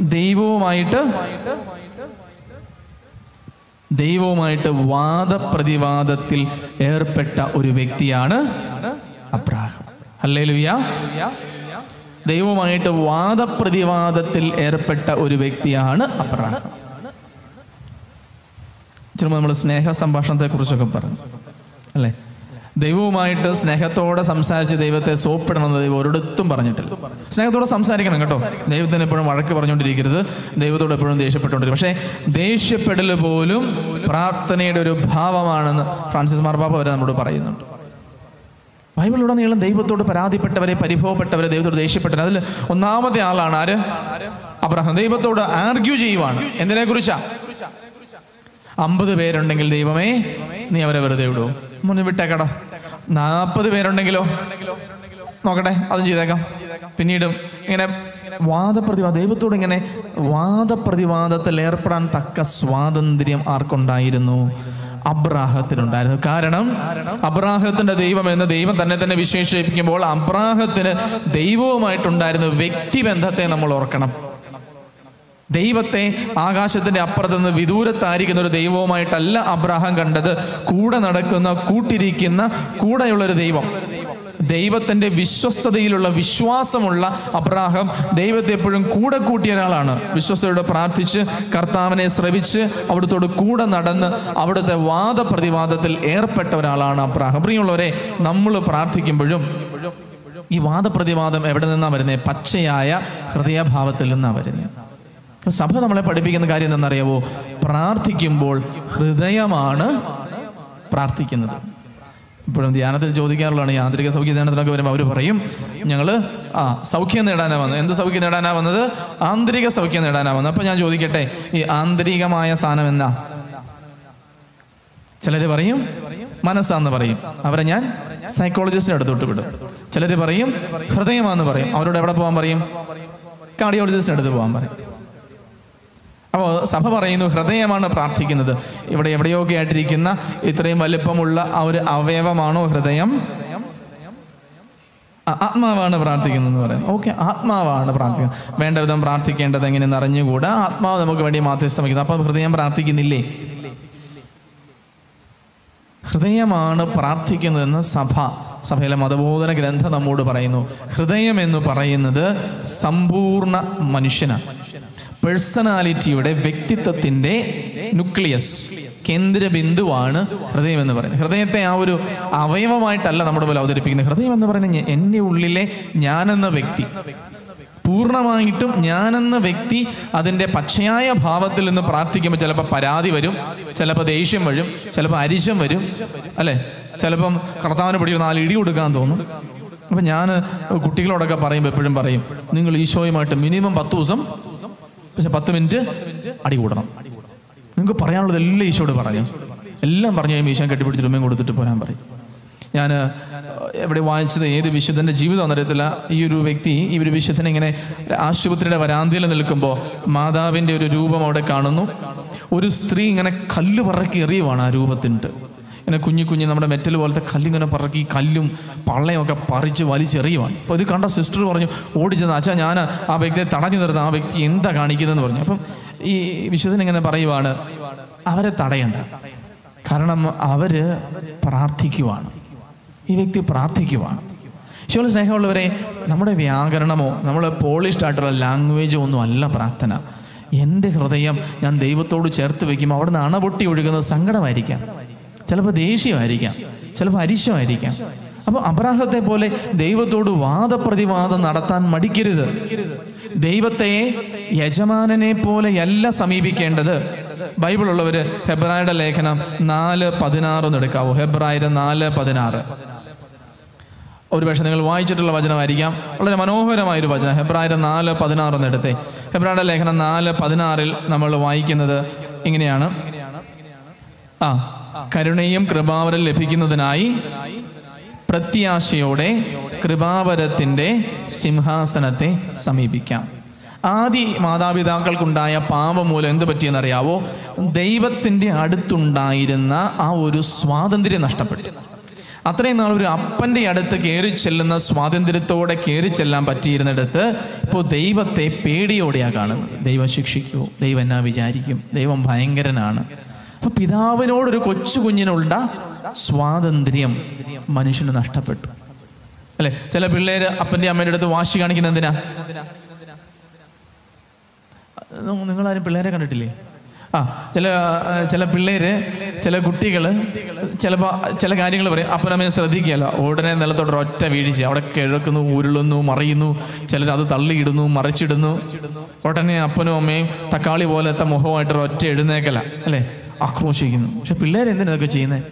ദൈവവുമായിട്ട് വാദപ്രതിവാദത്തിൽ ഏർപ്പെട്ട ഒരു വ്യക്തിയാണ് അബ്രാഹാം. ഹല്ലേലൂയ. ദൈവവുമായിട്ട് വാദപ്രതിവാദത്തിൽ ഏർപ്പെട്ട ഒരു വ്യക്തിയാണ് അബ്രാഹാം. നമ്മൾ സ്നേഹ സംഭാഷണത്തെ കുറിച്ചൊക്കെ പറഞ്ഞു അല്ലേ. ദൈവവുമായിട്ട് സ്നേഹത്തോടെ സംസാരിച്ച് ദൈവത്തെ സോപ്പിടണമെന്ന് ദൈവം ഒരിടത്തും പറഞ്ഞിട്ടില്ല. സ്നേഹത്തോടെ സംസാരിക്കണം കേട്ടോ. ദൈവത്തിന് എപ്പോഴും വഴക്ക് പറഞ്ഞുകൊണ്ടിരിക്കരുത്, ദൈവത്തോട് എപ്പോഴും ദേഷ്യപ്പെട്ടുകൊണ്ടിരിക്കും. പക്ഷേ ദേഷ്യപ്പെടൽ പോലും പ്രാർത്ഥനയുടെ ഒരു ഭാവമാണെന്ന് ഫ്രാൻസിസ് മാർപ്പാപ്പ വരെ നമ്മോട് പറയുന്നുണ്ട്. ബൈബിളിലുടനീളം ദൈവത്തോട് പരാതിപ്പെട്ടവരെ, പരിഭവപ്പെട്ടവരെ, ദൈവത്തോട് ദേഷ്യപ്പെട്ടവരെ, അതിൽ ഒന്നാമത്തെ ആളാണ് ആര്? അബ്രാഹാം. ദൈവത്തോട് ആർഗ്യൂ ചെയ്യുവാണ്. എന്തിനെ കുറിച്ചാ? 50 പേരുണ്ടെങ്കിൽ ദൈവമേ നീ അവരെ വെറുതെ വിടുവോ? മുന്നിൽ വിട്ടേക്കട. 40 പേരുണ്ടെങ്കിലോ? നോക്കട്ടെ, അതും ചെയ്തേക്കാം. പിന്നീടും ഇങ്ങനെ ദൈവത്തോട് ഇങ്ങനെ വാദപ്രതിവാദത്തിൽ ഏർപ്പെടാൻ തക്ക സ്വാതന്ത്ര്യം ആർക്കുണ്ടായിരുന്നു? അബ്രാഹത്തിനുണ്ടായിരുന്നു. കാരണം അബ്രാഹത്തിന്റെ ദൈവം എന്ന് ദൈവം തന്നെ വിശേഷിപ്പിക്കുമ്പോൾ അബ്രാഹത്തിന് ദൈവവുമായിട്ടുണ്ടായിരുന്ന വ്യക്തിബന്ധത്തെ നമ്മൾ ഓർക്കണം. ദൈവത്തെ ആകാശത്തിന്റെ അപ്പുറത്ത് നിന്ന് വിദൂരത്തായിരിക്കുന്ന ഒരു ദൈവവുമായിട്ടല്ല അബ്രാഹാം കണ്ടത്. കൂടെ നടക്കുന്ന, കൂട്ടിരിക്കുന്ന, കൂടെയുള്ളൊരു ദൈവം. ദൈവത്തിന്റെ വിശ്വസ്തതയിലുള്ള വിശ്വാസമുള്ള അബ്രാഹാം ദൈവത്തെ എപ്പോഴും കൂടെ കൂട്ടിയ ഒരാളാണ്. വിശ്വസ്തയോടെ പ്രാർത്ഥിച്ച്, കർത്താവിനെ ശ്രവിച്ച്, അവിടുത്തോട് കൂടെ നടന്ന് അവിടുത്തെ വാദപ്രതിവാദത്തിൽ ഏർപ്പെട്ട ഒരാളാണ് അബ്രാഹാം. പ്രിയമുള്ളവരെ, നമ്മൾ പ്രാർത്ഥിക്കുമ്പോഴും ഈ വാദപ്രതിവാദം എവിടെ നിന്നാണ് വരുന്നത്? പച്ചയായ ഹൃദയഭാവത്തിൽ നിന്നാണ് വരുന്നത്. സഭ നമ്മളെ പഠിപ്പിക്കുന്ന കാര്യം എന്താണെന്നറിയാവോ? പ്രാർത്ഥിക്കുമ്പോൾ ഹൃദയമാണ് പ്രാർത്ഥിക്കുന്നത്. ഇപ്പോഴും ധ്യാനത്തിൽ ചോദിക്കാറുള്ളതാണ്, ഈ ആന്തരിക സൗഖ്യ ധ്യാനത്തിനൊക്കെ വരുമ്പോൾ അവർ പറയും, ഞങ്ങൾ സൗഖ്യം നേടാനാണ് വന്നത്. എന്ത് സൗഖ്യം നേടാനാണ് വന്നത്? ആന്തരിക സൗഖ്യം നേടാനാണ് വന്നത്. അപ്പം ഞാൻ ചോദിക്കട്ടെ, ഈ ആന്തരികമായ സാധനം എന്നാ? ചിലർ പറയും മനസ്സാന്ന് പറയും, അവരെ ഞാൻ സൈക്കോളജിസ്റ്റിൻ്റെ അടുത്തോട്ട് വിടും. ചിലർ പറയും ഹൃദയമാണെന്ന് പറയും, അവരോട് എവിടെ പോകാൻ പറയും? കാർഡിയോളജിസ്റ്റിൻ്റെ അടുത്ത് പോകാൻ പറയും. അപ്പോൾ സഭ പറയുന്നു ഹൃദയമാണ് പ്രാർത്ഥിക്കുന്നത്. ഇവിടെ എവിടെയൊക്കെ ആയിട്ടിരിക്കുന്ന ഇത്രയും വലിപ്പമുള്ള ആ ഒരു അവയവമാണോ ഹൃദയം? ആത്മാവാണ് പ്രാർത്ഥിക്കുന്നതെന്ന് പറയുന്നത്. ഓക്കെ, ആത്മാവാണ് പ്രാർത്ഥിക്കുന്നത്. വേണ്ട വിധം പ്രാർത്ഥിക്കേണ്ടത് എങ്ങനെയെന്ന് അറിഞ്ഞുകൂടാ, ആത്മാവ് നമുക്ക് വേണ്ടി മാധ്യസ്ഥം വയ്ക്കുന്നത്. അപ്പം ഹൃദയം പ്രാർത്ഥിക്കുന്നില്ലേ? ഹൃദയമാണ് പ്രാർത്ഥിക്കുന്നതെന്ന് സഭയിലെ മതബോധന ഗ്രന്ഥം നമ്മോട് പറയുന്നു. ഹൃദയം എന്ന് പറയുന്നത് സമ്പൂർണ്ണ മനുഷ്യനാണ്. പേഴ്സണാലിറ്റിയുടെ, വ്യക്തിത്വത്തിൻ്റെ ന്യൂക്ലിയസ്, കേന്ദ്ര ബിന്ദുവാണ് ഹൃദയം എന്ന് പറയുന്നത്. ഹൃദയത്തെ ആ ഒരു അവയവമായിട്ടല്ല നമ്മുടെ മുന്നിൽ അവതരിപ്പിക്കുന്നത്. ഹൃദയം എന്ന് പറയുന്നത് എൻ്റെ ഉള്ളിലെ ഞാനെന്ന വ്യക്തി, പൂർണ്ണമായിട്ടും ഞാനെന്ന വ്യക്തി അതിൻ്റെ പച്ചയായ ഭാവത്തിൽ നിന്ന് പ്രാർത്ഥിക്കുമ്പോൾ ചിലപ്പോൾ പരാതി വരും, ചിലപ്പോൾ ദേഷ്യം വരും, ചിലപ്പോൾ അരിശം വരും, അല്ലേ? ചിലപ്പം കർത്താവിനെ പിടിച്ച് 4 ഇടി കൊടുക്കാൻ തോന്നും. അപ്പം ഞാൻ കുട്ടികളോടൊക്കെ പറയുമ്പോൾ എപ്പോഴും പറയും, നിങ്ങൾ ഈശോയുമായിട്ട് മിനിമം 10 ദിവസം, പക്ഷെ 10 മിനിറ്റ് അടി കൂടണം. നിങ്ങൾക്ക് പറയാനുള്ളത് എല്ലാം ഈശോയോട് പറഞ്ഞു, എല്ലാം പറഞ്ഞു കഴിയുമ്പോൾ ഈശോയെ കെട്ടിപ്പിടിച്ച് ഉമ്മയും കൊടുത്തിട്ട് പോരാൻ പറയും. ഞാൻ എവിടെ വായിച്ചത്, ഏത് വിശുദ്ധൻ്റെ ജീവിതം എന്നറിയത്തില്ല, ഈ ഒരു വ്യക്തി, ഈ ഒരു വിശുദ്ധനെ ഇങ്ങനെ ആശുപത്രിയുടെ വരാന്തയിൽ നിൽക്കുമ്പോൾ മാതാവിൻ്റെ ഒരു രൂപം അവിടെ കാണുന്നു. ഒരു സ്ത്രീ ഇങ്ങനെ കല്ല് പറക്കി എറിയുവാണ് ആ രൂപത്തിൻ്റെ. ഇങ്ങനെ കുഞ്ഞു നമ്മുടെ മെറ്റൽ പോലത്തെ കല്ലിങ്ങനെ പറക്കി, കല്ലും പള്ളയൊക്കെ പറിച്ച് വലിച്ചെറിയുവാണ്. അപ്പോൾ ഇത് കണ്ട സിസ്റ്റർ പറഞ്ഞു, ഓടിച്ചെന്ന്, അച്ഛാ ഞാൻ ആ വ്യക്തിയെ തടഞ്ഞു നിർത്താം, ആ വ്യക്തി എന്താ കാണിക്കുന്നതെന്ന് പറഞ്ഞു. അപ്പം ഈ വിശുദ്ധൻ ഇങ്ങനെ പറയുവാണ്, അവരെ തടയണ്ട, കാരണം അവർ പ്രാർത്ഥിക്കുവാണ്, ഈ വ്യക്തി പ്രാർത്ഥിക്കുവാണ്. ഈശോയുടെ സ്നേഹമുള്ളവരെ, നമ്മുടെ വ്യാകരണമോ നമ്മൾ പോളിഷ്ഡ് ആയിട്ടുള്ള ലാംഗ്വേജോ ഒന്നും അല്ല പ്രാർത്ഥന. എൻ്റെ ഹൃദയം ഞാൻ ദൈവത്തോട് ചേർത്ത് വയ്ക്കുമ്പോൾ അവിടെ നിന്ന് അണപൊട്ടി ഒഴുകുന്നത് സങ്കടമായിരിക്കാം, ചിലപ്പോൾ ദേഷ്യമായിരിക്കാം, ചിലപ്പോൾ അരിശമായിരിക്കാം. അപ്പോൾ അബ്രാഹത്തെ പോലെ ദൈവത്തോട് വാദപ്രതിവാദം നടത്താൻ മടിക്കരുത്. ദൈവത്തെ യജമാനനെ പോലെയല്ല സമീപിക്കേണ്ടത്. ബൈബിളുള്ളവർ ഹെബ്രായരുടെ ലേഖനം 4:16 എടുക്കാവോ? ഹെബ്രായർ 4:16. ഒരു പക്ഷേ നിങ്ങൾ വായിച്ചിട്ടുള്ള വചനമായിരിക്കാം, വളരെ മനോഹരമായൊരു വചനം. ഹെബ്രായർ 4:16 എടുത്തേ. ഹെബ്രായരുടെ ലേഖനം 4:16 നമ്മൾ വായിക്കുന്നത് ഇങ്ങനെയാണ്: കരുണയും കൃപാവരം ലഭിക്കുന്നതിനായി പ്രത്യാശയോടെ കൃപാവരത്തിൻ്റെ സിംഹാസനത്തെ സമീപിക്കാം. ആദി മാതാപിതാക്കൾക്കുണ്ടായ പാപം മൂലം എന്ത് പറ്റിയെന്നറിയാവോ? ദൈവത്തിൻ്റെ അടുത്തുണ്ടായിരുന്ന ആ ഒരു സ്വാതന്ത്ര്യം നഷ്ടപ്പെട്ടു. അത്രയും നാൾ ഒരു അപ്പൻ്റെ അടുത്ത് കയറി ചെല്ലുന്ന സ്വാതന്ത്ര്യത്തോടെ കയറി ചെല്ലാൻ പറ്റിയിരുന്നിടത്ത് ഇപ്പോൾ ദൈവത്തെ പേടിയോടെയാണ് കാണുന്നത്. ദൈവം ശിക്ഷിക്കുമോ? ദൈവം എന്നാ വിചാരിക്കും? ദൈവം ഭയങ്കരനാണ്. അപ്പോൾ പിതാവിനോടൊരു കൊച്ചു കുഞ്ഞിനുള്ള സ്വാതന്ത്ര്യം മനുഷ്യന് നഷ്ടപ്പെട്ടു, അല്ലേ? ചില പിള്ളേർ അപ്പൻ്റെ അമ്മയുടെ അടുത്ത് വാശി കാണിക്കുന്നത് എന്തിനാ? നിങ്ങളാരും പിള്ളേരെ കണ്ടിട്ടില്ലേ? ചില പിള്ളേര്, ചില കുട്ടികൾ ചിലപ്പോൾ ചില കാര്യങ്ങൾ പറയും, അപ്പനമ്മയെ ശ്രദ്ധിക്കുകയല്ല, ഉടനെ നിലത്തോട്ട് ഒറ്റ വീഴ്ച, അവിടെ കിഴക്കുന്നു, ഉരുളുന്നു, മറിയുന്നു, ചിലർ അത് തള്ളിയിടുന്നു, മറിച്ചിടുന്നു. ഉടനെ അപ്പനും അമ്മയും തക്കാളി പോലത്തെ മുഖമായിട്ട് ഒറ്റ എഴുന്നേക്കല, അല്ലേ? ആക്രോശിക്കുന്നു. പക്ഷെ പിള്ളേരെന്തിനൊക്കെ ചെയ്യുന്നത്?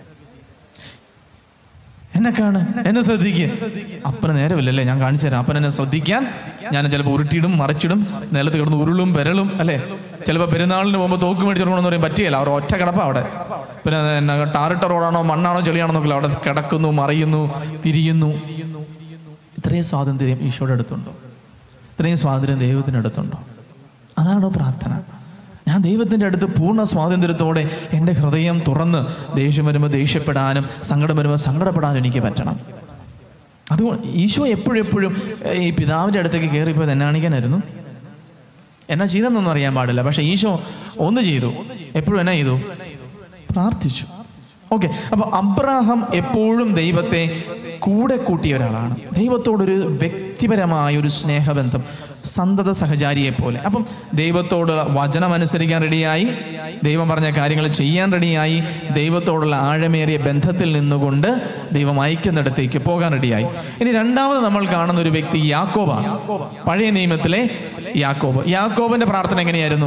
എന്നെക്കാണ്, എന്നെ ശ്രദ്ധിക്കുക. അപ്പന് നേരമില്ലല്ലേ, ഞാൻ കാണിച്ചു തരാം. അപ്പനെന്നെ ശ്രദ്ധിക്കാൻ ഞാൻ ചിലപ്പോൾ ഉരുട്ടിയിടും, മറിച്ചിടും, നിലത്ത് കിടന്ന് ഉരുളും പെരളും, അല്ലേ? ചിലപ്പോൾ പെരുന്നാളിന് പോകുമ്പോൾ തോക്ക് മേടിച്ചിടണമെന്ന് പറയും, പറ്റിയല്ല, അവർ ഒറ്റ കിടപ്പ അവിടെ. പിന്നെ എന്നാ ടാറിട്ട റോഡാണോ മണ്ണാണോ ചെളിയാണോ നോക്കില്ല, അവിടെ കിടക്കുന്നു, മറിയുന്നു, തിരിയുന്നു. ഇത്രയും സ്വാതന്ത്ര്യം ഈശോയുടെ അടുത്തുണ്ടോ? ഇത്രയും സ്വാതന്ത്ര്യം ദൈവത്തിൻ്റെ അടുത്തുണ്ടോ? അതാണോ പ്രാർത്ഥന? ഞാൻ ദൈവത്തിൻ്റെ അടുത്ത് പൂർണ്ണ സ്വാതന്ത്ര്യത്തോടെ എൻ്റെ ഹൃദയം തുറന്ന്, ദേഷ്യം വരുമ്പോൾ ദേഷ്യപ്പെടാനും സങ്കടം വരുമ്പോൾ സങ്കടപ്പെടാനും എനിക്ക് പറ്റണം. അതുകൊണ്ട് ഈശോ എപ്പോഴും ഈ പിതാവിൻ്റെ അടുത്തേക്ക് കയറിപ്പോയത് എന്നാ കാണിക്കാനായിരുന്നു? എന്നാ ചെയ്തെന്നൊന്നും അറിയാൻ പാടില്ല. പക്ഷെ ഈശോ ഒന്ന് ചെയ്തു, എപ്പോഴും എന്നാ ചെയ്തു? പ്രാർത്ഥിച്ചു. ഓക്കെ, അപ്പോൾ അബ്രാഹാം എപ്പോഴും ദൈവത്തെ കൂടെ കൂട്ടിയ ഒരാളാണ്. ദൈവത്തോടൊരു വ്യക്തിപരമായ ഒരു സ്നേഹബന്ധം, സന്തത സഹചാരിയെ പോലെ. അപ്പം ദൈവത്തോട് വചനം അനുസരിക്കാൻ റെഡിയായി, ദൈവം പറഞ്ഞ കാര്യങ്ങൾ ചെയ്യാൻ റെഡിയായി, ദൈവത്തോടുള്ള ആഴമേറിയ ബന്ധത്തിൽ നിന്നുകൊണ്ട് ദൈവം അയക്കുന്നിടത്തേക്ക് പോകാൻ റെഡിയായി. ഇനി രണ്ടാമത് നമ്മൾ കാണുന്ന ഒരു വ്യക്തി യാക്കോബാണ്. പഴയ നിയമത്തിലെ യാക്കോബിന്റെ പ്രാർത്ഥന എങ്ങനെയായിരുന്നു?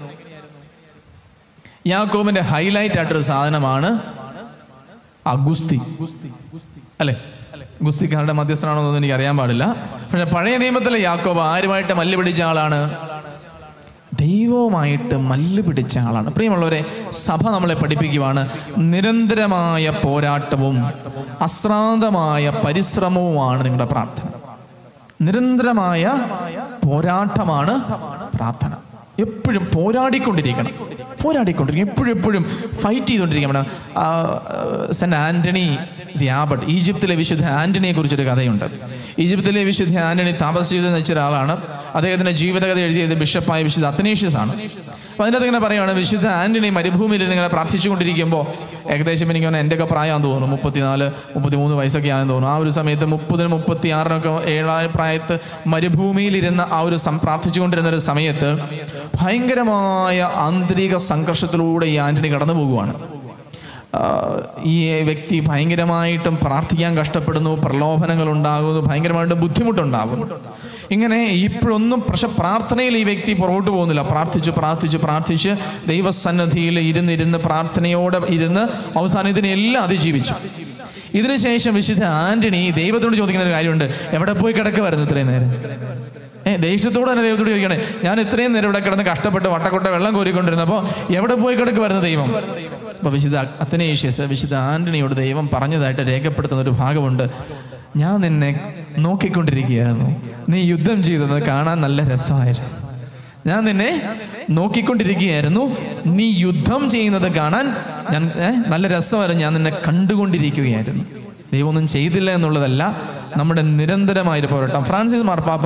യാക്കോബിന്റെ ഹൈലൈറ്റ് ആയിട്ടൊരു സാധനമാണ് ഗുസ്തി, അല്ലെ? ഗുസ്തിക്കാരുടെ മധ്യസ്ഥനാണെന്നൊന്നും എനിക്ക് അറിയാൻ പാടില്ല. പക്ഷെ പഴയ നിയമത്തിലെ യാക്കോബ് ആരുമായിട്ട് മല്ല് പിടിച്ച ആളാണ്? ദൈവവുമായിട്ട് മല്ല് പിടിച്ച ആളാണ്. പ്രിയമുള്ളവരെ, സഭ നമ്മളെ പഠിപ്പിക്കുവാണ്, നിരന്തരമായ പോരാട്ടവും അശ്രാന്തമായ പരിശ്രമവുമാണ് നിങ്ങളുടെ പ്രാർത്ഥന. നിരന്തരമായ പോരാട്ടമാണ് പ്രാർത്ഥന. എപ്പോഴും പോരാടിക്കൊണ്ടിരിക്കണം, എപ്പോഴും ഫൈറ്റ് ചെയ്തുകൊണ്ടിരിക്കണം. സെന്റ് ആന്റണി ദി ആബട്ട്, ഈജിപ്തിലെ വിശുദ്ധ ആന്റണിയെ കുറിച്ചൊരു കഥയുണ്ട്. ഈജിപ്തിലെ വിശുദ്ധ ആന്റണി താപസജീവിതം നയിച്ച ഒരാളാണ്. അദ്ദേഹത്തിന്റെ ജീവിതകഥ എഴുതിയത് ബിഷപ്പായ വിശുദ്ധ അത്തനേഷ്യസ് ആണ്. അപ്പോൾ അതിനകത്ത് ഇങ്ങനെ പറയുകയാണ്, വിശുദ്ധ ആന്റണി മരുഭൂമിയിൽ ഇങ്ങനെ പ്രാർത്ഥിച്ചുകൊണ്ടിരിക്കുമ്പോൾ, ഏകദേശം എനിക്ക് എൻ്റെയൊക്കെ പ്രായമാണെന്ന് തോന്നുന്നു, 34-33 വയസ്സൊക്കെ ആണെന്ന് തോന്നുന്നു. ആ ഒരു സമയത്ത് 30-36 പ്രായത്ത് മരുഭൂമിയിലിരുന്ന ആ ഒരു പ്രാർത്ഥിച്ചുകൊണ്ടിരുന്ന ഒരു സമയത്ത് ഭയങ്കരമായ ആന്തരിക സംഘർഷത്തിലൂടെ ഈ ആന്റണി കടന്നു പോകുവാണ്. ഈ വ്യക്തി ഭയങ്കരമായിട്ടും പ്രാർത്ഥിക്കാൻ കഷ്ടപ്പെടുന്നു, പ്രലോഭനങ്ങൾ ഉണ്ടാകുന്നു, ഭയങ്കരമായിട്ടും ബുദ്ധിമുട്ടുണ്ടാകുന്നു. ഇങ്ങനെ ഇപ്പോഴൊന്നും പ്രാർത്ഥനയിൽ ഈ വ്യക്തി പുറകോട്ട് പോകുന്നില്ല. പ്രാർത്ഥിച്ച് ദൈവസന്നിധിയിൽ ഇരുന്ന് പ്രാർത്ഥനയോടെ ഇരുന്ന് അവസാനം ഇതിനെല്ലാം അതിജീവിച്ചു. ഇതിനുശേഷം വിശുദ്ധ ആന്റണി ദൈവത്തോട് ചോദിക്കുന്ന ഒരു കാര്യമുണ്ട്, എവിടെ പോയി കിടക്കുമായിരുന്നു ഇത്രയും നേരം? ദേഷ്യത്തോട് തന്നെ ദൈവത്തോട് ചോദിക്കണേ, ഞാൻ ഇത്രയും നേരം ഇവിടെ കിടന്ന് കഷ്ടപ്പെട്ട് വട്ടക്കൊട്ട വെള്ളം കോരിക്കൊണ്ടിരുന്നപ്പോൾ എവിടെ പോയി കിടക്കുമായിരുന്നു ദൈവം? അപ്പോൾ വിശുദ്ധ അത്തനേഷ്യസ് വിശുദ്ധ ആന്റണിയോട് ദൈവം പറഞ്ഞതായിട്ട് രേഖപ്പെടുത്തുന്ന ഒരു ഭാഗമുണ്ട്. ഞാൻ നിന്നെ നോക്കിക്കൊണ്ടിരിക്കുകയായിരുന്നു, നീ യുദ്ധം ചെയ്തത് കാണാൻ നല്ല രസമായിരുന്നു. ഞാൻ നിന്നെ നോക്കിക്കൊണ്ടിരിക്കുകയായിരുന്നു, നീ യുദ്ധം ചെയ്യുന്നത് കാണാൻ നല്ല രസമായിരുന്നു. ഞാൻ നിന്നെ കണ്ടുകൊണ്ടിരിക്കുകയായിരുന്നു. ദൈവം ഒന്നും ചെയ്തില്ല എന്നുള്ളതല്ല, നമ്മുടെ നിരന്തരമായൊരു പോരാട്ടം. ഫ്രാൻസിസ് മാർപ്പാപ്പ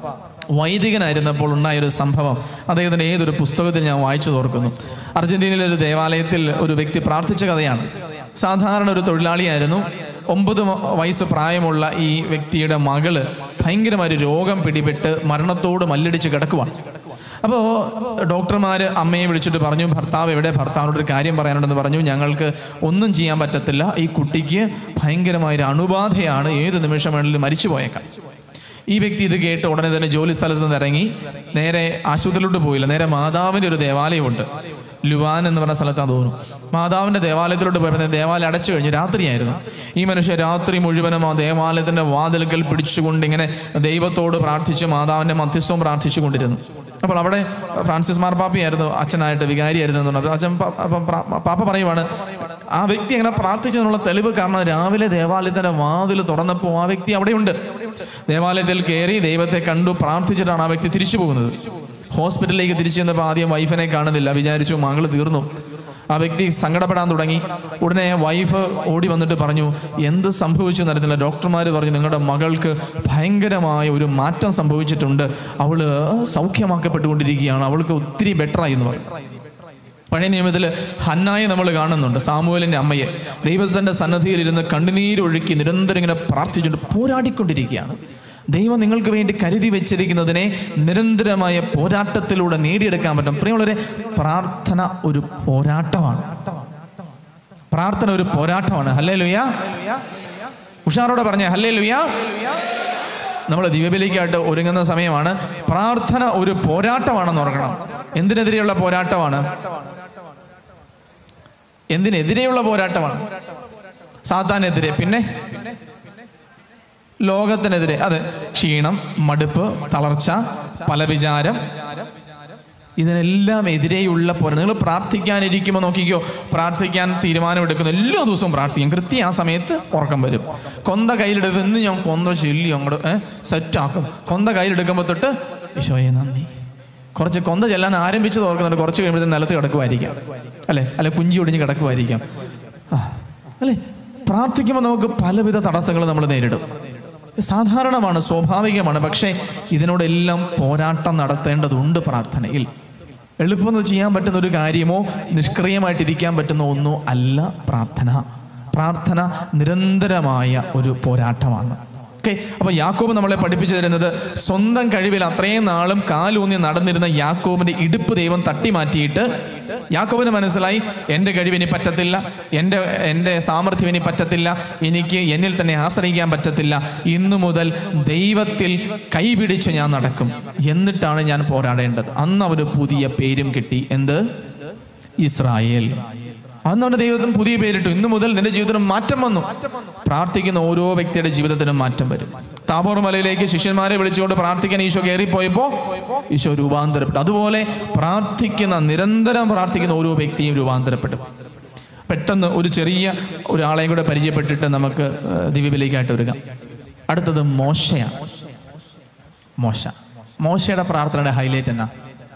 വൈദികനായിരുന്നപ്പോൾ ഉണ്ടായൊരു സംഭവം അദ്ദേഹത്തിൻ്റെ ഏതൊരു പുസ്തകത്തിൽ ഞാൻ വായിച്ചു തോർക്കുന്നു. അർജന്റീനയിലെ ഒരു ദേവാലയത്തിൽ ഒരു വ്യക്തി പ്രാർത്ഥിച്ച കഥയാണ്. സാധാരണ ഒരു തൊഴിലാളിയായിരുന്നു. 9 വയസ്സ് പ്രായമുള്ള ഈ വ്യക്തിയുടെ മകള് ഭയങ്കരമായ രോഗം പിടിപെട്ട് മരണത്തോട് മല്ലടിച്ച് കിടക്കുവാണ്. അപ്പോൾ ഡോക്ടർമാർ അമ്മയെ വിളിച്ചിട്ട് പറഞ്ഞു, ഭർത്താവ് എവിടെ? ഭർത്താവിനോടൊരു കാര്യം പറയാനുണ്ടെന്ന് പറഞ്ഞു. ഞങ്ങൾക്ക് ഒന്നും ചെയ്യാൻ പറ്റത്തില്ല, ഈ കുട്ടിക്ക് ഭയങ്കരമായൊരു അണുബാധയാണ്, ഏത് നിമിഷം വേണമെങ്കിലും മരിച്ചു പോയേക്കാം. ഈ വ്യക്തി ഇത് കേട്ട് ഉടനെ തന്നെ ജോലി സ്ഥലത്ത് നിന്ന് ഇറങ്ങി നേരെ ആശുപത്രിയിലോട്ട് പോയില്ല, നേരെ മാതാവിൻ്റെ ഒരു ദേവാലയമുണ്ട്, ലുവാൻ എന്ന് പറഞ്ഞ സ്ഥലത്താന്ന് തോന്നുന്നു. മാതാവിൻ്റെ ദേവാലയത്തിലോട്ട് പോയപ്പോൾ ദേവാലയം അടച്ചു കഴിഞ്ഞ് രാത്രിയായിരുന്നു. ഈ മനുഷ്യൻ രാത്രി മുഴുവനും ആ ദേവാലയത്തിൻ്റെ വാതിൽക്കൽ പിടിച്ചുകൊണ്ട് ഇങ്ങനെ ദൈവത്തോട് പ്രാർത്ഥിച്ച് മാതാവിൻ്റെ മധ്യസ്ഥവും പ്രാർത്ഥിച്ചു കൊണ്ടിരുന്നു. അപ്പോൾ അവിടെ ഫ്രാൻസിസ് മാർപ്പാപ്പയായിരുന്നു അച്ഛനായിട്ട്, വികാരിയായിരുന്നു എന്ന് പറഞ്ഞു. അച്ഛൻ പാപ്പ പറയുവാണ്, ആ വ്യക്തി അങ്ങനെ പ്രാർത്ഥിച്ചതിനുള്ള തെളിവ് കാരണം രാവിലെ ദേവാലയത്തിൻ്റെ വാതിൽ തുറന്നപ്പോൾ ആ വ്യക്തി അവിടെയുണ്ട്. ദേവാലയത്തിൽ കയറി ദൈവത്തെ കണ്ടു പ്രാർത്ഥിച്ചിട്ടാണ് ആ വ്യക്തി തിരിച്ചു പോകുന്നത്. ഹോസ്പിറ്റലിലേക്ക് തിരിച്ചു ചെന്നപ്പോൾ ആദ്യം വൈഫിനെ കാണുന്നില്ല, വിചാരിച്ചു മകള് തീർന്നു. ആ വ്യക്തി സങ്കടപ്പെടാൻ തുടങ്ങി. ഉടനെ വൈഫ് ഓടി വന്നിട്ട് പറഞ്ഞു, എന്ത് സംഭവിച്ചു എന്നറിയത്തില്ല, ഡോക്ടർമാർ പറഞ്ഞു നിങ്ങളുടെ മകൾക്ക് ഭയങ്കരമായ ഒരു മാറ്റം സംഭവിച്ചിട്ടുണ്ട്, അവള് സൗഖ്യമാക്കപ്പെട്ടുകൊണ്ടിരിക്കുകയാണ്, അവൾക്ക് ഒത്തിരി ബെറ്ററായി എന്ന് പറയും. പഴയ നിയമത്തിൽ ഹന്നായെ നമ്മൾ കാണുന്നുണ്ട്, സാമുവേലിൻ്റെ അമ്മയെ. ദൈവത്തിൻ്റെ സന്നദ്ധിയിൽ ഇരുന്ന് കണ്ണുനീരൊഴുക്കി നിരന്തരം ഇങ്ങനെ പ്രാർത്ഥിച്ചുകൊണ്ട് പോരാടിക്കൊണ്ടിരിക്കുകയാണ്. ദൈവം നിങ്ങൾക്ക് വേണ്ടി കരുതി വെച്ചിരിക്കുന്നതിനെ നിരന്തരമായ പോരാട്ടത്തിലൂടെ നേടിയെടുക്കാൻ പറ്റും. പ്രിയമുള്ളവരെ, പ്രാർത്ഥന ഒരു പോരാട്ടമാണ്. പ്രാർത്ഥന ഒരു പോരാട്ടമാണ്. ഹല്ലേലൂയ. ഉഷാറോടെ പറഞ്ഞ ഹല്ലേലൂയ. നമ്മൾ ദിവ്യബലിക്കായിട്ട് ഒരുങ്ങുന്ന സമയമാണ്. പ്രാർത്ഥന ഒരു പോരാട്ടമാണെന്ന് ഓർക്കണം. എന്തിനെതിരെയുള്ള പോരാട്ടമാണ്? എന്തിനെതിരെയുള്ള പോരാട്ടമാണ്? സാത്താനെതിരെ, പിന്നെ ലോകത്തിനെതിരെ. അതെ, ക്ഷീണം, മടുപ്പ്, തളർച്ച, പല വിചാരം, ഇതിനെല്ലാം എതിരെയുള്ള പോരാട്ടം. നിങ്ങൾ പ്രാർത്ഥിക്കാനിരിക്കുമ്പോൾ നോക്കിക്കോ, പ്രാർത്ഥിക്കാൻ തീരുമാനമെടുക്കുന്ന എല്ലാ ദിവസവും പ്രാർത്ഥിക്കും. കൃത്യം ആ സമയത്ത് ഉറക്കം വരും. കൊന്ത കയ്യിലെടുത്ത് ഇന്ന് ഞാൻ കൊന്ത ചൊല്ലി അങ്ങോട്ട് സെറ്റാക്കും. കൊന്ത കയ്യിലെടുക്കുമ്പോൾ തൊട്ട് ഈശോയെ നന്ദി. കുറച്ച് കൊന്ത ചെല്ലാൻ ആരംഭിച്ചത് ഓർക്കുന്നുണ്ട്, കുറച്ച് കഴിയുമ്പോഴത്തേക്ക് നിലത്ത് കിടക്കുമായിരിക്കാം, അല്ലെ കുഞ്ചി ഒടിഞ്ഞ് കിടക്കുമായിരിക്കാം, അല്ലെ. പ്രാർത്ഥിക്കുമ്പോൾ നമുക്ക് പലവിധ തടസ്സങ്ങൾ നമ്മൾ നേരിടും. സാധാരണമാണ്, സ്വാഭാവികമാണ്. പക്ഷേ ഇതിനോടെല്ലാം പോരാട്ടം നടത്തേണ്ടതുണ്ട് പ്രാർത്ഥനയിൽ. എളുപ്പം ചെയ്യാൻ പറ്റുന്ന ഒരു കാര്യമോ നിഷ്ക്രിയമായിട്ടിരിക്കാൻ പറ്റുന്ന ഒന്നോ അല്ല പ്രാർത്ഥന. പ്രാർത്ഥന നിരന്തരമായ ഒരു പോരാട്ടമാണ്. ഓക്കെ, അപ്പോൾ യാക്കോബ് നമ്മളെ പഠിപ്പിച്ചു തരുന്നത്, സ്വന്തം കഴിവിൽ അത്രയും നാളും കാലൂന്നി നടന്നിരുന്ന യാക്കോബിന്റെ ഇടുപ്പ് ദൈവം തട്ടി മാറ്റിയിട്ട് യാക്കോബിന് മനസ്സിലായി, എൻ്റെ കഴിവിനി പറ്റത്തില്ല, എൻ്റെ സാമർഥ്യം ഇനി പറ്റത്തില്ല, എനിക്ക് എന്നിൽ തന്നെ ആശ്രയിക്കാൻ പറ്റത്തില്ല, ഇന്നു മുതൽ ദൈവത്തിൽ കൈപിടിച്ച് ഞാൻ നടക്കും, എന്നിട്ടാണ് ഞാൻ പോരാടേണ്ടത്. അന്ന് അവന് പുതിയ പേരും കിട്ടി. എന്ത്? ഇസ്രായേൽ. അന്ന് അവൻ്റെ ദൈവത്തിന് പുതിയ പേരിട്ടു. ഇന്നു മുതൽ നിന്റെ ജീവിതത്തിനും മാറ്റം വന്നു. പ്രാർത്ഥിക്കുന്ന ഓരോ വ്യക്തിയുടെ ജീവിതത്തിനും മാറ്റം വരും. താബോർ മലയിലേക്ക് ശിഷ്യന്മാരെ വിളിച്ചുകൊണ്ട് പ്രാർത്ഥിക്കാൻ ഈശോ കയറിപ്പോയപ്പോൾ ഈശോ രൂപാന്തരപ്പെട്ടു. അതുപോലെ നിരന്തരം പ്രാർത്ഥിക്കുന്ന ഓരോ വ്യക്തിയും രൂപാന്തരപ്പെടും. പെട്ടെന്ന് ഒരു ചെറിയ ഒരാളെയും കൂടെ പരിചയപ്പെട്ടിട്ട് നമുക്ക് ദിവ്യബലിക്കായിട്ട് വരിക. അടുത്തത് മോശയാണ്. മോശയുടെ പ്രാർത്ഥനയുടെ ഹൈലൈറ്റ് എന്നാ?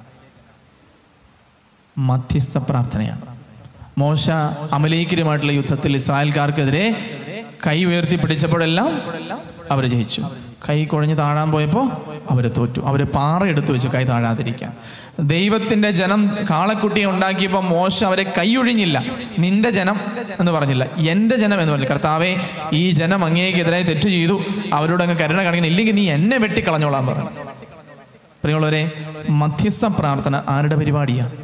മധ്യസ്ഥ പ്രാർത്ഥനയാണ്. മോശ അമലേക്കരുമായിട്ടുള്ള യുദ്ധത്തിൽ ഇസ്രായേൽക്കാർക്കെതിരെ കൈ ഉയർത്തി പിടിച്ചപ്പോഴെല്ലാം അവർ ജയിച്ചു. കൈ കുഴഞ്ഞ് താഴാൻ പോയപ്പോൾ അവർ തോറ്റു. അവർ പാറ എടുത്തു വെച്ചു കൈ താഴാതിരിക്കാൻ. ദൈവത്തിൻ്റെ ജനം കാളക്കുട്ടിയെ ഉണ്ടാക്കിയപ്പോൾ മോശ അവരെ കൈയൊഴിഞ്ഞില്ല. നിന്റെ ജനം എന്ന് പറഞ്ഞില്ല, എൻ്റെ ജനം എന്ന് പറഞ്ഞു. കർത്താവേ, ഈ ജനം അങ്ങേക്കെതിരായി തെറ്റ് ചെയ്തു, അവരോട് അങ്ങ് കരുണ കാണിക്കണം, ഇല്ലെങ്കിൽ നീ എന്നെ വെട്ടിക്കളഞ്ഞോളാൻ പറഞ്ഞു. പ്രിയമുള്ളവരെ, മധ്യസ്ഥ പ്രാർത്ഥന ആരുടെ പരിപാടിയാണ്?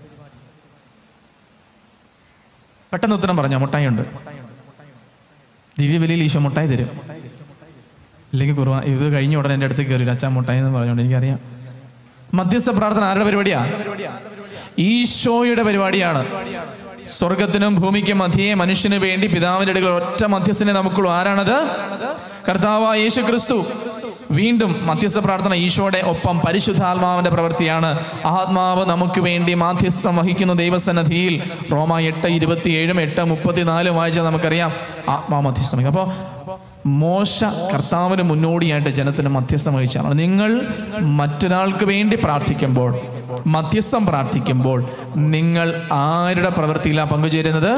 പെട്ടെന്ന് ഉത്തരം പറഞ്ഞോ. മുട്ടായി ഉണ്ട്. ദിവ്യബലിയിൽ ഈശോ മുട്ടായി തരും. ഇല്ലെങ്കിൽ ഇത് കഴിഞ്ഞ ഉടനെ എൻ്റെ അടുത്ത് കയറി അച്ഛാ മുട്ടായി എന്ന് പറഞ്ഞോണ്ട് എനിക്കറിയാം. മധ്യസ്ഥ പ്രാർത്ഥന ആരുടെ പരിപാടിയാ? ഈശോയുടെ പരിപാടിയാണ്. സ്വർഗത്തിനും ഭൂമിക്കും മധ്യേ മനുഷ്യന് വേണ്ടി പിതാവിൻ്റെ അടുക്കൽ ഒറ്റ മധ്യസ്ഥനെ നമുക്കുള്ളൂ. ആരാണത്? കർത്താവായ യേശു ക്രിസ്തു. വീണ്ടും മധ്യസ്ഥ പ്രാർത്ഥന ഈശോയുടെ ഒപ്പം പരിശുദ്ധാത്മാവിന്റെ പ്രവൃത്തിയാണ്. ആത്മാവ് നമുക്ക് വേണ്ടി മാധ്യസ്ഥം വഹിക്കുന്ന ദൈവസന്നിധിയിൽ. റോമ 8:27, 8:34 വായിച്ചാൽ നമുക്കറിയാം ആത്മാവ് മധ്യസ്ഥം വഹിക്കും. അപ്പോൾ മോശ കർത്താവിന് മുന്നോടിയായിട്ട് ജനത്തിന് മധ്യസ്ഥം വഹിച്ചാണ്. നിങ്ങൾ മറ്റൊരാൾക്ക് വേണ്ടി പ്രാർത്ഥിക്കുമ്പോൾ, മധ്യസ്ഥം പ്രാർത്ഥിക്കുമ്പോൾ നിങ്ങൾ ആരുടെ പ്രവൃത്തിയിലാണ് പങ്കുചേരുന്നത്?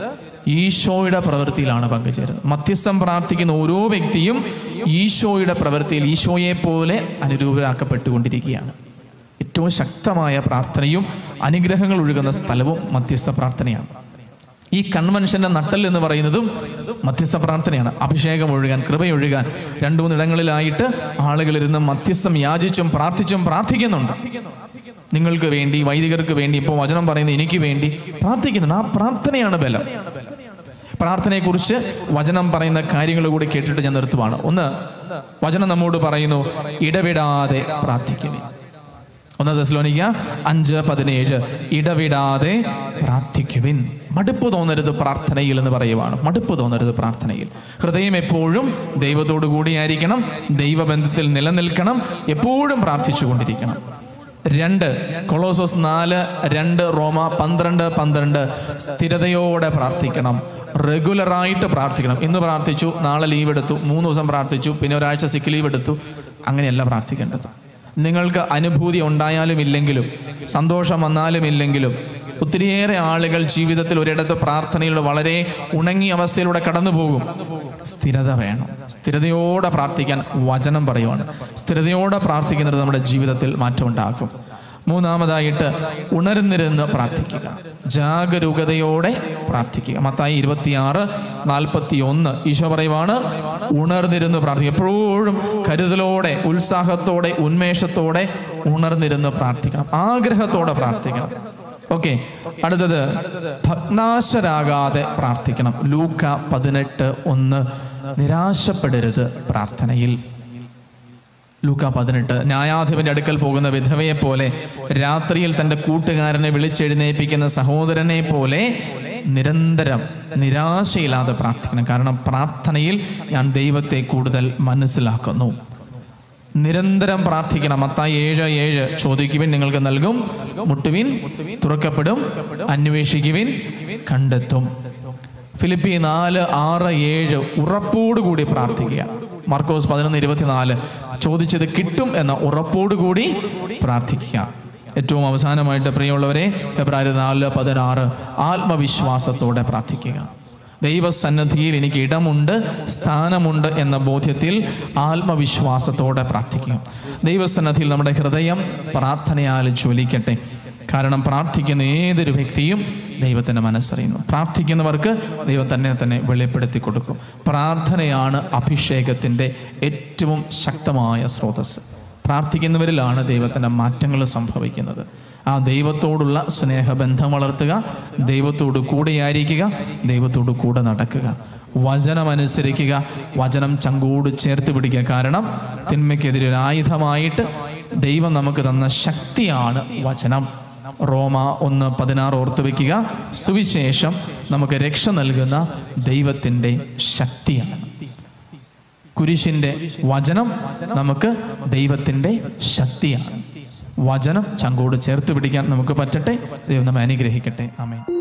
ഈശോയുടെ പ്രവൃത്തിയിലാണ് പങ്കുചേരുന്നത്. മധ്യസ്ഥം പ്രാർത്ഥിക്കുന്ന ഓരോ വ്യക്തിയും ഈശോയുടെ പ്രവൃത്തിയിൽ ഈശോയെ പോലെ അനുരൂപരാക്കപ്പെട്ടുകൊണ്ടിരിക്കുകയാണ്. ഏറ്റവും ശക്തമായ പ്രാർത്ഥനയും അനുഗ്രഹങ്ങൾ ഒഴുകുന്ന സ്ഥലവും മധ്യസ്ഥ പ്രാർത്ഥനയാണ്. ഈ കൺവെൻഷന്റെ നട്ടൽ എന്ന് പറയുന്നതും മധ്യസ്ഥ പ്രാർത്ഥനയാണ്. അഭിഷേകം ഒഴുകാൻ, കൃപയൊഴുകാൻ 2-3 ഇടങ്ങളിലായിട്ട് ആളുകളിരുന്ന് മധ്യസ്ഥം യാചിച്ചും പ്രാർത്ഥിക്കുന്നുണ്ട്. നിങ്ങൾക്ക് വേണ്ടി, വൈദികർക്ക് വേണ്ടി, ഇപ്പോൾ വചനം പറയുന്ന എനിക്ക് വേണ്ടി പ്രാർത്ഥിക്കുന്നുണ്ട്. ആ പ്രാർത്ഥനയാണ് ബലം. പ്രാർത്ഥനയെക്കുറിച്ച് വചനം പറയുന്ന കാര്യങ്ങൾ കൂടി കേട്ടിട്ട് ഞാൻ നിർത്തുവാണ്. ഒന്ന്, വചനം നമ്മോട് പറയുന്നു, ഇടവിടാതെ പ്രാർത്ഥിക്കുവിൻ. 1 തെസ്സലോനിക്ക 5:17, ഇടവിടാതെ പ്രാർത്ഥിക്കുവിൻ. മടുപ്പ് തോന്നരുത് പ്രാർത്ഥനയിൽ എന്ന് പറയുവാണ്. മടുപ്പ് തോന്നരുത് പ്രാർത്ഥനയിൽ. ഹൃദയം എപ്പോഴും ദൈവത്തോടു കൂടിയായിരിക്കണം, ദൈവബന്ധത്തിൽ നിലനിൽക്കണം, എപ്പോഴും പ്രാർത്ഥിച്ചു കൊണ്ടിരിക്കണം. 2 കൊളോസോസ് 4:2, റോമ 12:12, സ്ഥിരതയോടെ പ്രാർത്ഥിക്കണം. റെഗുലറായിട്ട് പ്രാർത്ഥിക്കണം. ഇന്ന് പ്രാർത്ഥിച്ചു, നാളെ ലീവ് എടുത്തു, 3 ദിവസം പ്രാർത്ഥിച്ചു, പിന്നെ ഒരാഴ്ച സിക്ക് ലീവ് എടുത്തു. അങ്ങനെയല്ല പ്രാർത്ഥിക്കേണ്ടത്. നിങ്ങൾക്ക് അനുഭൂതി ഉണ്ടായാലും ഇല്ലെങ്കിലും, സന്തോഷം വന്നാലും ഇല്ലെങ്കിലും, ഒത്തിരിയേറെ ആളുകൾ ജീവിതത്തിൽ ഒരിടത്ത് പ്രാർത്ഥനയിലൂടെ വളരെ ഉണങ്ങിയ അവസ്ഥയിലൂടെ കടന്നു പോകും. സ്ഥിരത വേണം. സ്ഥിരതയോടെ പ്രാർത്ഥിക്കാൻ വചനം പറയുവാണ്. സ്ഥിരതയോടെ പ്രാർത്ഥിക്കുന്നത് നമ്മുടെ ജീവിതത്തിൽ മാറ്റം ഉണ്ടാക്കും. 3-ാമതായിട്ട് ഉണർന്നിരുന്ന് പ്രാർത്ഥിക്കുക. ജാഗരൂകതയോടെ പ്രാർത്ഥിക്കുക. മത്തായി 26:41 ഈശോ പറയുവാണ്, ഉണർന്നിരുന്ന് പ്രാർത്ഥിക്കുക. എപ്പോഴും കരുതലോടെ, ഉത്സാഹത്തോടെ, ഉന്മേഷത്തോടെ ഉണർന്നിരുന്ന് പ്രാർത്ഥിക്കണം. ആഗ്രഹത്തോടെ പ്രാർത്ഥിക്കണം. ഓക്കെ, അടുത്തത് ഭഗ്നാശരാകാതെ പ്രാർത്ഥിക്കണം. ലൂക്ക 18:1, നിരാശപ്പെടരുത് പ്രാർത്ഥനയിൽ. ലൂക്ക 18, ന്യായാധിപന്റെ അടുക്കൽ പോകുന്ന വിധവയെ പോലെ, രാത്രിയിൽ തൻ്റെ കൂട്ടുകാരനെ വിളിച്ചെഴുന്നേൽപ്പിക്കുന്ന സഹോദരനെ പോലെ നിരന്തരം നിരാശയില്ലാതെ പ്രാർത്ഥിക്കണം. കാരണം പ്രാർത്ഥനയിൽ ഞാൻ ദൈവത്തെ കൂടുതൽ മനസ്സിലാക്കുന്നു. നിരന്തരം പ്രാർത്ഥിക്കണം. മത്തായി 7:7, ചോദിക്കുവിൻ നിങ്ങൾക്ക് നൽകും, മുട്ടുവിൻ തുറക്കപ്പെടും, അന്വേഷിക്കുവിൻ കണ്ടെത്തും. ഫിലിപ്പി 4:6-7 ഉറപ്പോടുകൂടി പ്രാർത്ഥിക്കുക. മാർക്കോസ് 11:24 ചോദിച്ചത് കിട്ടും എന്ന ഉറപ്പോടുകൂടി പ്രാർത്ഥിക്കുക. ഏറ്റവും അവസാനമായിട്ട് പ്രിയമുള്ളവരെ, ഫെബ്രുവരി 4:16 ആത്മവിശ്വാസത്തോടെ പ്രാർത്ഥിക്കുക. ദൈവസന്നിധിയിൽ എനിക്ക് ഇടമുണ്ട്, സ്ഥാനമുണ്ട് എന്ന ബോധ്യത്തിൽ ആത്മവിശ്വാസത്തോടെ പ്രാർത്ഥിക്കുക. ദൈവസന്നിധിയിൽ നമ്മുടെ ഹൃദയം പ്രാർത്ഥനയാൽ ജ്വലിക്കട്ടെ. കാരണം പ്രാർത്ഥിക്കുന്ന ഏതൊരു വ്യക്തിയും ദൈവത്തിൻ്റെ മനസ്സറിയുന്നു. പ്രാർത്ഥിക്കുന്നവർക്ക് ദൈവം തന്നെ വെളിപ്പെടുത്തി കൊടുക്കും. പ്രാർത്ഥനയാണ് അഭിഷേകത്തിൻ്റെ ഏറ്റവും ശക്തമായ സ്രോതസ്സ്. പ്രാർത്ഥിക്കുന്നവരിലാണ് ദൈവത്തിൻ്റെ മാറ്റങ്ങൾ സംഭവിക്കുന്നത്. ആ ദൈവത്തോടുള്ള സ്നേഹബന്ധം വളർത്തുക, ദൈവത്തോട് കൂടെയായിരിക്കുക, ദൈവത്തോട് കൂടെ നടക്കുക, വചനം അനുസരിക്കുക, വചനം ചങ്കോട് ചേർത്ത് പിടിക്കുക. കാരണം തിന്മയ്ക്കെതിരെ ഒരു ആയുധമായിട്ട് ദൈവം നമുക്ക് തന്ന ശക്തിയാണ് വചനം. റോമ 1:16 ഓർത്ത് വയ്ക്കുക. സുവിശേഷം നമുക്ക് രക്ഷ നൽകുന്ന ദൈവത്തിൻ്റെ ശക്തിയാണ്. കുരിശിൻ്റെ വചനം നമുക്ക് ദൈവത്തിൻ്റെ ശക്തിയാണ്. വചനം ചങ്കോട് ചേർത്ത് പിടിക്കാൻ നമുക്ക് പറ്റട്ടെ. ദൈവം നമ്മെ അനുഗ്രഹിക്കട്ടെ. ആമേൻ.